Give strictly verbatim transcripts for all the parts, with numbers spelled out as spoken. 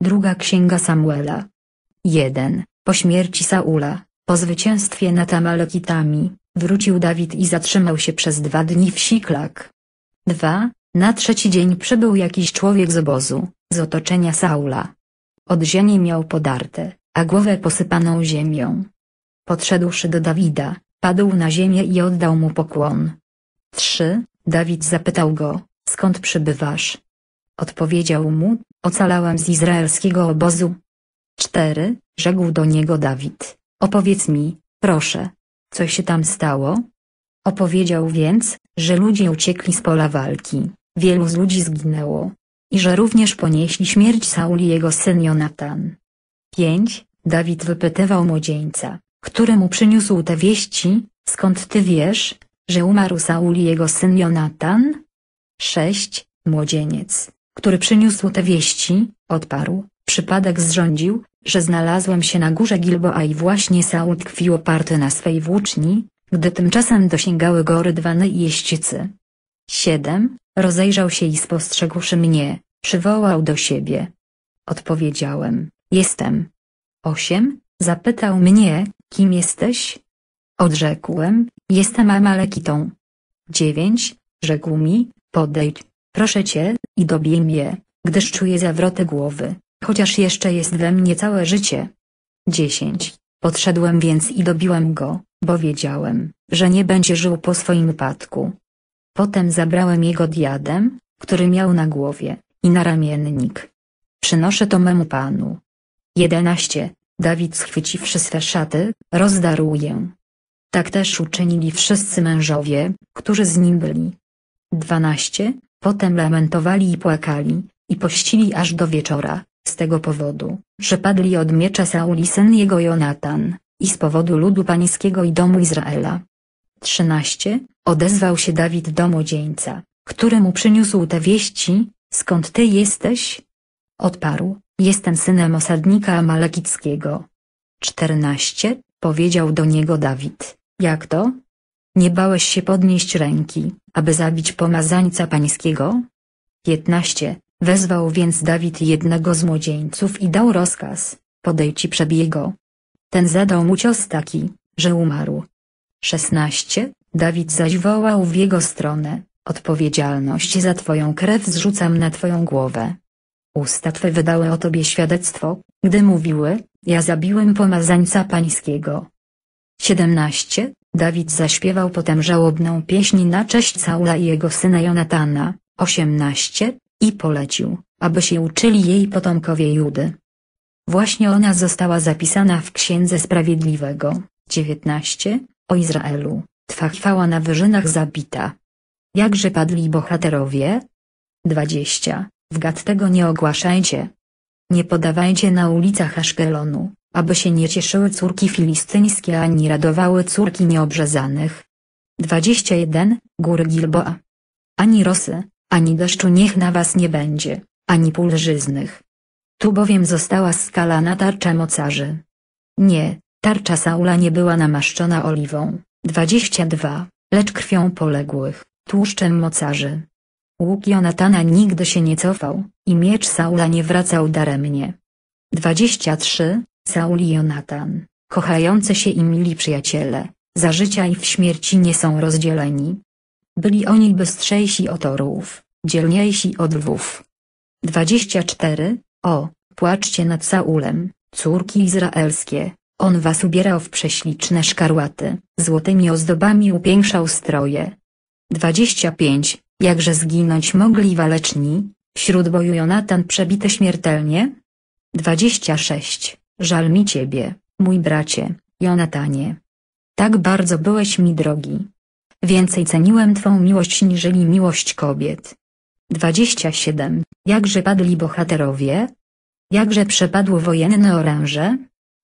Druga księga Samuela. jeden. Po śmierci Saula, po zwycięstwie nad Amalekitami, wrócił Dawid i zatrzymał się przez dwa dni w Siklak. dwa. Na trzeci dzień przybył jakiś człowiek z obozu, z otoczenia Saula. Odzienie miał podarte, a głowę posypaną ziemią. Podszedłszy do Dawida, padł na ziemię i oddał mu pokłon. trzy. Dawid zapytał go, skąd przybywasz? Odpowiedział mu, ocalałem z izraelskiego obozu. cztery. Rzekł do niego Dawid, opowiedz mi, proszę, co się tam stało? Opowiedział więc, że ludzie uciekli z pola walki, wielu z ludzi zginęło. I że również ponieśli śmierć Saul i jego syn Jonatan. pięć. Dawid wypytywał młodzieńca, który mu przyniósł te wieści, skąd ty wiesz, że umarł Saul i jego syn Jonatan? sześć. Młodzieniec, który przyniósł te wieści, odparł, przypadek zrządził, że znalazłem się na górze Gilboa i właśnie Saul tkwił oparty na swej włóczni, gdy tymczasem dosięgały go rydwany i jeźdźcy. siedem. Rozejrzał się i spostrzegłszy mnie, przywołał do siebie. Odpowiedziałem, jestem. osiem. Zapytał mnie, kim jesteś? Odrzekłem, jestem Amalekitą. dziewięć. Rzekł mi, podejdź, proszę cię, i dobij mnie, gdyż czuję zawroty głowy, chociaż jeszcze jest we mnie całe życie. dziesięć. Podszedłem więc i dobiłem go, bo wiedziałem, że nie będzie żył po swoim upadku. Potem zabrałem jego diadem, który miał na głowie, i naramiennik. Przynoszę to memu panu. jedenaście. Dawid schwyciwszy swe szaty, rozdarł je. Tak też uczynili wszyscy mężowie, którzy z nim byli. dwanaście. Potem lamentowali i płakali, i pościli aż do wieczora, z tego powodu, że padli od miecza Saul i syn jego Jonatan, i z powodu ludu pańskiego i domu Izraela. trzynaście. Odezwał się Dawid do młodzieńca, który mu przyniósł te wieści, skąd ty jesteś? Odparł, jestem synem osadnika amalekickiego. czternaście. Powiedział do niego Dawid, jak to? Nie bałeś się podnieść ręki, aby zabić pomazańca pańskiego? piętnaście. Wezwał więc Dawid jednego z młodzieńców i dał rozkaz, podejdź i przebij go. Ten zadał mu cios taki, że umarł. szesnaście. Dawid zaś wołał w jego stronę, odpowiedzialność za twoją krew zrzucam na twoją głowę. Usta twe wydały o tobie świadectwo, gdy mówiły, ja zabiłem pomazańca pańskiego. siedemnaście. Dawid zaśpiewał potem żałobną pieśń na cześć Saula i jego syna Jonatana. osiemnaście. I polecił, aby się uczyli jej potomkowie Judy. Właśnie ona została zapisana w Księdze Sprawiedliwego. dziewiętnaście. O Izraelu, twa chwała na wyżynach zabita. Jakże padli bohaterowie? dwadzieścia. W Gad tego nie ogłaszajcie. Nie podawajcie na ulicach Aszkelonu, aby się nie cieszyły córki filistyńskie ani radowały córki nieobrzezanych. dwadzieścia jeden. Góry Gilboa. Ani rosy, ani deszczu niech na was nie będzie, ani pól żyznych. Tu bowiem została skalana tarcza mocarzy. Nie, tarcza Saula nie była namaszczona oliwą. dwadzieścia dwa. Lecz krwią poległych, tłuszczem mocarzy. Łuk Jonatana nigdy się nie cofał, i miecz Saula nie wracał daremnie. dwadzieścia trzy. Saul i Jonatan, kochający się i mili przyjaciele, za życia i w śmierci nie są rozdzieleni. Byli oni bystrzejsi od orłów, dzielniejsi od lwów. dwadzieścia cztery. O, płaczcie nad Saulem, córki izraelskie, on was ubierał w prześliczne szkarłaty, złotymi ozdobami upiększał stroje. dwadzieścia pięć. Jakże zginąć mogli waleczni, wśród boju Jonatan przebity śmiertelnie? dwadzieścia sześć. Żal mi ciebie, mój bracie, Jonatanie. Tak bardzo byłeś mi drogi. Więcej ceniłem twą miłość niżeli miłość kobiet. dwadzieścia siedem. Jakże padli bohaterowie? Jakże przepadło wojenne oręże?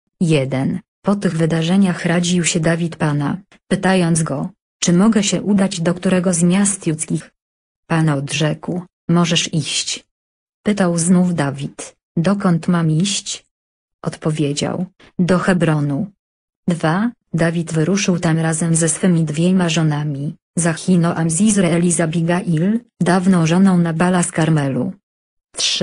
jeden. Po tych wydarzeniach radził się Dawid Pana, pytając go, czy mogę się udać do którego z miast judzkich? Pan odrzekł, możesz iść. Pytał znów Dawid, dokąd mam iść? Odpowiedział, do Hebronu. dwa. Dawid wyruszył tam razem ze swymi dwiema żonami, z Achinoam z Izraeli z Abigail, dawną żoną Nabala z Karmelu. trzy.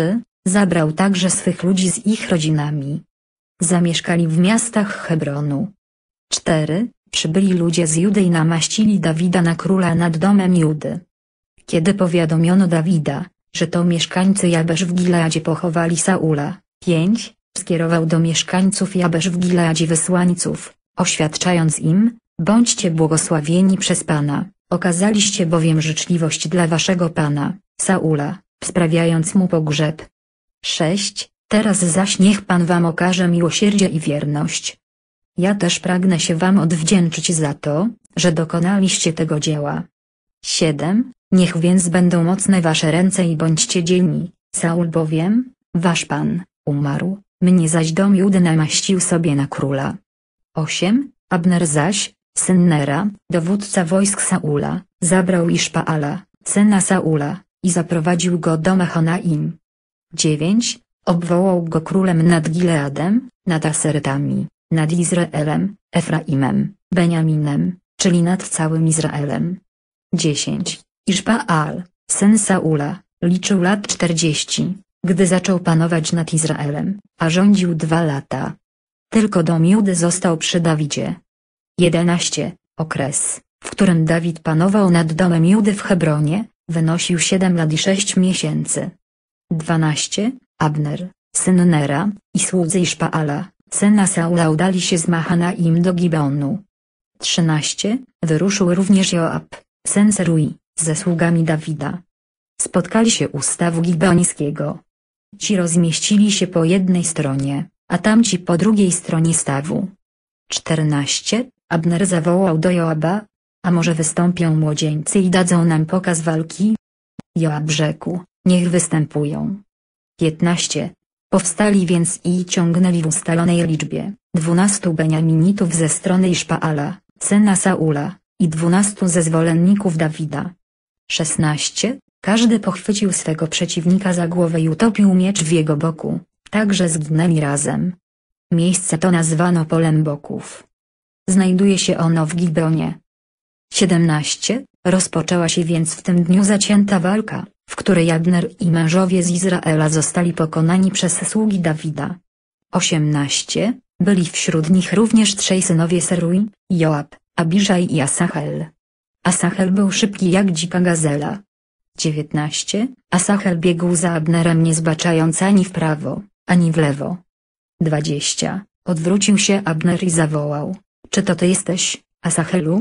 Zabrał także swych ludzi z ich rodzinami. Zamieszkali w miastach Hebronu. cztery. Przybyli ludzie z Judy i namaścili Dawida na króla nad domem Judy. Kiedy powiadomiono Dawida, że to mieszkańcy Jabesz w Gileadzie pochowali Saula, pięć. Skierował do mieszkańców Jabesz w Gileadzie wysłańców, oświadczając im: bądźcie błogosławieni przez Pana, okazaliście bowiem życzliwość dla waszego Pana, Saula, sprawiając mu pogrzeb. sześć. Teraz zaś niech Pan wam okaże miłosierdzie i wierność. Ja też pragnę się wam odwdzięczyć za to, że dokonaliście tego dzieła. siedem. Niech więc będą mocne wasze ręce i bądźcie dzielni, Saul bowiem, wasz Pan, umarł, mnie zaś dom Judy namaścił sobie na króla. osiem. Abner zaś, syn Nera, dowódca wojsk Saula, zabrał Iszpaala, syna Saula, i zaprowadził go do Machonaim. dziewięć. Obwołał go królem nad Gileadem, nad Aserytami, nad Izraelem, Efraimem, Beniaminem, czyli nad całym Izraelem. dziesięć. Iszpaal, syn Saula, liczył lat czterdzieści, gdy zaczął panować nad Izraelem, a rządził dwa lata. Tylko dom Judy został przy Dawidzie. jedenaście. Okres, w którym Dawid panował nad domem Judy w Hebronie, wynosił siedem lat i sześć miesięcy. dwanaście. Abner, syn Nera, i słudzy Iszpaala, syna Saula udali się z Mahanaim do Gibeonu. trzynaście. Wyruszył również Joab, syn Serui, ze sługami Dawida. Spotkali się u stawu gibeońskiego. Ci rozmieścili się po jednej stronie, a tamci po drugiej stronie stawu. czternaście. Abner zawołał do Joaba: a może wystąpią młodzieńcy i dadzą nam pokaz walki? Joab rzekł: niech występują. piętnaście. Powstali więc i ciągnęli w ustalonej liczbie dwunastu Beniaminitów ze strony Iszpaala, syna Saula, i dwunastu ze zwolenników Dawida. szesnaście. Każdy pochwycił swego przeciwnika za głowę i utopił miecz w jego boku, tak że zginęli razem. Miejsce to nazwano Polem Boków. Znajduje się ono w Gibeonie. siedemnaście. Rozpoczęła się więc w tym dniu zacięta walka, w której Abner i mężowie z Izraela zostali pokonani przez sługi Dawida. osiemnaście. Byli wśród nich również trzej synowie Serui, Joab, Abiszaj i Asahel. Asahel był szybki jak dzika gazela. dziewiętnaście. Asahel biegł za Abnerem nie zbaczając ani w prawo, ani w lewo. dwadzieścia. Odwrócił się Abner i zawołał: czy to ty jesteś, Asahelu?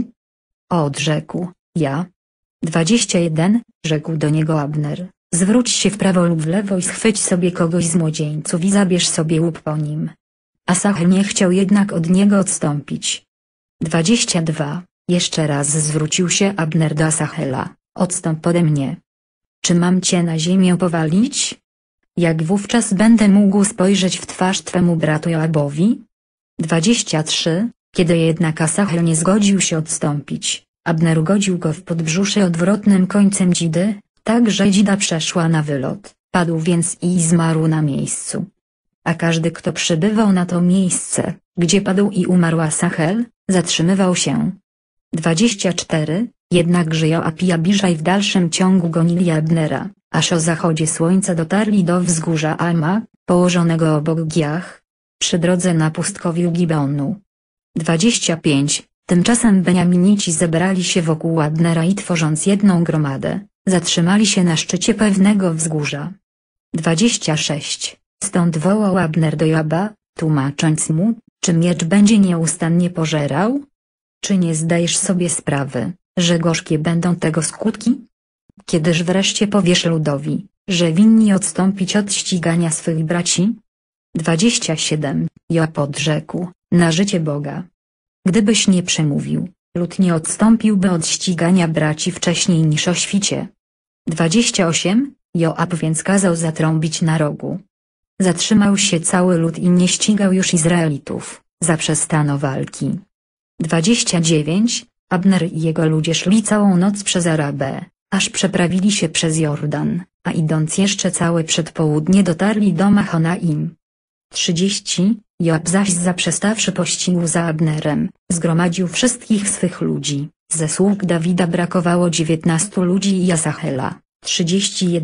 Odrzekł: ja. dwadzieścia jeden. Rzekł do niego Abner: zwróć się w prawo lub w lewo i schwyć sobie kogoś z młodzieńców i zabierz sobie łup po nim. Asahel nie chciał jednak od niego odstąpić. dwadzieścia dwa. Jeszcze raz zwrócił się Abner do Asahela: odstąp ode mnie. Czy mam cię na ziemię powalić? Jak wówczas będę mógł spojrzeć w twarz twemu bratu Joabowi? dwadzieścia trzy. Kiedy jednak Asahel nie zgodził się odstąpić, Abner ugodził go w podbrzusze odwrotnym końcem dzidy, tak że dzida przeszła na wylot, padł więc i zmarł na miejscu. A każdy, kto przybywał na to miejsce, gdzie padł i umarł Asahel, zatrzymywał się. dwadzieścia cztery. Jednakże Joab i Abiszaj w dalszym ciągu gonili Abnera, aż o zachodzie słońca dotarli do wzgórza Alma, położonego obok Giach, przy drodze na pustkowiu Gibeonu. dwadzieścia pięć. Tymczasem Beniaminici zebrali się wokół Abnera i tworząc jedną gromadę, zatrzymali się na szczycie pewnego wzgórza. dwadzieścia sześć. Stąd wołał Abner do Joaba, tłumacząc mu: czy miecz będzie nieustannie pożerał? Czy nie zdajesz sobie sprawy, że gorzkie będą tego skutki? Kiedyż wreszcie powiesz ludowi, że winni odstąpić od ścigania swych braci? dwadzieścia siedem. Joab odrzekł: na życie Boga. Gdybyś nie przemówił, lud nie odstąpiłby od ścigania braci wcześniej niż o świcie. dwadzieścia osiem. Joab więc kazał zatrąbić na rogu. Zatrzymał się cały lud i nie ścigał już Izraelitów, zaprzestano walki. dwadzieścia dziewięć. Abner i jego ludzie szli całą noc przez Arabę, aż przeprawili się przez Jordan, a idąc jeszcze całe przedpołudnie dotarli do Machonaim. trzydzieści. Joab zaś zaprzestawszy pościgu za Abnerem, zgromadził wszystkich swych ludzi. Ze sług Dawida brakowało dziewiętnastu ludzi i Asahela. trzydzieści jeden.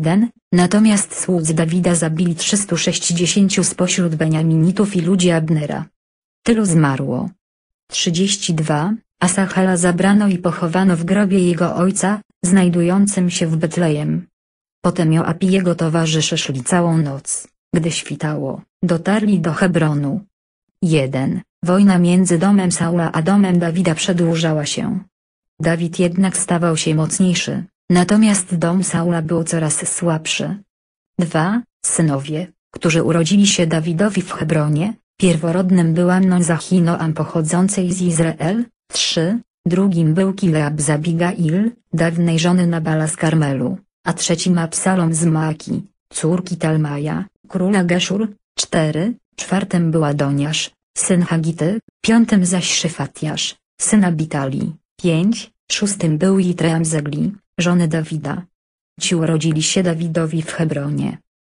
Natomiast słudzy Dawida zabili trzystu sześćdziesięciu spośród Beniaminitów i ludzi Abnera. Tylu zmarło. trzydzieści dwa. Asahela zabrano i pochowano w grobie jego ojca, znajdującym się w Betlejem. Potem Joab i jego towarzysze szli całą noc. Gdy świtało, dotarli do Hebronu. jeden. Wojna między domem Saula a domem Dawida przedłużała się. Dawid jednak stawał się mocniejszy, natomiast dom Saula był coraz słabszy. dwa. Synowie, którzy urodzili się Dawidowi w Hebronie, pierworodnym był Amnon z Achinoam pochodzącej z Izrael. trzy. Drugim był Kileab z Abigail, dawnej żony Nabala z Karmelu, a trzecim Absalom z Maaki, córki Talmaja, króla Geszur. cztery. Czwartym był Adoniasz, syn Hagity, piątym zaś Szyfatiasz, syn Abitali. pięć. Szóstym był Jitream z Egli, żony Dawida. Ci urodzili się Dawidowi w Hebronie.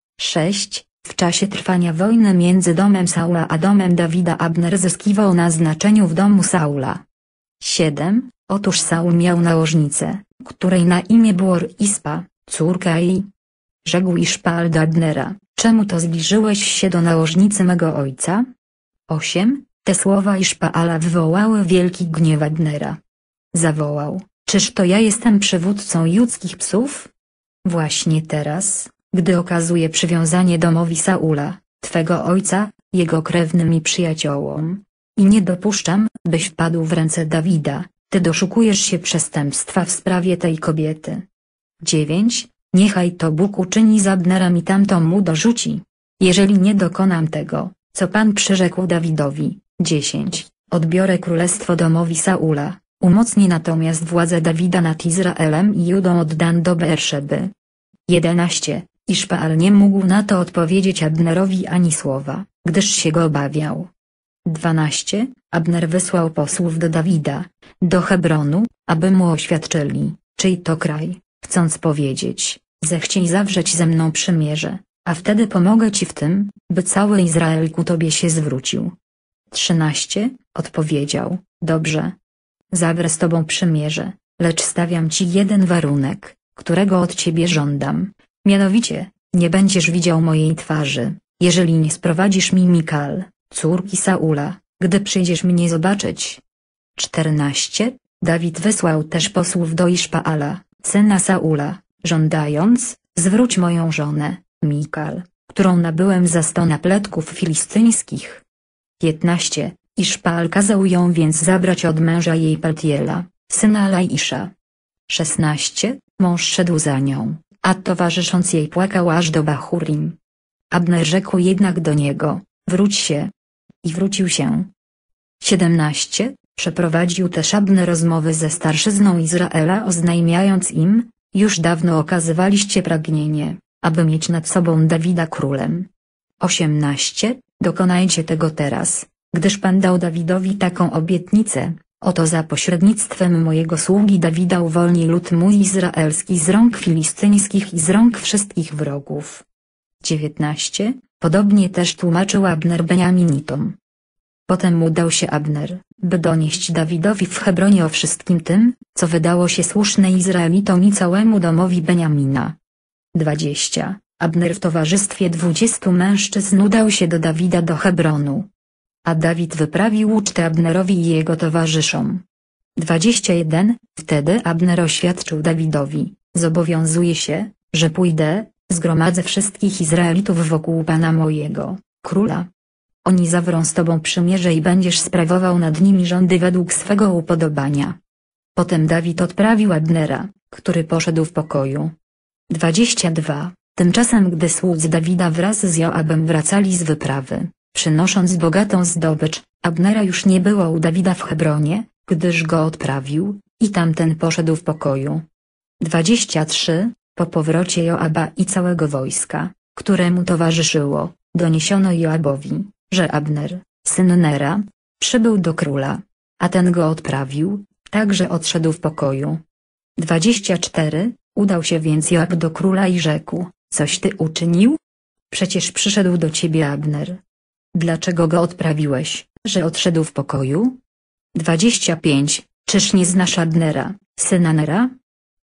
sześć. W czasie trwania wojny między domem Saula a domem Dawida Abner zyskiwał na znaczeniu w domu Saula. siedem. Otóż Saul miał nałożnicę, której na imię było Ispa, córka i. Rzekł Iszpaal do Abnera: czemu to zbliżyłeś się do nałożnicy mego ojca? osiem. Te słowa Iszpaala wywołały wielki gniew Abnera. Zawołał: czyż to ja jestem przywódcą judzkich psów? Właśnie teraz, gdy okazuję przywiązanie domowi Saula, twego ojca, jego krewnym i przyjaciołom, i nie dopuszczam, byś wpadł w ręce Dawida, ty doszukujesz się przestępstwa w sprawie tej kobiety. dziewięć. Niechaj to Bóg uczyni z Abnerem i tamto mu dorzuci. Jeżeli nie dokonam tego, co Pan przyrzekł Dawidowi. dziesięć. Odbiorę królestwo domowi Saula, umocnię natomiast władzę Dawida nad Izraelem i Judą od Dan do Beerszeby. jedenaście. Iszpaal nie mógł na to odpowiedzieć Abnerowi ani słowa, gdyż się go obawiał. dwanaście. Abner wysłał posłów do Dawida, do Hebronu, aby mu oświadczyli, czyj to kraj, chcąc powiedzieć: zechciej zawrzeć ze mną przymierze, a wtedy pomogę ci w tym, by cały Izrael ku tobie się zwrócił. trzynaście. Odpowiedział: dobrze. Zawrę z tobą przymierze, lecz stawiam ci jeden warunek, którego od ciebie żądam. Mianowicie, nie będziesz widział mojej twarzy, jeżeli nie sprowadzisz mi Mikal, córki Saula, gdy przyjdziesz mnie zobaczyć. czternaście. Dawid wysłał też posłów do Iszpaala, syna Saula, żądając: zwróć moją żonę, Mikal, którą nabyłem za sto napletków filistyńskich. piętnaście. Iszpaal kazał ją więc zabrać od męża jej Paltiela, syna Laisza. szesnaście. Mąż szedł za nią, a towarzysząc jej płakał aż do Bahurim. Abner rzekł jednak do niego: wróć się. I wrócił się. siedemnaście. Przeprowadził też Abner rozmowy ze starszyzną Izraela, oznajmiając im: już dawno okazywaliście pragnienie, aby mieć nad sobą Dawida królem. osiemnaście. Dokonajcie tego teraz, gdyż Pan dał Dawidowi taką obietnicę: oto za pośrednictwem mojego sługi Dawida uwolni lud mój izraelski z rąk filistyńskich i z rąk wszystkich wrogów. dziewiętnaście. Podobnie też tłumaczył Abner Beniaminitom. Potem udał się Abner, by donieść Dawidowi w Hebronie o wszystkim tym, co wydało się słuszne Izraelitom i całemu domowi Beniamina. dwadzieścia. Abner w towarzystwie dwudziestu mężczyzn udał się do Dawida do Hebronu. A Dawid wyprawił ucztę Abnerowi i jego towarzyszom. dwadzieścia jeden. Wtedy Abner oświadczył Dawidowi: zobowiązuję się, że pójdę, zgromadzę wszystkich Izraelitów wokół Pana mojego, króla. Oni zawrą z tobą przymierze i będziesz sprawował nad nimi rządy według swego upodobania. Potem Dawid odprawił Abnera, który poszedł w pokoju. dwadzieścia dwa. Tymczasem gdy słudzy Dawida wraz z Joabem wracali z wyprawy, przynosząc bogatą zdobycz, Abnera już nie było u Dawida w Hebronie, gdyż go odprawił, i tamten poszedł w pokoju. dwadzieścia trzy. Po powrocie Joaba i całego wojska, któremu towarzyszyło, doniesiono Joabowi, że Abner, syn Nera, przybył do króla, a ten go odprawił, także odszedł w pokoju. dwadzieścia cztery. Udał się więc Joab do króla i rzekł: coś ty uczynił? Przecież przyszedł do ciebie Abner. Dlaczego go odprawiłeś, że odszedł w pokoju? dwadzieścia pięć. Czyż nie znasz Abnera, syna Nera?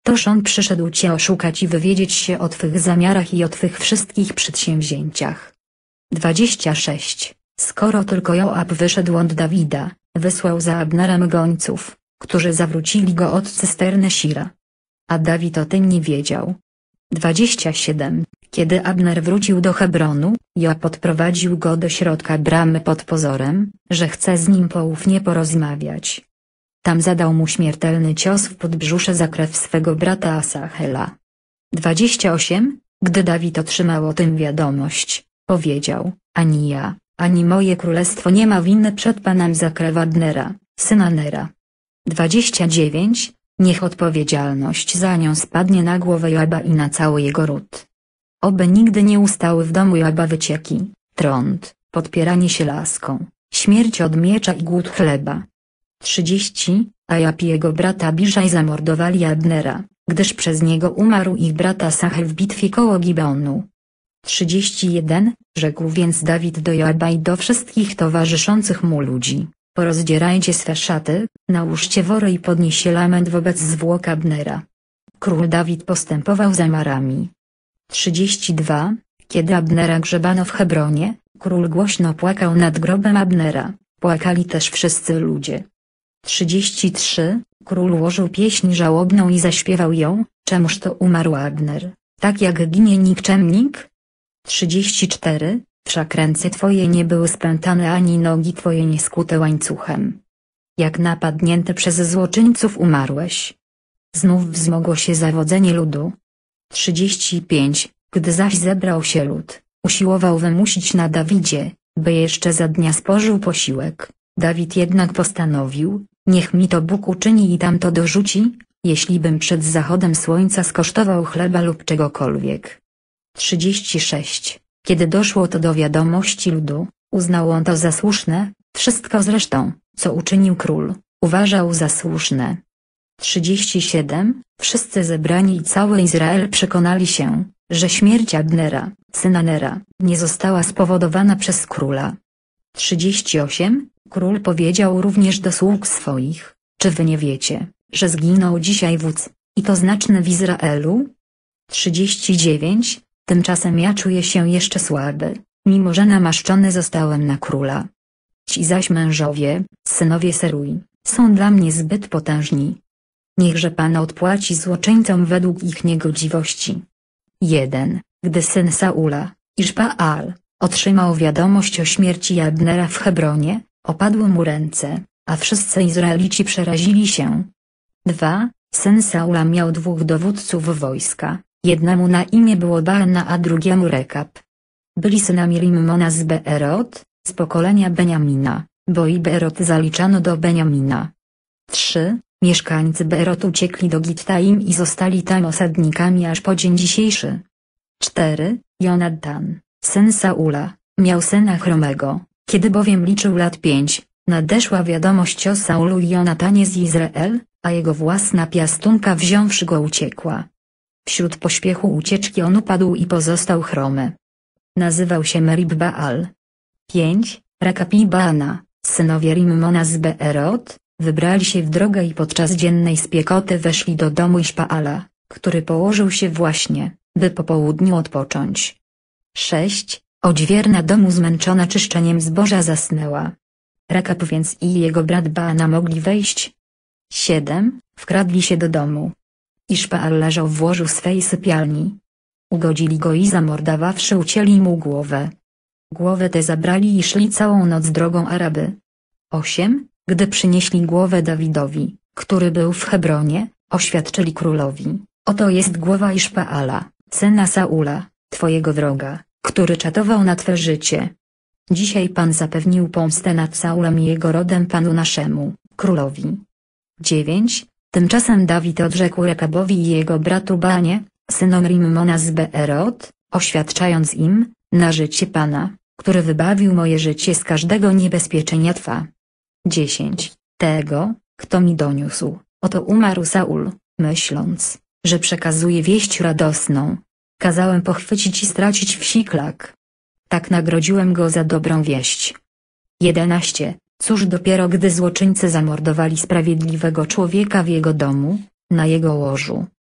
Toż on przyszedł cię oszukać i wywiedzieć się o twych zamiarach i o twych wszystkich przedsięwzięciach. dwadzieścia sześć. Skoro tylko Joab wyszedł od Dawida, wysłał za Abnerem gońców, którzy zawrócili go od cysterny Sira. A Dawid o tym nie wiedział. dwadzieścia siedem. Kiedy Abner wrócił do Hebronu, Joab podprowadził go do środka bramy pod pozorem, że chce z nim poufnie porozmawiać. Tam zadał mu śmiertelny cios w podbrzusze za krew swego brata Asahela. dwadzieścia osiem. Gdy Dawid otrzymał o tym wiadomość, powiedział: ani ja, ani moje królestwo nie ma winy przed Panem za krew Abnera, syna Nera. dwadzieścia dziewięć. Niech odpowiedzialność za nią spadnie na głowę Joaba i na cały jego ród. Oby nigdy nie ustały w domu Joaba wycieki, trąd, podpieranie się laską, śmierć od miecza i głód chleba. trzydzieści. A Joab i jego brata Abiszaj zamordowali Abnera, gdyż przez niego umarł ich brat Asahel w bitwie koło Gibeonu. trzydzieści jeden. Rzekł więc Dawid do Joaba i do wszystkich towarzyszących mu ludzi: porozdzierajcie swe szaty, nałóżcie wory i podnieście lament wobec zwłok Abnera. Król Dawid postępował za marami. trzydzieści dwa. Kiedy Abnera grzebano w Hebronie, król głośno płakał nad grobem Abnera, płakali też wszyscy ludzie. trzydzieści trzy. Król ułożył pieśń żałobną i zaśpiewał ją: czemuż to umarł Abner, tak jak ginie nikczemnik? trzydzieści cztery. Wszak ręce twoje nie były spętane ani nogi twoje nie skute łańcuchem. Jak napadnięty przez złoczyńców umarłeś. Znów wzmogło się zawodzenie ludu. trzydzieści pięć. Gdy zaś zebrał się lud, usiłował wymusić na Dawidzie, by jeszcze za dnia spożył posiłek. Dawid jednak postanowił: niech mi to Bóg uczyni i tamto dorzuci, jeślibym przed zachodem słońca skosztował chleba lub czegokolwiek. trzydzieści sześć. Kiedy doszło to do wiadomości ludu, uznał on to za słuszne, wszystko zresztą, co uczynił król, uważał za słuszne. trzydzieści siedem. Wszyscy zebrani i cały Izrael przekonali się, że śmierć Abnera, syna Nera, nie została spowodowana przez króla. trzydzieści osiem. Król powiedział również do sług swoich: czy wy nie wiecie, że zginął dzisiaj wódz, i to znaczny w Izraelu? trzydzieści dziewięć. Tymczasem ja czuję się jeszcze słaby, mimo że namaszczony zostałem na króla. Ci zaś mężowie, synowie Serui, są dla mnie zbyt potężni. Niechże Pan odpłaci złoczyńcom według ich niegodziwości. jeden. Gdy syn Saula, Iszbaal, otrzymał wiadomość o śmierci Abnera w Hebronie, opadły mu ręce, a wszyscy Izraelici przerazili się. dwa. Syn Saula miał dwóch dowódców wojska, jednemu na imię było Baana, a drugiemu Rekab. Byli synami Rimmona z Beerot, z pokolenia Beniamina, bo i Beerot zaliczano do Beniamina. trzy. Mieszkańcy Beerot uciekli do Gittaim i zostali tam osadnikami aż po dzień dzisiejszy. cztery. Jonatan, syn Saula, miał syna chromego, kiedy bowiem liczył lat pięć, nadeszła wiadomość o Saulu i Jonatanie z Izrael, a jego własna piastunka wziąwszy go uciekła. Wśród pośpiechu ucieczki on upadł i pozostał chromy. Nazywał się Merib-Baal. pięć. Rekab i Baana, synowie Rimmona z Beerot, wybrali się w drogę i podczas dziennej spiekoty weszli do domu Iszbaala, który położył się właśnie, by po południu odpocząć. sześć. Odźwierna domu zmęczona czyszczeniem zboża zasnęła. Rekab więc i jego brat Baana mogli wejść. siedem. Wkradli się do domu. Iszbaal leżał w łożu swej sypialni. Ugodzili go i zamordowawszy ucięli mu głowę. Głowę tę zabrali i szli całą noc drogą Araby. osiem. Gdy przynieśli głowę Dawidowi, który był w Hebronie, oświadczyli królowi: oto jest głowa Iszbaala, syna Saula, twojego wroga, który czatował na twe życie. Dzisiaj Pan zapewnił pomstę nad Saulem i jego rodem Panu naszemu, królowi. dziewięć. Tymczasem Dawid odrzekł Rekabowi i jego bratu Baanie, synom Rimmona z Beerot, oświadczając im: na życie Pana, który wybawił moje życie z każdego niebezpieczeństwa. dziesięć. Tego, kto mi doniósł, oto umarł Saul, myśląc, że przekazuje wieść radosną. Kazałem pochwycić i stracić wsiklak. Tak nagrodziłem go za dobrą wieść. jedenaście. Cóż dopiero gdy złoczyńcy zamordowali sprawiedliwego człowieka w jego domu, na jego łożu.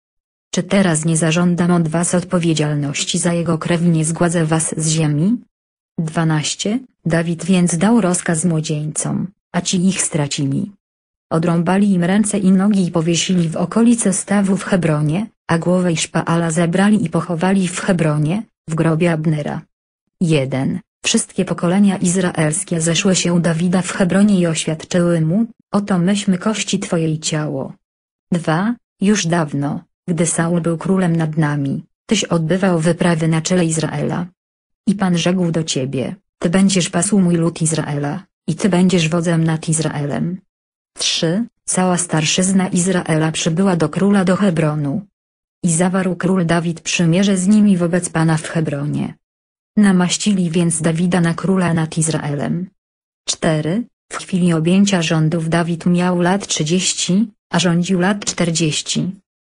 Czy teraz nie zażądam od was odpowiedzialności za jego krew i nie zgładzę was z ziemi? dwanaście. Dawid więc dał rozkaz młodzieńcom, a ci ich stracili. Odrąbali im ręce i nogi i powiesili w okolice stawu w Hebronie, a głowę Iszpaala zebrali i pochowali w Hebronie, w grobie Abnera. jeden. Wszystkie pokolenia izraelskie zeszły się u Dawida w Hebronie i oświadczyły mu: oto myśmy kości twojej ciało. dwa. Już dawno, gdy Saul był królem nad nami, tyś odbywał wyprawy na czele Izraela. I Pan rzekł do ciebie: ty będziesz pasł mój lud Izraela, i ty będziesz wodzem nad Izraelem. trzy. Cała starszyzna Izraela przybyła do króla do Hebronu. I zawarł król Dawid przymierze z nimi wobec Pana w Hebronie. Namaścili więc Dawida na króla nad Izraelem. cztery. W chwili objęcia rządów Dawid miał lat trzydzieści, a rządził lat czterdzieści.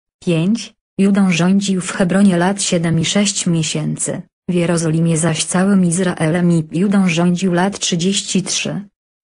pięć. Judą rządził w Hebronie lat siedem i sześć miesięcy, w Jerozolimie zaś całym Izraelem i Judą rządził lat trzydzieści trzy.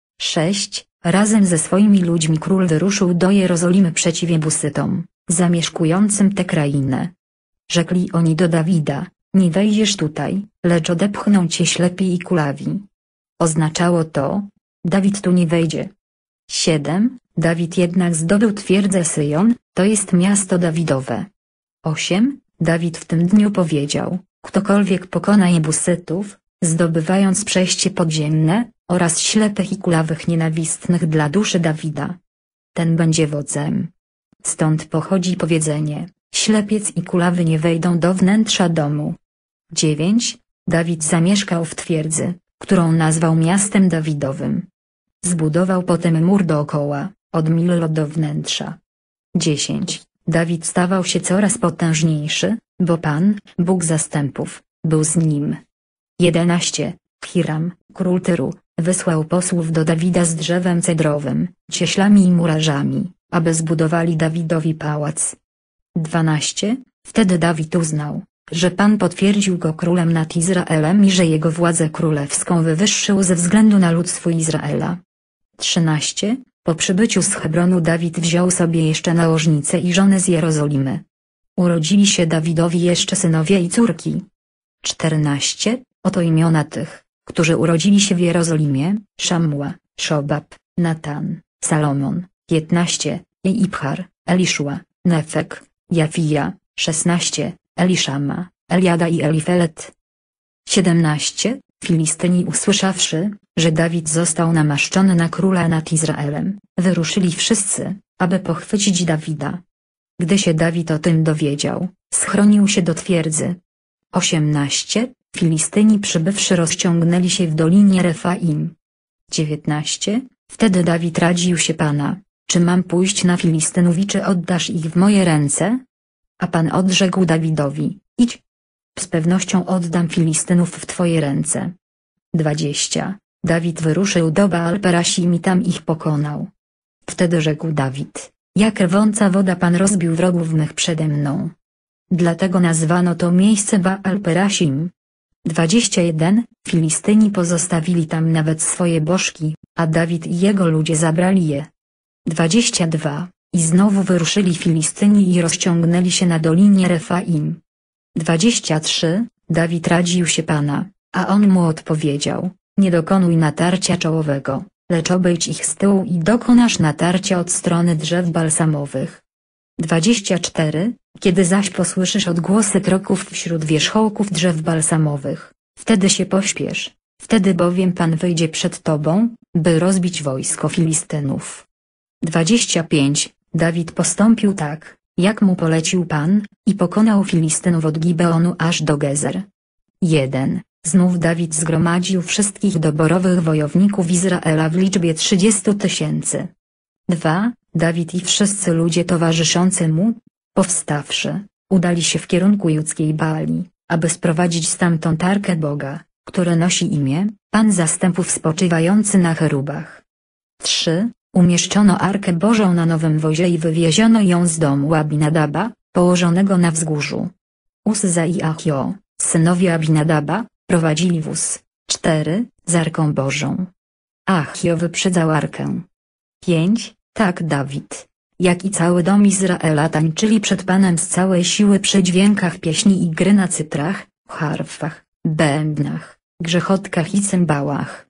sześć. Razem ze swoimi ludźmi król wyruszył do Jerozolimy przeciw Jebusytom, zamieszkującym tę krainę. Rzekli oni do Dawida: nie wejdziesz tutaj, lecz odepchną cię ślepi i kulawi. Oznaczało to: Dawid tu nie wejdzie. siedem. Dawid jednak zdobył twierdzę Syjon, to jest miasto Dawidowe. osiem. Dawid w tym dniu powiedział: ktokolwiek pokona Jebusytów, zdobywając przejście podziemne, oraz ślepych i kulawych nienawistnych dla duszy Dawida, ten będzie wodzem. Stąd pochodzi powiedzenie: ślepiec i kulawy nie wejdą do wnętrza domu. dziewięć. Dawid zamieszkał w twierdzy, którą nazwał miastem Dawidowym. Zbudował potem mur dookoła, od Millo do wnętrza. dziesięć. Dawid stawał się coraz potężniejszy, bo Pan, Bóg zastępów, był z nim. jedenaście. Hiram, król Tyru, wysłał posłów do Dawida z drzewem cedrowym, cieślami i murarzami, aby zbudowali Dawidowi pałac. dwanaście. Wtedy Dawid uznał, że Pan potwierdził go królem nad Izraelem i że jego władzę królewską wywyższył ze względu na lud swój Izraela. trzynaście. Po przybyciu z Hebronu Dawid wziął sobie jeszcze nałożnicę i żonę z Jerozolimy. Urodzili się Dawidowi jeszcze synowie i córki. czternaście. Oto imiona tych, którzy urodzili się w Jerozolimie: Szamua, Szobab, Natan, Salomon. piętnaście. Jeibchar, Eliszua, Nefek, Jafija. szesnaście. Eliszama, Eliada i Elifelet. siedemnaście. Filistyni usłyszawszy, że Dawid został namaszczony na króla nad Izraelem, wyruszyli wszyscy, aby pochwycić Dawida. Gdy się Dawid o tym dowiedział, schronił się do twierdzy. osiemnaście. Filistyni przybywszy rozciągnęli się w dolinie Refaim. dziewiętnaście. Wtedy Dawid radził się Pana: czy mam pójść na Filistynów i czy oddasz ich w moje ręce? A Pan odrzekł Dawidowi: idź. Z pewnością oddam Filistynów w twoje ręce. dwadzieścia. Dawid wyruszył do Baal-Perasim i tam ich pokonał. Wtedy rzekł Dawid: jak rwąca woda Pan rozbił wrogów mych przede mną. Dlatego nazwano to miejsce Baal-Perasim. dwadzieścia jeden. Filistyni pozostawili tam nawet swoje bożki, a Dawid i jego ludzie zabrali je. dwadzieścia dwa. I znowu wyruszyli Filistyni i rozciągnęli się na dolinie Refaim. dwadzieścia trzy. Dawid radził się Pana, a on mu odpowiedział: nie dokonuj natarcia czołowego, lecz obejdź ich z tyłu i dokonasz natarcia od strony drzew balsamowych. dwadzieścia cztery. Kiedy zaś posłyszysz odgłosy kroków wśród wierzchołków drzew balsamowych, wtedy się pośpiesz, wtedy bowiem Pan wyjdzie przed tobą, by rozbić wojsko Filistynów. dwadzieścia pięć. Dawid postąpił tak, jak mu polecił Pan, i pokonał Filistynów od Gibeonu aż do Gezer. jeden. Znów Dawid zgromadził wszystkich doborowych wojowników Izraela w liczbie trzydziestu tysięcy. dwa. Dawid i wszyscy ludzie towarzyszący mu, powstawszy, udali się w kierunku judzkiej Baali, aby sprowadzić stamtąd Arkę Boga, który nosi imię Pan zastępów spoczywający na cherubach. trzy. Umieszczono Arkę Bożą na nowym wozie i wywieziono ją z domu Abinadaba, położonego na wzgórzu. Uzza i Achio, synowie Abinadaba, prowadzili wóz. cztery. Z Arką Bożą. Achio wyprzedzał Arkę. pięć. Tak Dawid, jak i cały dom Izraela tańczyli przed Panem z całej siły przy dźwiękach pieśni i gry na cytrach, harfach, bębnach, grzechotkach i cymbałach.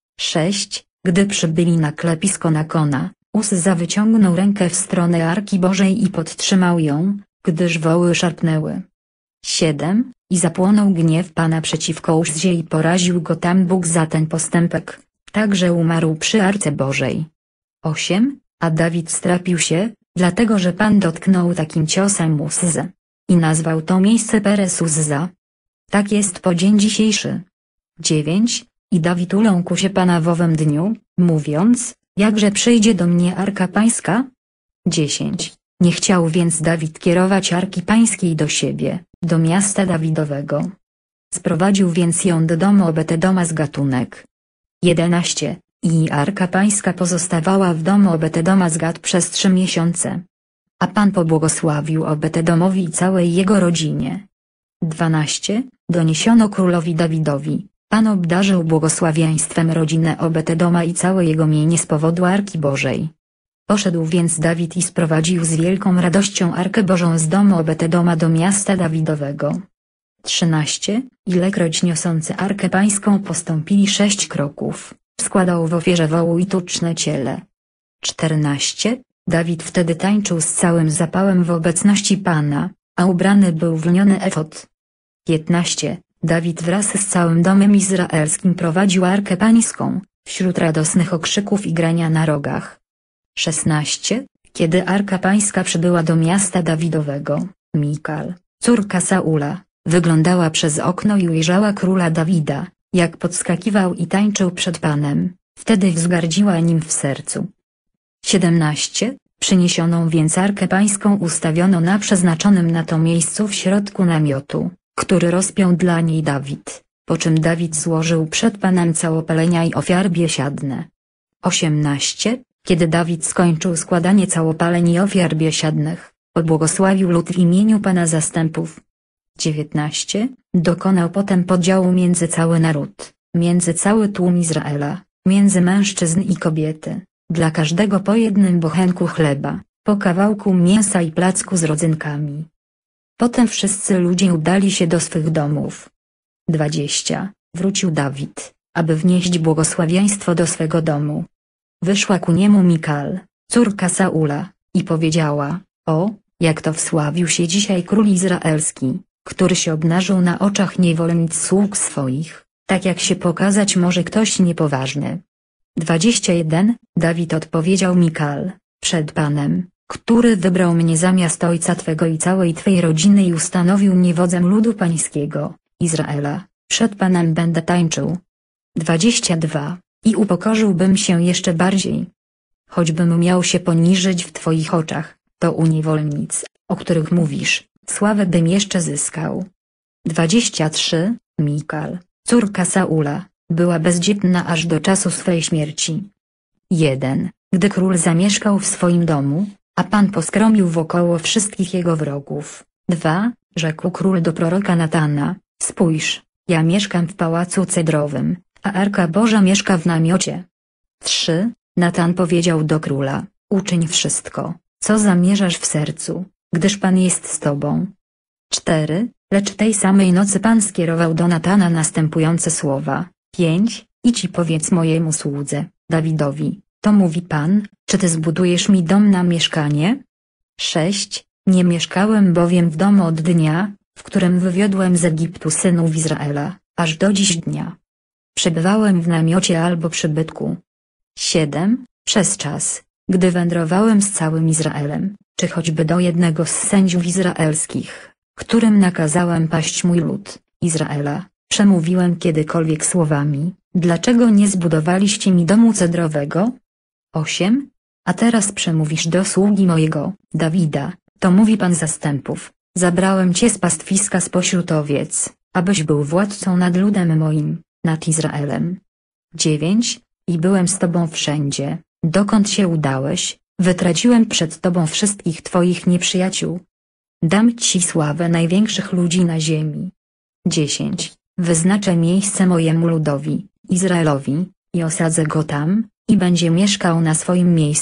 sześć. Gdy przybyli na klepisko Nakona, Uzza wyciągnął rękę w stronę Arki Bożej i podtrzymał ją, gdyż woły szarpnęły. siedem. I zapłonął gniew Pana przeciwko Uzzie i poraził go tam Bóg za ten postępek, tak że umarł przy Arce Bożej. osiem. A Dawid strapił się, dlatego że Pan dotknął takim ciosem Uzzę. I nazwał to miejsce Peres Uzza. Tak jest po dzień dzisiejszy. dziewięć. I Dawid uląkł się Pana w owym dniu, mówiąc, jakże przyjdzie do mnie Arka Pańska? dziesięć. Nie chciał więc Dawid kierować Arki Pańskiej do siebie, do miasta Dawidowego. Sprowadził więc ją do domu Obededoma z Gatunek. jedenaście. I Arka Pańska pozostawała w domu Obededoma z Gat przez trzy miesiące. A Pan pobłogosławił Obededomowi i całej jego rodzinie. dwanaście. Doniesiono królowi Dawidowi, Pan obdarzył błogosławieństwem rodzinę Obededoma i całe jego mienie z powodu Arki Bożej. Poszedł więc Dawid i sprowadził z wielką radością Arkę Bożą z domu Obededoma do miasta Dawidowego. trzynaście. Ilekroć niosący Arkę Pańską postąpili sześć kroków, składał w ofierze wołu i tuczne ciele. czternaście. Dawid wtedy tańczył z całym zapałem w obecności Pana, a ubrany był w lniony efod. piętnaście. Dawid wraz z całym domem izraelskim prowadził Arkę Pańską, wśród radosnych okrzyków i grania na rogach. szesnaście. Kiedy Arka Pańska przybyła do miasta Dawidowego, Mikal, córka Saula, wyglądała przez okno i ujrzała króla Dawida, jak podskakiwał i tańczył przed Panem, wtedy wzgardziła nim w sercu. siedemnaście. Przyniesioną więc Arkę Pańską ustawiono na przeznaczonym na to miejscu w środku namiotu, który rozpiął dla niej Dawid, po czym Dawid złożył przed Panem całopalenia i ofiary biesiadne. osiemnaście. Kiedy Dawid skończył składanie całopaleń i ofiar biesiadnych, pobłogosławił lud w imieniu Pana zastępów. dziewiętnaście. Dokonał potem podziału między cały naród, między cały tłum Izraela, między mężczyzn i kobiety, dla każdego po jednym bochenku chleba, po kawałku mięsa i placku z rodzynkami. Potem wszyscy ludzie udali się do swych domów. dwadzieścia. Wrócił Dawid, aby wnieść błogosławieństwo do swego domu. Wyszła ku niemu Mikal, córka Saula, i powiedziała, o, jak to wsławił się dzisiaj król izraelski, który się obnażył na oczach niewolnic sług swoich, tak jak się pokazać może ktoś niepoważny. dwadzieścia jeden. Dawid odpowiedział Mikal, przed Panem, który wybrał mnie zamiast ojca Twego i całej Twej rodziny i ustanowił mnie wodzem ludu pańskiego, Izraela, przed Panem będę tańczył. dwadzieścia dwa. I upokorzyłbym się jeszcze bardziej. Choćbym miał się poniżyć w Twoich oczach, to u niewolnic, o których mówisz, sławę bym jeszcze zyskał. dwadzieścia trzy. Mikal, córka Saula, była bezdzietna aż do czasu swej śmierci. jeden. Gdy król zamieszkał w swoim domu, a Pan poskromił wokoło wszystkich jego wrogów. dwa. Rzekł król do proroka Natana, spójrz, ja mieszkam w pałacu cedrowym, a Arka Boża mieszka w namiocie. trzy. Natan powiedział do króla, uczyń wszystko, co zamierzasz w sercu, gdyż Pan jest z tobą. cztery. Lecz tej samej nocy Pan skierował do Natana następujące słowa. pięć. Idź i powiedz mojemu słudze, Dawidowi, to mówi Pan, czy ty zbudujesz mi dom na mieszkanie? sześć. Nie mieszkałem bowiem w domu od dnia, w którym wywiodłem z Egiptu synów Izraela, aż do dziś dnia. Przebywałem w namiocie albo przybytku. siedem. Przez czas, gdy wędrowałem z całym Izraelem, czy choćby do jednego z sędziów izraelskich, którym nakazałem paść mój lud, Izraela, przemówiłem kiedykolwiek słowami, dlaczego nie zbudowaliście mi domu cedrowego? osiem. A teraz przemówisz do sługi mojego, Dawida, to mówi Pan zastępów, zabrałem cię z pastwiska spośród owiec, abyś był władcą nad ludem moim, nad Izraelem. dziewięć. I byłem z tobą wszędzie, dokąd się udałeś, wytraciłem przed tobą wszystkich twoich nieprzyjaciół. Dam ci sławę największych ludzi na ziemi. dziesięć. Wyznaczę miejsce mojemu ludowi, Izraelowi, i osadzę go tam, i będzie mieszkał na swoim miejscu,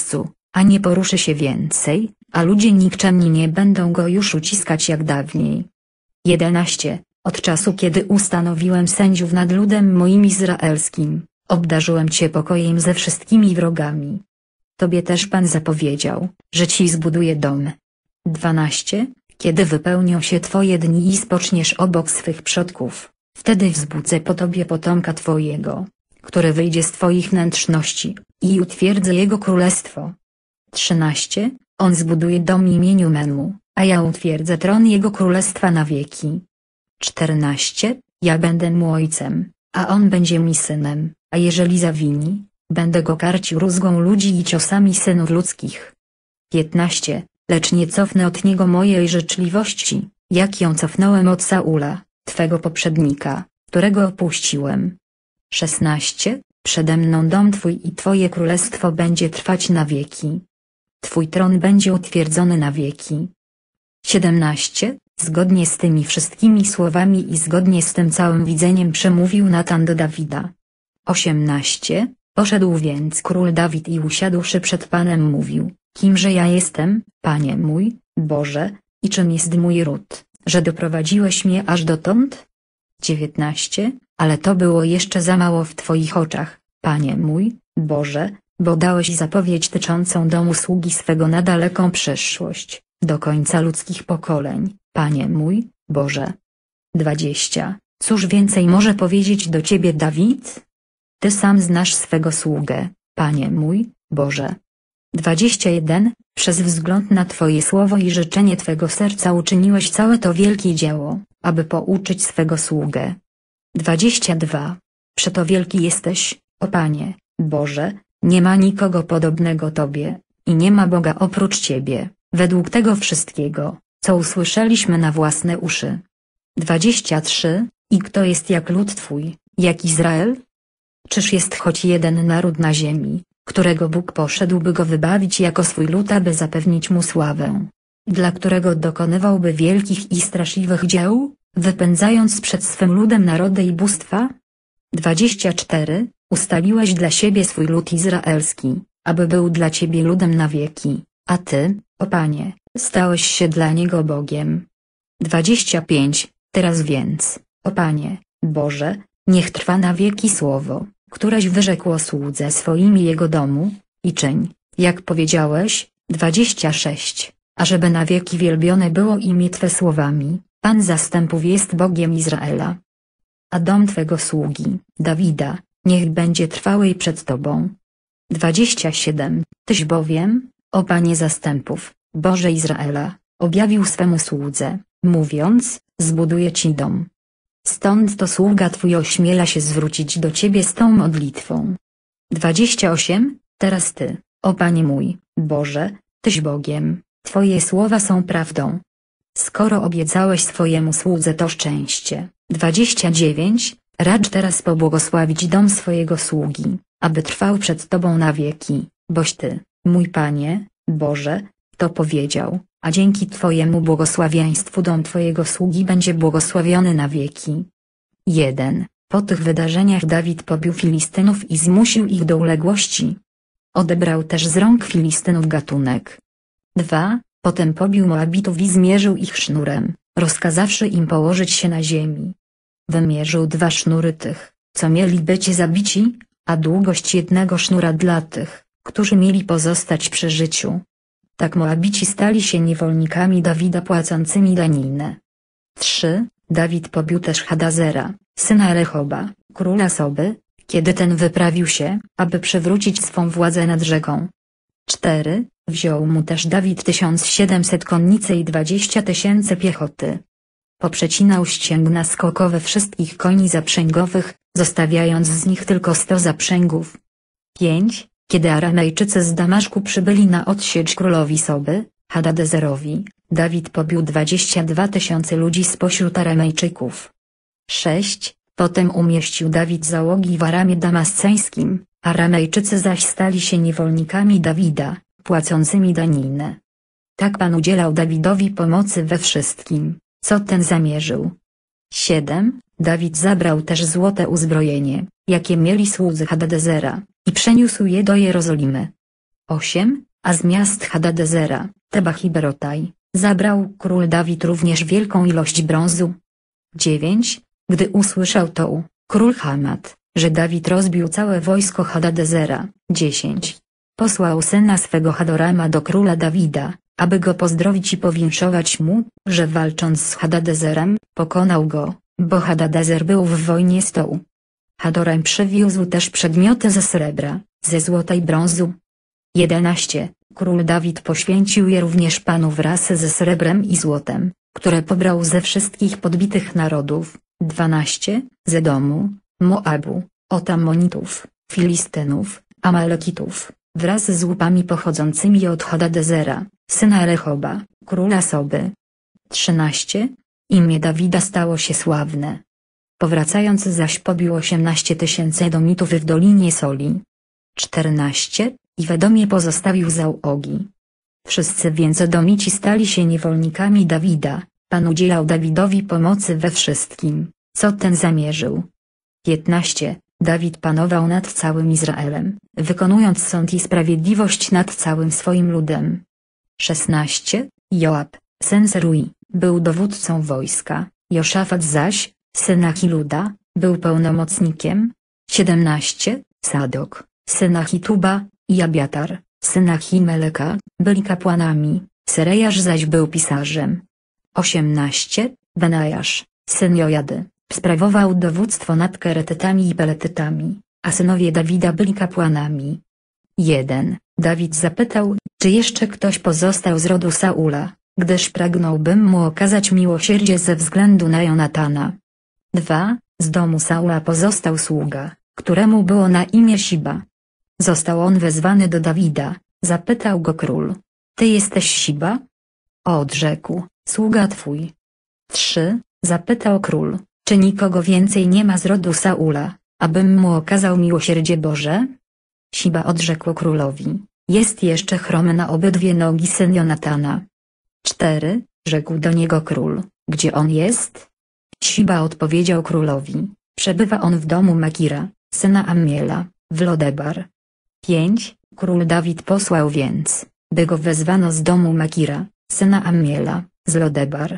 a nie poruszy się więcej, a ludzie nikczemni nie będą go już uciskać jak dawniej. jedenaście. Od czasu kiedy ustanowiłem sędziów nad ludem moim izraelskim, obdarzyłem cię pokojem ze wszystkimi wrogami. Tobie też Pan zapowiedział, że ci zbuduje dom. dwanaście. Kiedy wypełnią się twoje dni i spoczniesz obok swych przodków, wtedy wzbudzę po tobie potomka twojego, który wyjdzie z twoich wnętrzności, i utwierdzę jego królestwo. trzynaście. On zbuduje dom imieniu memu, a ja utwierdzę tron jego królestwa na wieki. czternaście. Ja będę mu ojcem, a on będzie mi synem, a jeżeli zawini, będę go karcił rózgą ludzi i ciosami synów ludzkich. piętnaście. Lecz nie cofnę od niego mojej życzliwości, jak ją cofnąłem od Saula, twego poprzednika, którego opuściłem. szesnaście. Przede mną dom twój i twoje królestwo będzie trwać na wieki. Twój tron będzie utwierdzony na wieki. siedemnaście. Zgodnie z tymi wszystkimi słowami i zgodnie z tym całym widzeniem przemówił Natan do Dawida. osiemnaście. Poszedł więc król Dawid i usiadłszy przed Panem mówił: Kimże ja jestem, Panie mój, Boże, i czym jest mój ród, że doprowadziłeś mnie aż dotąd? dziewiętnaście. Ale to było jeszcze za mało w Twoich oczach, Panie mój, Boże, bo dałeś zapowiedź tyczącą domu sługi swego na daleką przyszłość, do końca ludzkich pokoleń, Panie mój, Boże. dwadzieścia. Cóż więcej może powiedzieć do Ciebie Dawid? Ty sam znasz swego sługę, Panie mój, Boże. dwadzieścia jeden. Przez wzgląd na Twoje słowo i życzenie Twego serca uczyniłeś całe to wielkie dzieło, aby pouczyć swego sługę. dwadzieścia dwa. Przeto wielki jesteś, o Panie, Boże, nie ma nikogo podobnego Tobie, i nie ma Boga oprócz Ciebie, według tego wszystkiego, co usłyszeliśmy na własne uszy. dwadzieścia trzy. I kto jest jak lud Twój, jak Izrael? Czyż jest choć jeden naród na ziemi, którego Bóg poszedłby go wybawić jako swój lud, aby zapewnić mu sławę, dla którego dokonywałby wielkich i straszliwych dzieł, wypędzając przed swym ludem narody i bóstwa? dwadzieścia cztery. Ustaliłeś dla siebie swój lud izraelski, aby był dla Ciebie ludem na wieki, a Ty, o Panie, stałeś się dla niego Bogiem. dwadzieścia pięć. Teraz więc, o Panie, Boże, niech trwa na wieki słowo, któreś wyrzekł o słudze swoim i jego domu, i czyń, jak powiedziałeś. dwadzieścia sześć. Ażeby na wieki wielbione było imię Twe słowami, Pan zastępów jest Bogiem Izraela. A dom Twego sługi, Dawida, niech będzie trwały i przed Tobą. dwadzieścia siedem. Tyś bowiem, o Panie zastępów, Boże Izraela, objawił swemu słudze, mówiąc: zbuduję Ci dom. Stąd to sługa Twój ośmiela się zwrócić do Ciebie z tą modlitwą. dwadzieścia osiem. Teraz Ty, o Panie mój, Boże, Tyś Bogiem, Twoje słowa są prawdą. Skoro obiecałeś swojemu słudze to szczęście. dwadzieścia dziewięć. Racz teraz pobłogosławić dom swojego sługi, aby trwał przed Tobą na wieki, boś Ty, mój Panie, Boże, to powiedział, a dzięki Twojemu błogosławieństwu dom Twojego sługi będzie błogosławiony na wieki. jeden. Po tych wydarzeniach Dawid pobił Filistynów i zmusił ich do uległości. Odebrał też z rąk Filistynów gatunek. dwa. Potem pobił Moabitów i zmierzył ich sznurem, rozkazawszy im położyć się na ziemi. Wymierzył dwa sznury tych, co mieli być zabici, a długość jednego sznura dla tych, którzy mieli pozostać przy życiu. Tak Moabici stali się niewolnikami Dawida płacącymi daninę. trzy. Dawid pobił też Hadazera, syna Rehoba, króla Soby, kiedy ten wyprawił się, aby przywrócić swą władzę nad rzeką. cztery. Wziął mu też Dawid tysiąc siedemset konnicy i dwadzieścia tysięcy piechoty. Poprzecinał ścięgna skokowe wszystkich koni zaprzęgowych, zostawiając z nich tylko sto zaprzęgów. pięć. Kiedy Aramejczycy z Damaszku przybyli na odsiecz królowi Soby, Hadadezerowi, Dawid pobił dwadzieścia dwa tysiące ludzi spośród Aramejczyków. sześć. Potem umieścił Dawid załogi w Aramie Damasceńskim, Aramejczycy zaś stali się niewolnikami Dawida, płacącymi daninę. Tak Pan udzielał Dawidowi pomocy we wszystkim, co ten zamierzył. siedem. Dawid zabrał też złote uzbrojenie, jakie mieli słudzy Hadadezera, i przeniósł je do Jerozolimy. osiem. a z miast Hadadezera, Tebach i Berotaj, zabrał król Dawid również wielką ilość brązu. dziewięć. Gdy usłyszał to, król Hamat, że Dawid rozbił całe wojsko Hadadezera. dziesięć. Posłał syna swego Hadorama do króla Dawida, aby go pozdrowić i powinszować mu, że walcząc z Hadadezerem, pokonał go, bo Hadadezer był w wojnie z Tou. Hadoram przywiózł też przedmioty ze srebra, ze złota i brązu. jedenaście. Król Dawid poświęcił je również Panu wraz ze srebrem i złotem, które pobrał ze wszystkich podbitych narodów. dwanaście. Z Edomu, Moabu, od Ammonitów, Filistynów, Amalekitów, wraz z łupami pochodzącymi od Hadadezera, syna Rehoba, króla Soby. trzynaście. Imię Dawida stało się sławne. Powracając zaś pobił osiemnaście tysięcy Edomitów w Dolinie Soli. czternaście. I w Edomie pozostawił załogi. Wszyscy więc Edomici stali się niewolnikami Dawida. Pan udzielał Dawidowi pomocy we wszystkim, co ten zamierzył. piętnaście. Dawid panował nad całym Izraelem, wykonując sąd i sprawiedliwość nad całym swoim ludem. szesnaście. Joab, syn Serui, był dowódcą wojska, Joszafat zaś, syn Achiluda, był pełnomocnikiem. siedemnaście. Sadok, syn Achituba, i Abiatar, syn Achimeleka, byli kapłanami, Serejasz zaś był pisarzem. osiemnaście. Benajasz, syn Jojady, sprawował dowództwo nad Keretytami i Peletytami, a synowie Dawida byli kapłanami. jeden. Dawid zapytał, czy jeszcze ktoś pozostał z rodu Saula, gdyż pragnąłbym mu okazać miłosierdzie ze względu na Jonatana. dwa. Z domu Saula pozostał sługa, któremu było na imię Siba. Został on wezwany do Dawida, zapytał go król: Ty jesteś Siba? Odrzekł: sługa twój. trzy. Zapytał król: czy nikogo więcej nie ma z rodu Saula, abym mu okazał miłosierdzie Boże? Siba odrzekł królowi: jest jeszcze chromy na obydwie nogi syn Jonatana. cztery. Rzekł do niego król: gdzie on jest? Siba odpowiedział królowi: przebywa on w domu Makira, syna Ammiela, w Lodebar. pięć. Król Dawid posłał więc, by go wezwano z domu Makira, syna Ammiela, z Lodebar.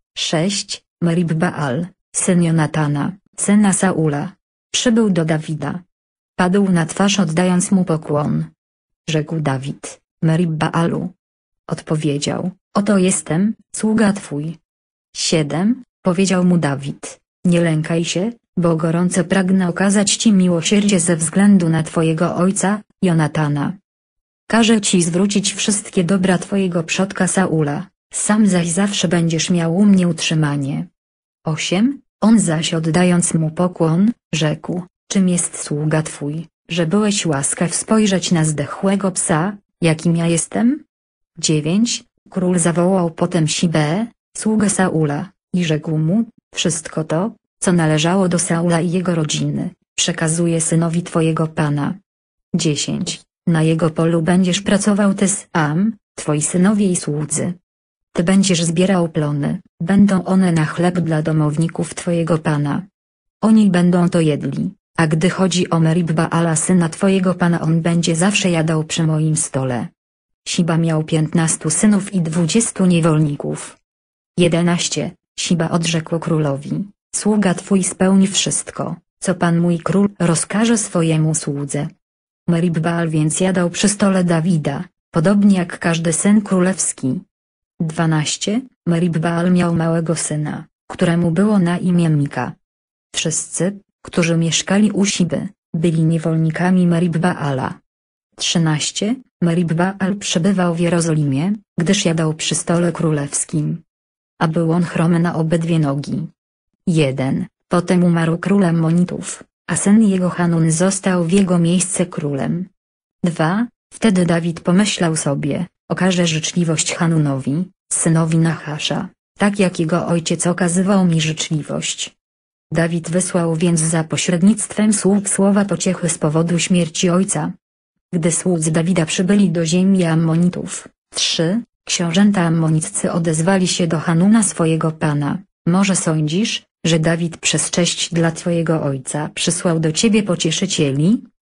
sześć. Merib-Baal, syn Jonatana, syna Saula, przybył do Dawida. Padł na twarz oddając mu pokłon. Rzekł Dawid: Merib-Baalu. Odpowiedział: oto jestem, sługa twój. siedem. Powiedział mu Dawid: nie lękaj się, bo gorąco pragnę okazać ci miłosierdzie ze względu na twojego ojca, Jonatana. Każę ci zwrócić wszystkie dobra twojego przodka Saula, sam zaś zawsze będziesz miał u mnie utrzymanie. osiem. On zaś oddając mu pokłon, rzekł: czym jest sługa twój, że byłeś łaskaw spojrzeć na zdechłego psa, jakim ja jestem? dziewięć. Król zawołał potem Sibę, sługę Saula, i rzekł mu: wszystko to, co należało do Saula i jego rodziny, przekazuję synowi twojego pana. dziesięć. Na jego polu będziesz pracował ty sam, twoi synowie i słudzy. Ty będziesz zbierał plony, będą one na chleb dla domowników twojego pana. Oni będą to jedli, a gdy chodzi o Merib-Baala syna twojego pana, on będzie zawsze jadał przy moim stole. Siba miał piętnastu synów i dwudziestu niewolników. jedenaście. Siba odrzekł królowi: sługa twój spełni wszystko, co pan mój król rozkaże swojemu słudze. Merib-Baal więc jadał przy stole Dawida, podobnie jak każdy syn królewski. dwanaście. Merib-Baal miał małego syna, któremu było na imię Mika. Wszyscy, którzy mieszkali u Siby, byli niewolnikami Merib-Baala. trzynaście. Merib-Baal przebywał w Jerozolimie, gdyż jadał przy stole królewskim. A był on chromy na obydwie nogi. jeden. Potem umarł król Ammonitów, a syn jego Hanun został w jego miejsce królem. dwa. Wtedy Dawid pomyślał sobie: okażę życzliwość Hanunowi, synowi Nachasza, tak jak jego ojciec okazywał mi życzliwość. Dawid wysłał więc za pośrednictwem sług słowa pociechy z powodu śmierci ojca. Gdy słudzy Dawida przybyli do ziemi Ammonitów, trzy. Książęta ammoniccy odezwali się do Hanuna swojego pana: może sądzisz, że Dawid przez cześć dla twojego ojca przysłał do ciebie pocieszycieli?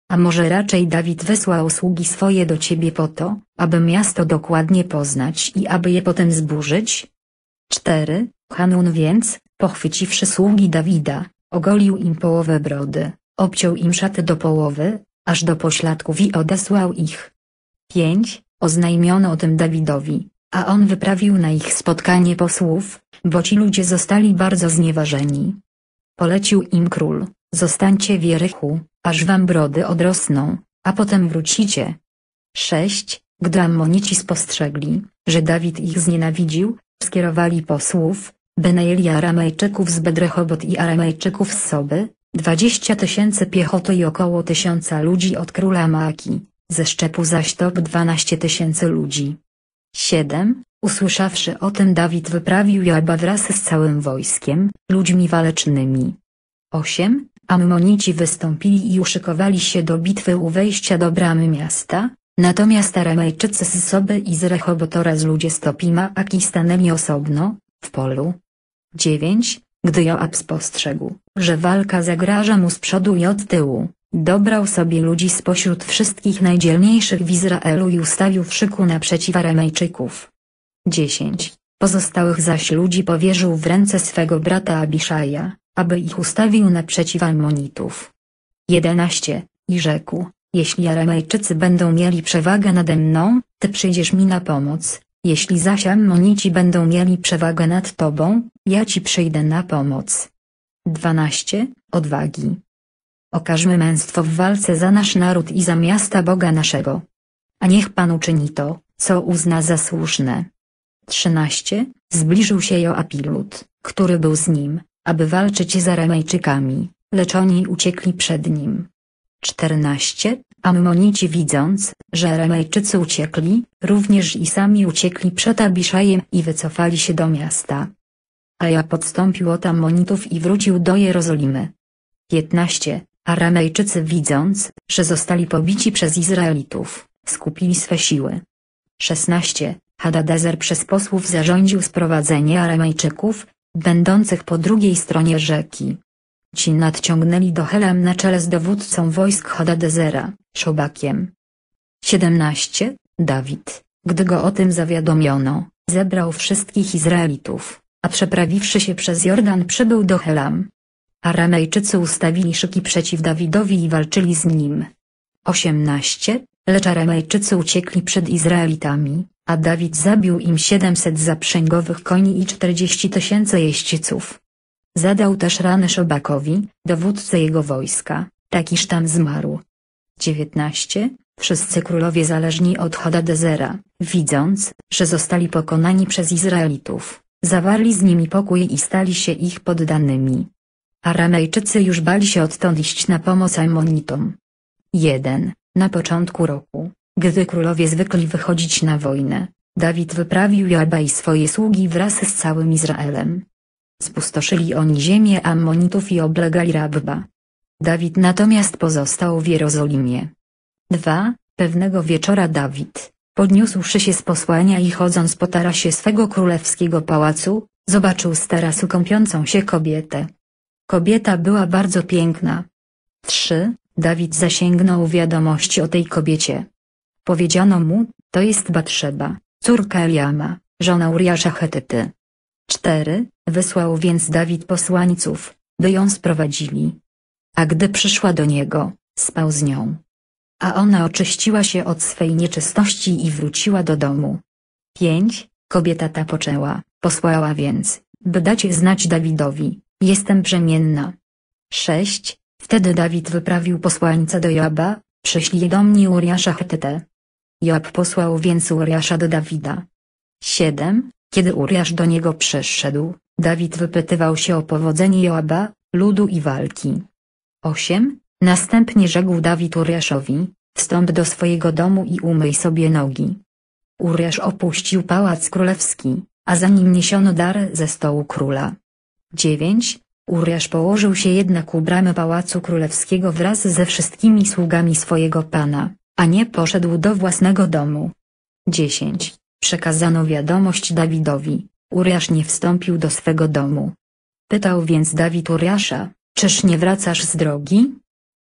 A może raczej Dawid wysłał sługi swoje do ciebie po to, aby miasto dokładnie poznać i aby je potem zburzyć? cztery. Hanun więc, pochwyciwszy sługi Dawida, ogolił im połowę brody, obciął im szaty do połowy, aż do pośladków i odesłał ich. pięć. Oznajmiono o tym Dawidowi, a on wyprawił na ich spotkanie posłów, bo ci ludzie zostali bardzo znieważeni. Polecił im król: zostańcie w Jerichu, aż wam brody odrosną, a potem wrócicie. sześć. Gdy Ammonici spostrzegli, że Dawid ich znienawidził, skierowali posłów, by najęli Aramejczyków z Bedrechobot i Aramejczyków z Soby, dwadzieścia tysięcy piechoty i około tysiąca ludzi od króla Maaki, ze szczepu zaś Tob dwanaście tysięcy ludzi. siedem. Usłyszawszy o tym Dawid wyprawił Joaba wraz z całym wojskiem, ludźmi walecznymi. osiem. Ammonici wystąpili i uszykowali się do bitwy u wejścia do bramy miasta, natomiast Aramejczycy z Soby i z Rechobot oraz ludzie z Tob i Maaki stanęli osobno, w polu. dziewięć. Gdy Joab spostrzegł, że walka zagraża mu z przodu i od tyłu, dobrał sobie ludzi spośród wszystkich najdzielniejszych w Izraelu i ustawił w szyku naprzeciw Aramejczyków. dziesięć. Pozostałych zaś ludzi powierzył w ręce swego brata Abiszaja, aby ich ustawił naprzeciw Ammonitów. jedenaście. I rzekł: jeśli Aramejczycy będą mieli przewagę nade mną, ty przyjdziesz mi na pomoc, jeśli zaś Ammonici będą mieli przewagę nad tobą, ja ci przyjdę na pomoc. dwanaście. Odwagi. Okażmy męstwo w walce za nasz naród i za miasta Boga naszego. A niech Pan uczyni to, co uzna za słuszne. trzynaście. Zbliżył się Joab i lud, który był z nim, aby walczyć z Aramejczykami, lecz oni uciekli przed nim. czternaście. Ammonici widząc, że Aramejczycy uciekli, również i sami uciekli przed Abiszajem i wycofali się do miasta. A Joab odstąpił od Ammonitów i wrócił do Jerozolimy. piętnaście. Aramejczycy widząc, że zostali pobici przez Izraelitów, skupili swe siły. szesnaście. Hadadezer przez posłów zarządził sprowadzenie Aramejczyków, będących po drugiej stronie rzeki. Ci nadciągnęli do Helam na czele z dowódcą wojsk Hadadezera, Szobakiem. siedemnaście. Dawid, gdy go o tym zawiadomiono, zebrał wszystkich Izraelitów, a przeprawiwszy się przez Jordan przybył do Helam. Aramejczycy ustawili szyki przeciw Dawidowi i walczyli z nim. osiemnaście. Lecz Aramejczycy uciekli przed Izraelitami, a Dawid zabił im siedemset zaprzęgowych koni i czterdzieści tysięcy jeźdźców. Zadał też rany Szobakowi, dowódcy jego wojska, tak iż tam zmarł. dziewiętnaście. Wszyscy królowie zależni od Hadadezera, widząc, że zostali pokonani przez Izraelitów, zawarli z nimi pokój i stali się ich poddanymi. Aramejczycy już bali się odtąd iść na pomoc Ammonitom. jeden. Na początku roku, gdy królowie zwykli wychodzić na wojnę, Dawid wyprawił Joaba i swoje sługi wraz z całym Izraelem. Spustoszyli oni ziemię Ammonitów i oblegali Rabba. Dawid natomiast pozostał w Jerozolimie. dwa. Pewnego wieczora Dawid, podniósłszy się z posłania i chodząc po tarasie swego królewskiego pałacu, zobaczył z tarasu kąpiącą się kobietę. Kobieta była bardzo piękna. trzy. Dawid zasięgnął wiadomości o tej kobiecie. Powiedziano mu: to jest Batszeba, córka Eliama, żona Uriasza Chetyty. cztery. Wysłał więc Dawid posłańców, by ją sprowadzili. A gdy przyszła do niego, spał z nią. A ona oczyściła się od swej nieczystości i wróciła do domu. pięć. Kobieta ta poczęła, posłała więc, by dać znać Dawidowi: jestem brzemienna. sześć. Wtedy Dawid wyprawił posłańca do Joaba: przyślij do mnie Uriasza Chetytę. Joab posłał więc Uriasza do Dawida. siedem. Kiedy Uriasz do niego przyszedł, Dawid wypytywał się o powodzenie Joaba, ludu i walki. osiem. Następnie rzekł Dawid Uriaszowi: wstąp do swojego domu i umyj sobie nogi. Uriasz opuścił pałac królewski, a za nim niesiono dar ze stołu króla. dziewięć. Uriasz położył się jednak u bramy pałacu królewskiego wraz ze wszystkimi sługami swojego pana, a nie poszedł do własnego domu. dziesięć. Przekazano wiadomość Dawidowi: Uriasz nie wstąpił do swego domu. Pytał więc Dawid Uriasza: czyż nie wracasz z drogi?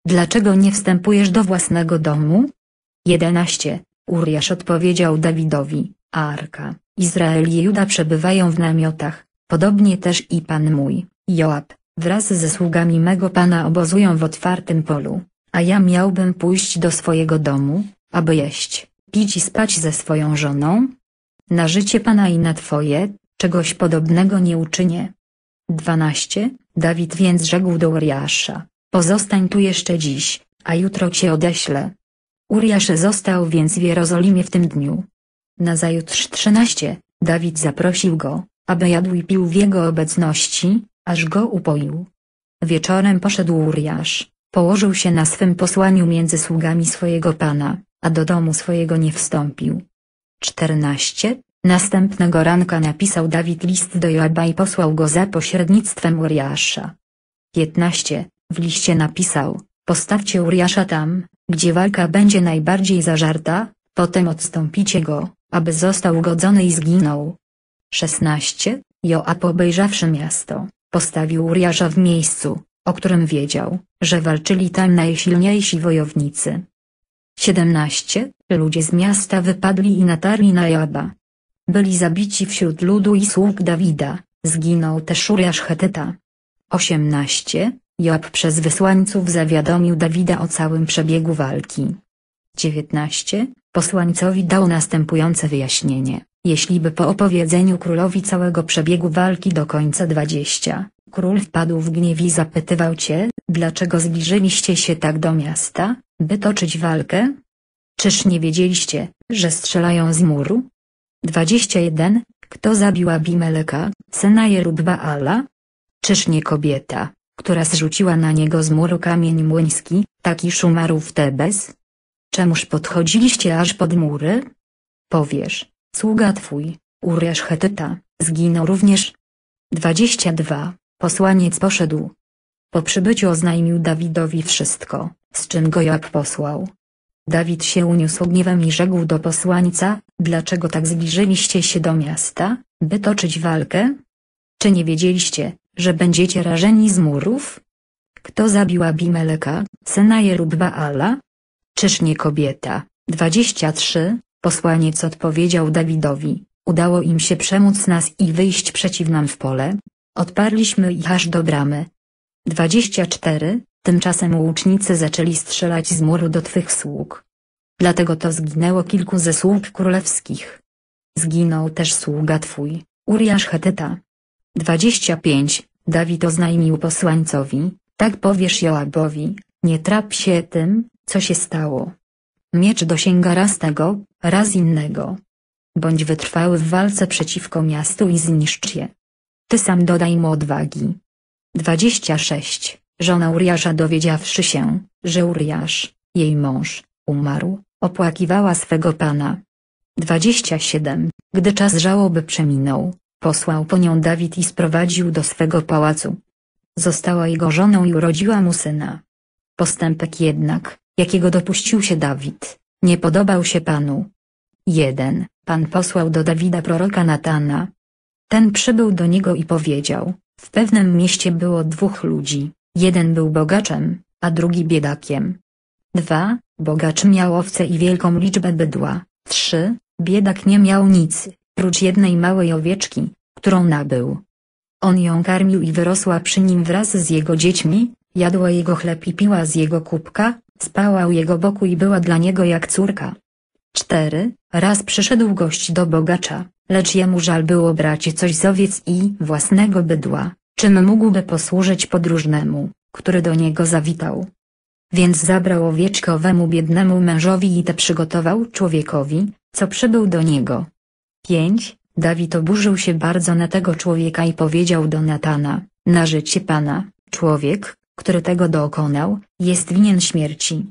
Dlaczego nie wstępujesz do własnego domu? jedenaście. Uriasz odpowiedział Dawidowi, Arka, Izrael i Juda przebywają w namiotach, podobnie też i pan mój, Joab, wraz ze sługami mego pana obozują w otwartym polu, a ja miałbym pójść do swojego domu, aby jeść, pić i spać ze swoją żoną? Na życie pana i na twoje, czegoś podobnego nie uczynię. dwanaście. Dawid więc rzekł do Uriasza, pozostań tu jeszcze dziś, a jutro cię odeślę. Uriasz został więc w Jerozolimie w tym dniu. Nazajutrz trzynaście. Dawid zaprosił go, aby jadł i pił w jego obecności, aż go upoił. Wieczorem poszedł Uriasz, położył się na swym posłaniu między sługami swojego pana, a do domu swojego nie wstąpił. czternaście. Następnego ranka napisał Dawid list do Joaba i posłał go za pośrednictwem Uriasza. piętnaście. W liście napisał, postawcie Uriasza tam, gdzie walka będzie najbardziej zażarta, potem odstąpicie go, aby został ugodzony i zginął. szesnaście. Joab obejrzawszy miasto, postawił Uriasza w miejscu, o którym wiedział, że walczyli tam najsilniejsi wojownicy. siedemnaście. Ludzie z miasta wypadli i natarli na Joaba. Byli zabici wśród ludu i sług Dawida, zginął też Uriasz Chetyta. osiemnaście. Joab przez wysłańców zawiadomił Dawida o całym przebiegu walki. dziewiętnaście. Posłańcowi dał następujące wyjaśnienie, jeśli by po opowiedzeniu królowi całego przebiegu walki do końca dwadzieścia, król wpadł w gniew i zapytywał cię, dlaczego zbliżyliście się tak do miasta, by toczyć walkę? Czyż nie wiedzieliście, że strzelają z muru? dwadzieścia jeden. Kto zabił Abimeleka, syna Jerubbaala? Czyż nie kobieta, która zrzuciła na niego z muru kamień młyński, taki szumarł w Tebes? Czemuż podchodziliście aż pod mury? Powiesz, sługa twój, Uriasz Chetyta, zginął również. dwadzieścia dwa. Posłaniec poszedł. Po przybyciu oznajmił Dawidowi wszystko, z czym go Joab posłał. Dawid się uniósł gniewem i rzekł do posłańca, dlaczego tak zbliżyliście się do miasta, by toczyć walkę? Czy nie wiedzieliście, że będziecie rażeni z murów? Kto zabił Abimeleka, syna Jerubbaala? Czyż nie kobieta? dwadzieścia trzy. Posłaniec odpowiedział Dawidowi, udało im się przemóc nas i wyjść przeciw nam w pole. Odparliśmy ich aż do bramy. dwadzieścia cztery. Tymczasem łucznicy zaczęli strzelać z muru do twych sług. Dlatego to zginęło kilku ze sług królewskich. Zginął też sługa twój, Uriasz Chetyta. dwadzieścia pięć. Dawid oznajmił posłańcowi, tak powiesz Joabowi, nie trap się tym, co się stało. Miecz dosięga raz tego, raz innego. Bądź wytrwały w walce przeciwko miastu i zniszcz je. Ty sam dodaj mu odwagi. dwadzieścia sześć. Żona Uriasza dowiedziawszy się, że Uriasz, jej mąż, umarł, opłakiwała swego pana. dwadzieścia siedem. Gdy czas żałoby przeminął, posłał po nią Dawid i sprowadził do swego pałacu. Została jego żoną i urodziła mu syna. Postępek jednak, jakiego dopuścił się Dawid, nie podobał się panu. jeden. Pan posłał do Dawida proroka Natana. Ten przybył do niego i powiedział, w pewnym mieście było dwóch ludzi, jeden był bogaczem, a drugi biedakiem. dwa. Bogacz miał owce i wielką liczbę bydła. trzy. Biedak nie miał nic, prócz jednej małej owieczki, którą nabył. On ją karmił i wyrosła przy nim wraz z jego dziećmi, jadła jego chleb i piła z jego kubka, spała u jego boku i była dla niego jak córka. cztery. Raz przyszedł gość do bogacza, lecz jemu żal było brać coś z owiec i własnego bydła, czym mógłby posłużyć podróżnemu, który do niego zawitał. Więc zabrał owieczkę owemu biednemu mężowi i te przygotował człowiekowi, co przybył do niego. pięć. Dawid oburzył się bardzo na tego człowieka i powiedział do Natana, na życie Pana, człowiek, który tego dokonał, jest winien śmierci.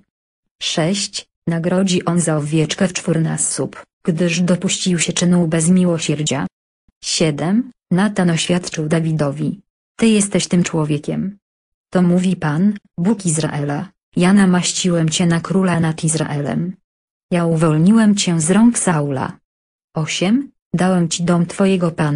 sześć. Nagrodzi on za owieczkę w czwórnasób, gdyż dopuścił się czynu bez miłosierdzia. siedem. Natan oświadczył Dawidowi, ty jesteś tym człowiekiem. To mówi Pan, Bóg Izraela, ja namaściłem cię na króla nad Izraelem. Ja uwolniłem cię z rąk Saula. osiem. Dałem ci dom twojego pana,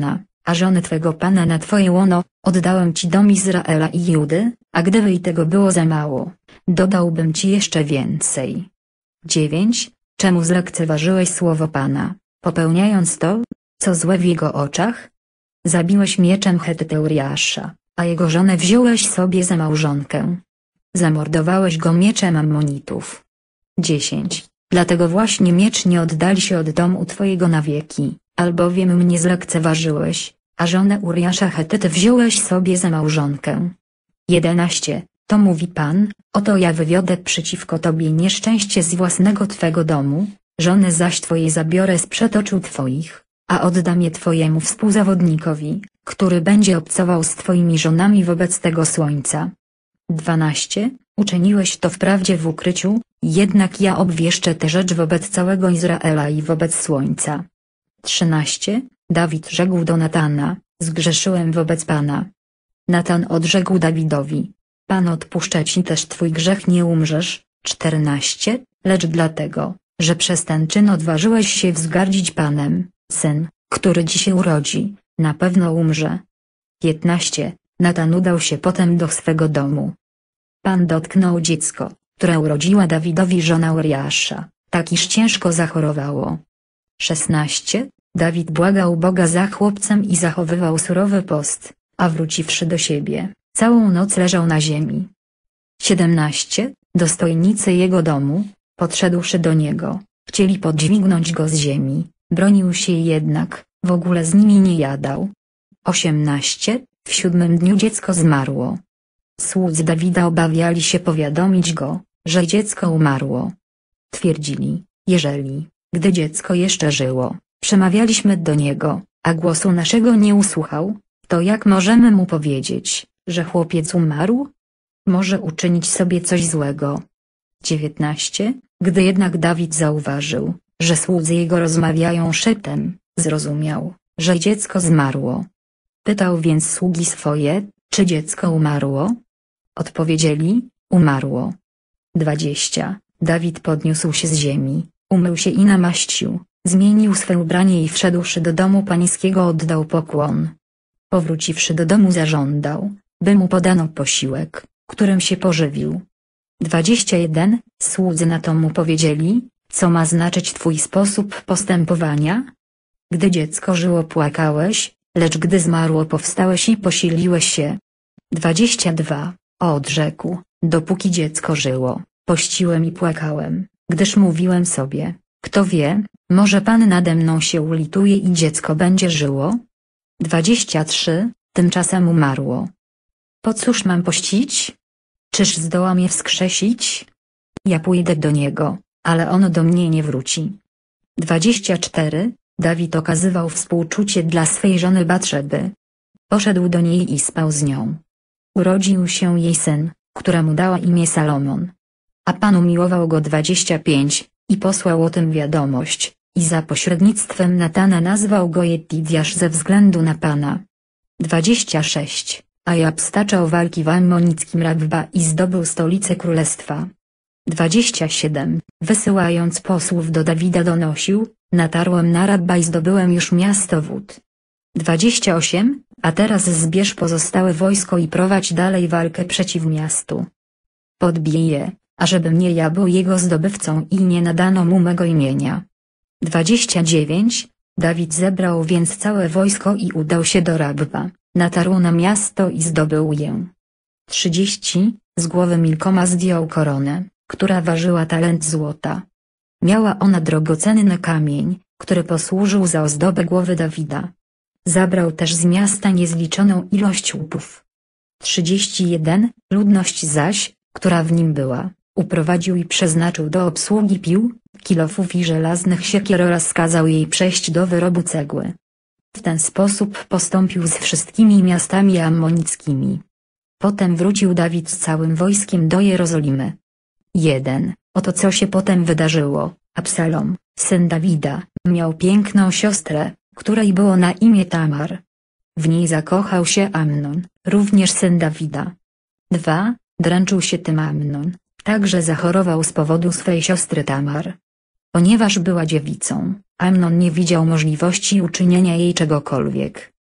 a żony twego pana na twoje łono, oddałem ci dom Izraela i Judy, a gdyby i tego było za mało, dodałbym ci jeszcze więcej. dziewięć. Czemu zlekceważyłeś słowo Pana, popełniając to, co złe w jego oczach? Zabiłeś mieczem Chetytę Uriasza, a jego żonę wziąłeś sobie za małżonkę. Zamordowałeś go mieczem Ammonitów. dziesięć. Dlatego właśnie miecz nie oddali się od domu twojego na wieki, albowiem mnie zlekceważyłeś, a żonę Uriasza Chetyty wziąłeś sobie za małżonkę. jedenaście. To mówi Pan, oto ja wywiodę przeciwko tobie nieszczęście z własnego twego domu, żonę zaś twojej zabiorę z oczu twoich, a oddam je twojemu współzawodnikowi, który będzie obcował z twoimi żonami wobec tego słońca. dwanaście. Uczyniłeś to wprawdzie w ukryciu, jednak ja obwieszczę tę rzecz wobec całego Izraela i wobec słońca. trzynaście. Dawid rzekł do Natana, zgrzeszyłem wobec Pana. Natan odrzekł Dawidowi, Pan odpuszcza ci też twój grzech, nie umrzesz. czternaście. Lecz dlatego, że przez ten czyn odważyłeś się wzgardzić Panem, syn, który ci się urodzi, na pewno umrze. piętnaście. Natan udał się potem do swego domu. Pan dotknął dziecko, które urodziła Dawidowi żona Uriasza, tak iż ciężko zachorowało. szesnaście. Dawid błagał Boga za chłopcem i zachowywał surowy post, a wróciwszy do siebie, całą noc leżał na ziemi. siedemnaście. Dostojnicy jego domu, podszedłszy do niego, chcieli podźwignąć go z ziemi, bronił się jednak, w ogóle z nimi nie jadał. osiemnaście. W siódmym dniu dziecko zmarło. Słudzy Dawida obawiali się powiadomić go, że dziecko umarło. Twierdzili, jeżeli, gdy dziecko jeszcze żyło, przemawialiśmy do niego, a głosu naszego nie usłuchał, to jak możemy mu powiedzieć, że chłopiec umarł? Może uczynić sobie coś złego. dziewiętnaście. Gdy jednak Dawid zauważył, że słudzy jego rozmawiają szeptem, zrozumiał, że dziecko zmarło. Pytał więc sługi swoje, czy dziecko umarło? Odpowiedzieli, umarło. dwadzieścia. Dawid podniósł się z ziemi, umył się i namaścił, zmienił swe ubranie i wszedłszy do domu pańskiego oddał pokłon. Powróciwszy do domu zażądał, by mu podano posiłek, którym się pożywił. dwadzieścia jeden. Słudzy na to mu powiedzieli, co ma znaczyć twój sposób postępowania? Gdy dziecko żyło płakałeś, lecz gdy zmarło powstałeś i posiliłeś się. dwadzieścia dwa. Odrzekł, dopóki dziecko żyło, pościłem i płakałem, gdyż mówiłem sobie, kto wie, może Pan nade mną się ulituje i dziecko będzie żyło? dwadzieścia trzy. Tymczasem umarło. Po cóż mam pościć? Czyż zdołam je wskrzesić? Ja pójdę do niego, ale on do mnie nie wróci. dwadzieścia cztery. Dawid okazywał współczucie dla swej żony Batszeby. Poszedł do niej i spał z nią. Urodził się jej syn, któremu dała imię Salomon. A Pan umiłował go. dwadzieścia pięć. I posłał o tym wiadomość, i za pośrednictwem Natana nazwał go Jedidiasz ze względu na Pana. dwadzieścia sześć. A Joab staczał walki w ammonickim Rabba i zdobył stolicę królestwa. dwadzieścia siedem. Wysyłając posłów do Dawida donosił, natarłem na Rabba i zdobyłem już miasto wód. dwadzieścia osiem. A teraz zbierz pozostałe wojsko i prowadź dalej walkę przeciw miastu. Podbij je, ażebym nie ja był jego zdobywcą i nie nadano mu mego imienia. dwadzieścia dziewięć. Dawid zebrał więc całe wojsko i udał się do Rabba, natarł na miasto i zdobył je. trzydzieści. Z głowy Milkoma zdjął koronę, która ważyła talent złota. Miała ona drogocenny kamień, który posłużył za ozdobę głowy Dawida. Zabrał też z miasta niezliczoną ilość łupów. trzydzieści jeden. Ludność zaś, która w nim była, uprowadził i przeznaczył do obsługi pił, kilofów i żelaznych siekier oraz kazał jej przejść do wyrobu cegły. W ten sposób postąpił z wszystkimi miastami ammonickimi. Potem wrócił Dawid z całym wojskiem do Jerozolimy. jeden. Oto co się potem wydarzyło. Absalom, syn Dawida, miał piękną siostrę, której było na imię Tamar. W niej zakochał się Amnon, również syn Dawida. dwa. Dręczył się tym Amnon, tak że zachorował z powodu swej siostry Tamar. Ponieważ była dziewicą, Amnon nie widział możliwości uczynienia jej czegokolwiek.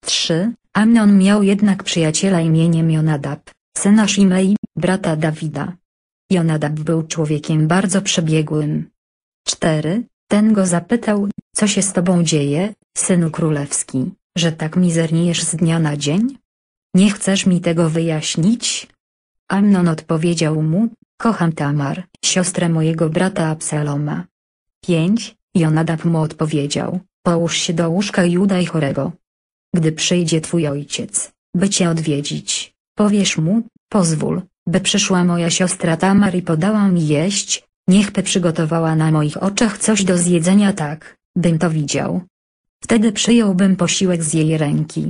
trzy. Amnon miał jednak przyjaciela imieniem Jonadab, syna Shimei, brata Dawida. Jonadab był człowiekiem bardzo przebiegłym. cztery. Ten go zapytał, co się z tobą dzieje, synu królewski, że tak mizerniejesz z dnia na dzień? Nie chcesz mi tego wyjaśnić? Amnon odpowiedział mu, kocham Tamar, siostrę mojego brata Absaloma. pięć. Jonadab mu odpowiedział, połóż się do łóżka i udaj chorego. Gdy przyjdzie twój ojciec, by cię odwiedzić, powiesz mu, pozwól, by przyszła moja siostra Tamar i podała mi jeść, niechby przygotowała na moich oczach coś do zjedzenia tak, bym to widział. Wtedy przyjąłbym posiłek z jej ręki.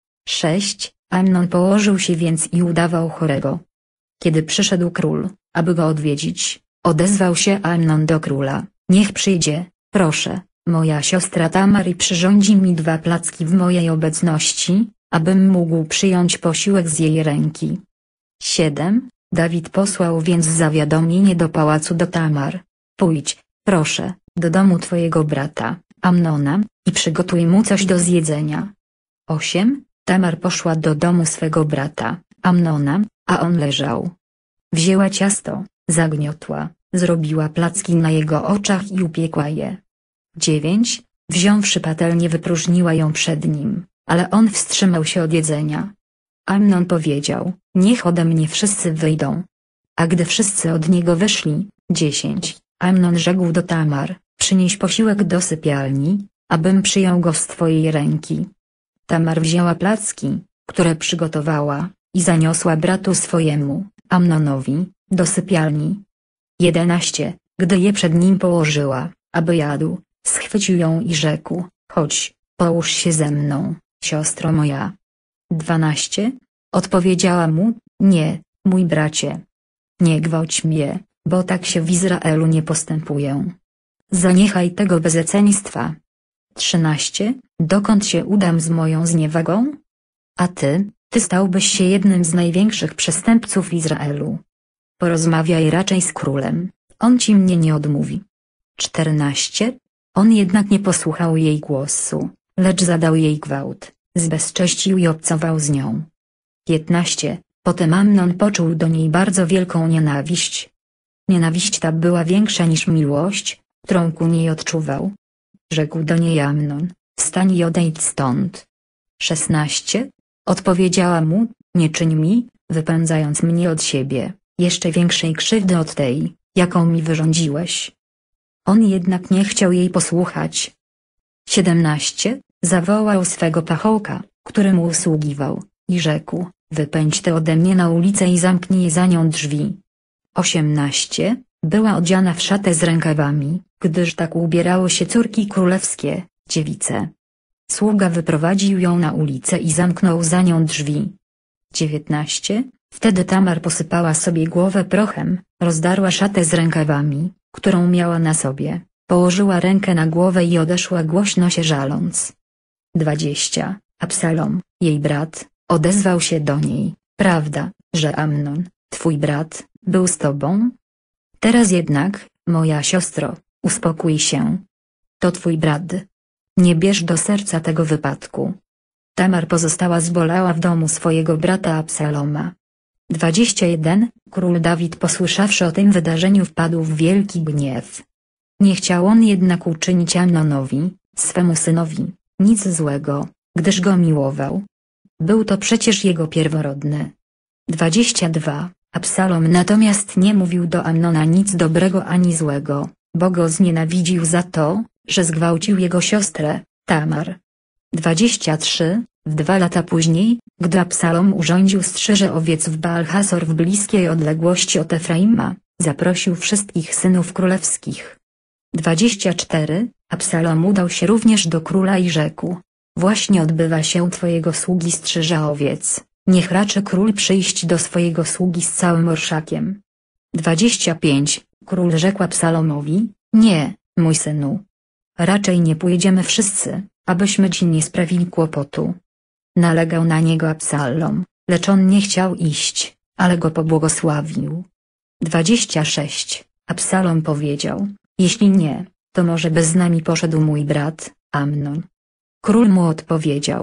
sześć. Amnon położył się więc i udawał chorego. Kiedy przyszedł król, aby go odwiedzić, odezwał się Amnon do króla, niech przyjdzie, proszę, moja siostra Tamar i przyrządzi mi dwa placki w mojej obecności, abym mógł przyjąć posiłek z jej ręki. siedem. Dawid posłał więc zawiadomienie do pałacu do Tamar. Pójdź, proszę, do domu twojego brata, Amnona, i przygotuj mu coś do zjedzenia. osiem. Tamar poszła do domu swego brata, Amnona, a on leżał. Wzięła ciasto, zagniotła, zrobiła placki na jego oczach i upiekła je. dziewięć. Wziąwszy patelnię wypróżniła ją przed nim, ale on wstrzymał się od jedzenia. Amnon powiedział, niech ode mnie wszyscy wyjdą. A gdy wszyscy od niego wyszli, dziesięć. Amnon rzekł do Tamar, przynieś posiłek do sypialni, abym przyjął go z twojej ręki. Tamar wzięła placki, które przygotowała, i zaniosła bratu swojemu, Amnonowi, do sypialni. jedenaście. Gdy je przed nim położyła, aby jadł, schwycił ją i rzekł, chodź, połóż się ze mną, siostro moja. dwanaście. Odpowiedziała mu, nie, mój bracie. Nie gwałć mnie, bo tak się w Izraelu nie postępuje. Zaniechaj tego bezeceństwa. trzynaście. Dokąd się udam z moją zniewagą? A ty, ty stałbyś się jednym z największych przestępców Izraelu. Porozmawiaj raczej z królem, on ci mnie nie odmówi. czternaście. On jednak nie posłuchał jej głosu, lecz zadał jej gwałt, zbezcześcił i obcował z nią. piętnaście. Potem Amnon poczuł do niej bardzo wielką nienawiść. Nienawiść ta była większa niż miłość, którą ku niej odczuwał. Rzekł do niej Amnon, wstań i odejdź stąd. szesnaście. Odpowiedziała mu, nie czyń mi, wypędzając mnie od siebie, jeszcze większej krzywdy od tej, jaką mi wyrządziłeś. On jednak nie chciał jej posłuchać. siedemnaście. Zawołał swego pachołka, który mu usługiwał, i rzekł, wypędź tę ode mnie na ulicę i zamknij za nią drzwi. osiemnaście. Była odziana w szatę z rękawami, gdyż tak ubierały się córki królewskie, dziewice. Sługa wyprowadził ją na ulicę i zamknął za nią drzwi. dziewiętnaście. Wtedy Tamar posypała sobie głowę prochem, rozdarła szatę z rękawami, którą miała na sobie, położyła rękę na głowę i odeszła głośno się żaląc. dwadzieścia. Absalom, jej brat, odezwał się do niej, prawda, że Amnon, twój brat, był z tobą? Teraz jednak, moja siostro, uspokój się. To twój brat. Nie bierz do serca tego wypadku. Tamar pozostała zbolała w domu swojego brata Absaloma. dwadzieścia jeden. Król Dawid posłyszawszy o tym wydarzeniu wpadł w wielki gniew. Nie chciał on jednak uczynić Amnonowi, swemu synowi, nic złego, gdyż go miłował. Był to przecież jego pierworodny. dwadzieścia dwa. Absalom natomiast nie mówił do Amnona nic dobrego ani złego, bo go znienawidził za to, że zgwałcił jego siostrę, Tamar. dwadzieścia trzy. W dwa lata później, gdy Absalom urządził strzyże owiec w Baal-Hasor w bliskiej odległości od Efraima, zaprosił wszystkich synów królewskich. dwadzieścia cztery. Absalom udał się również do króla i rzekł, właśnie odbywa się u twojego sługi strzyża owiec, niech raczy król przyjść do swojego sługi z całym orszakiem. dwadzieścia pięć. Król rzekł Absalomowi, nie, mój synu. Raczej nie pójdziemy wszyscy, abyśmy ci nie sprawili kłopotu. Nalegał na niego Absalom, lecz on nie chciał iść, ale go pobłogosławił. dwadzieścia sześć. Absalom powiedział, jeśli nie, to może by z nami poszedł mój brat, Amnon. Król mu odpowiedział,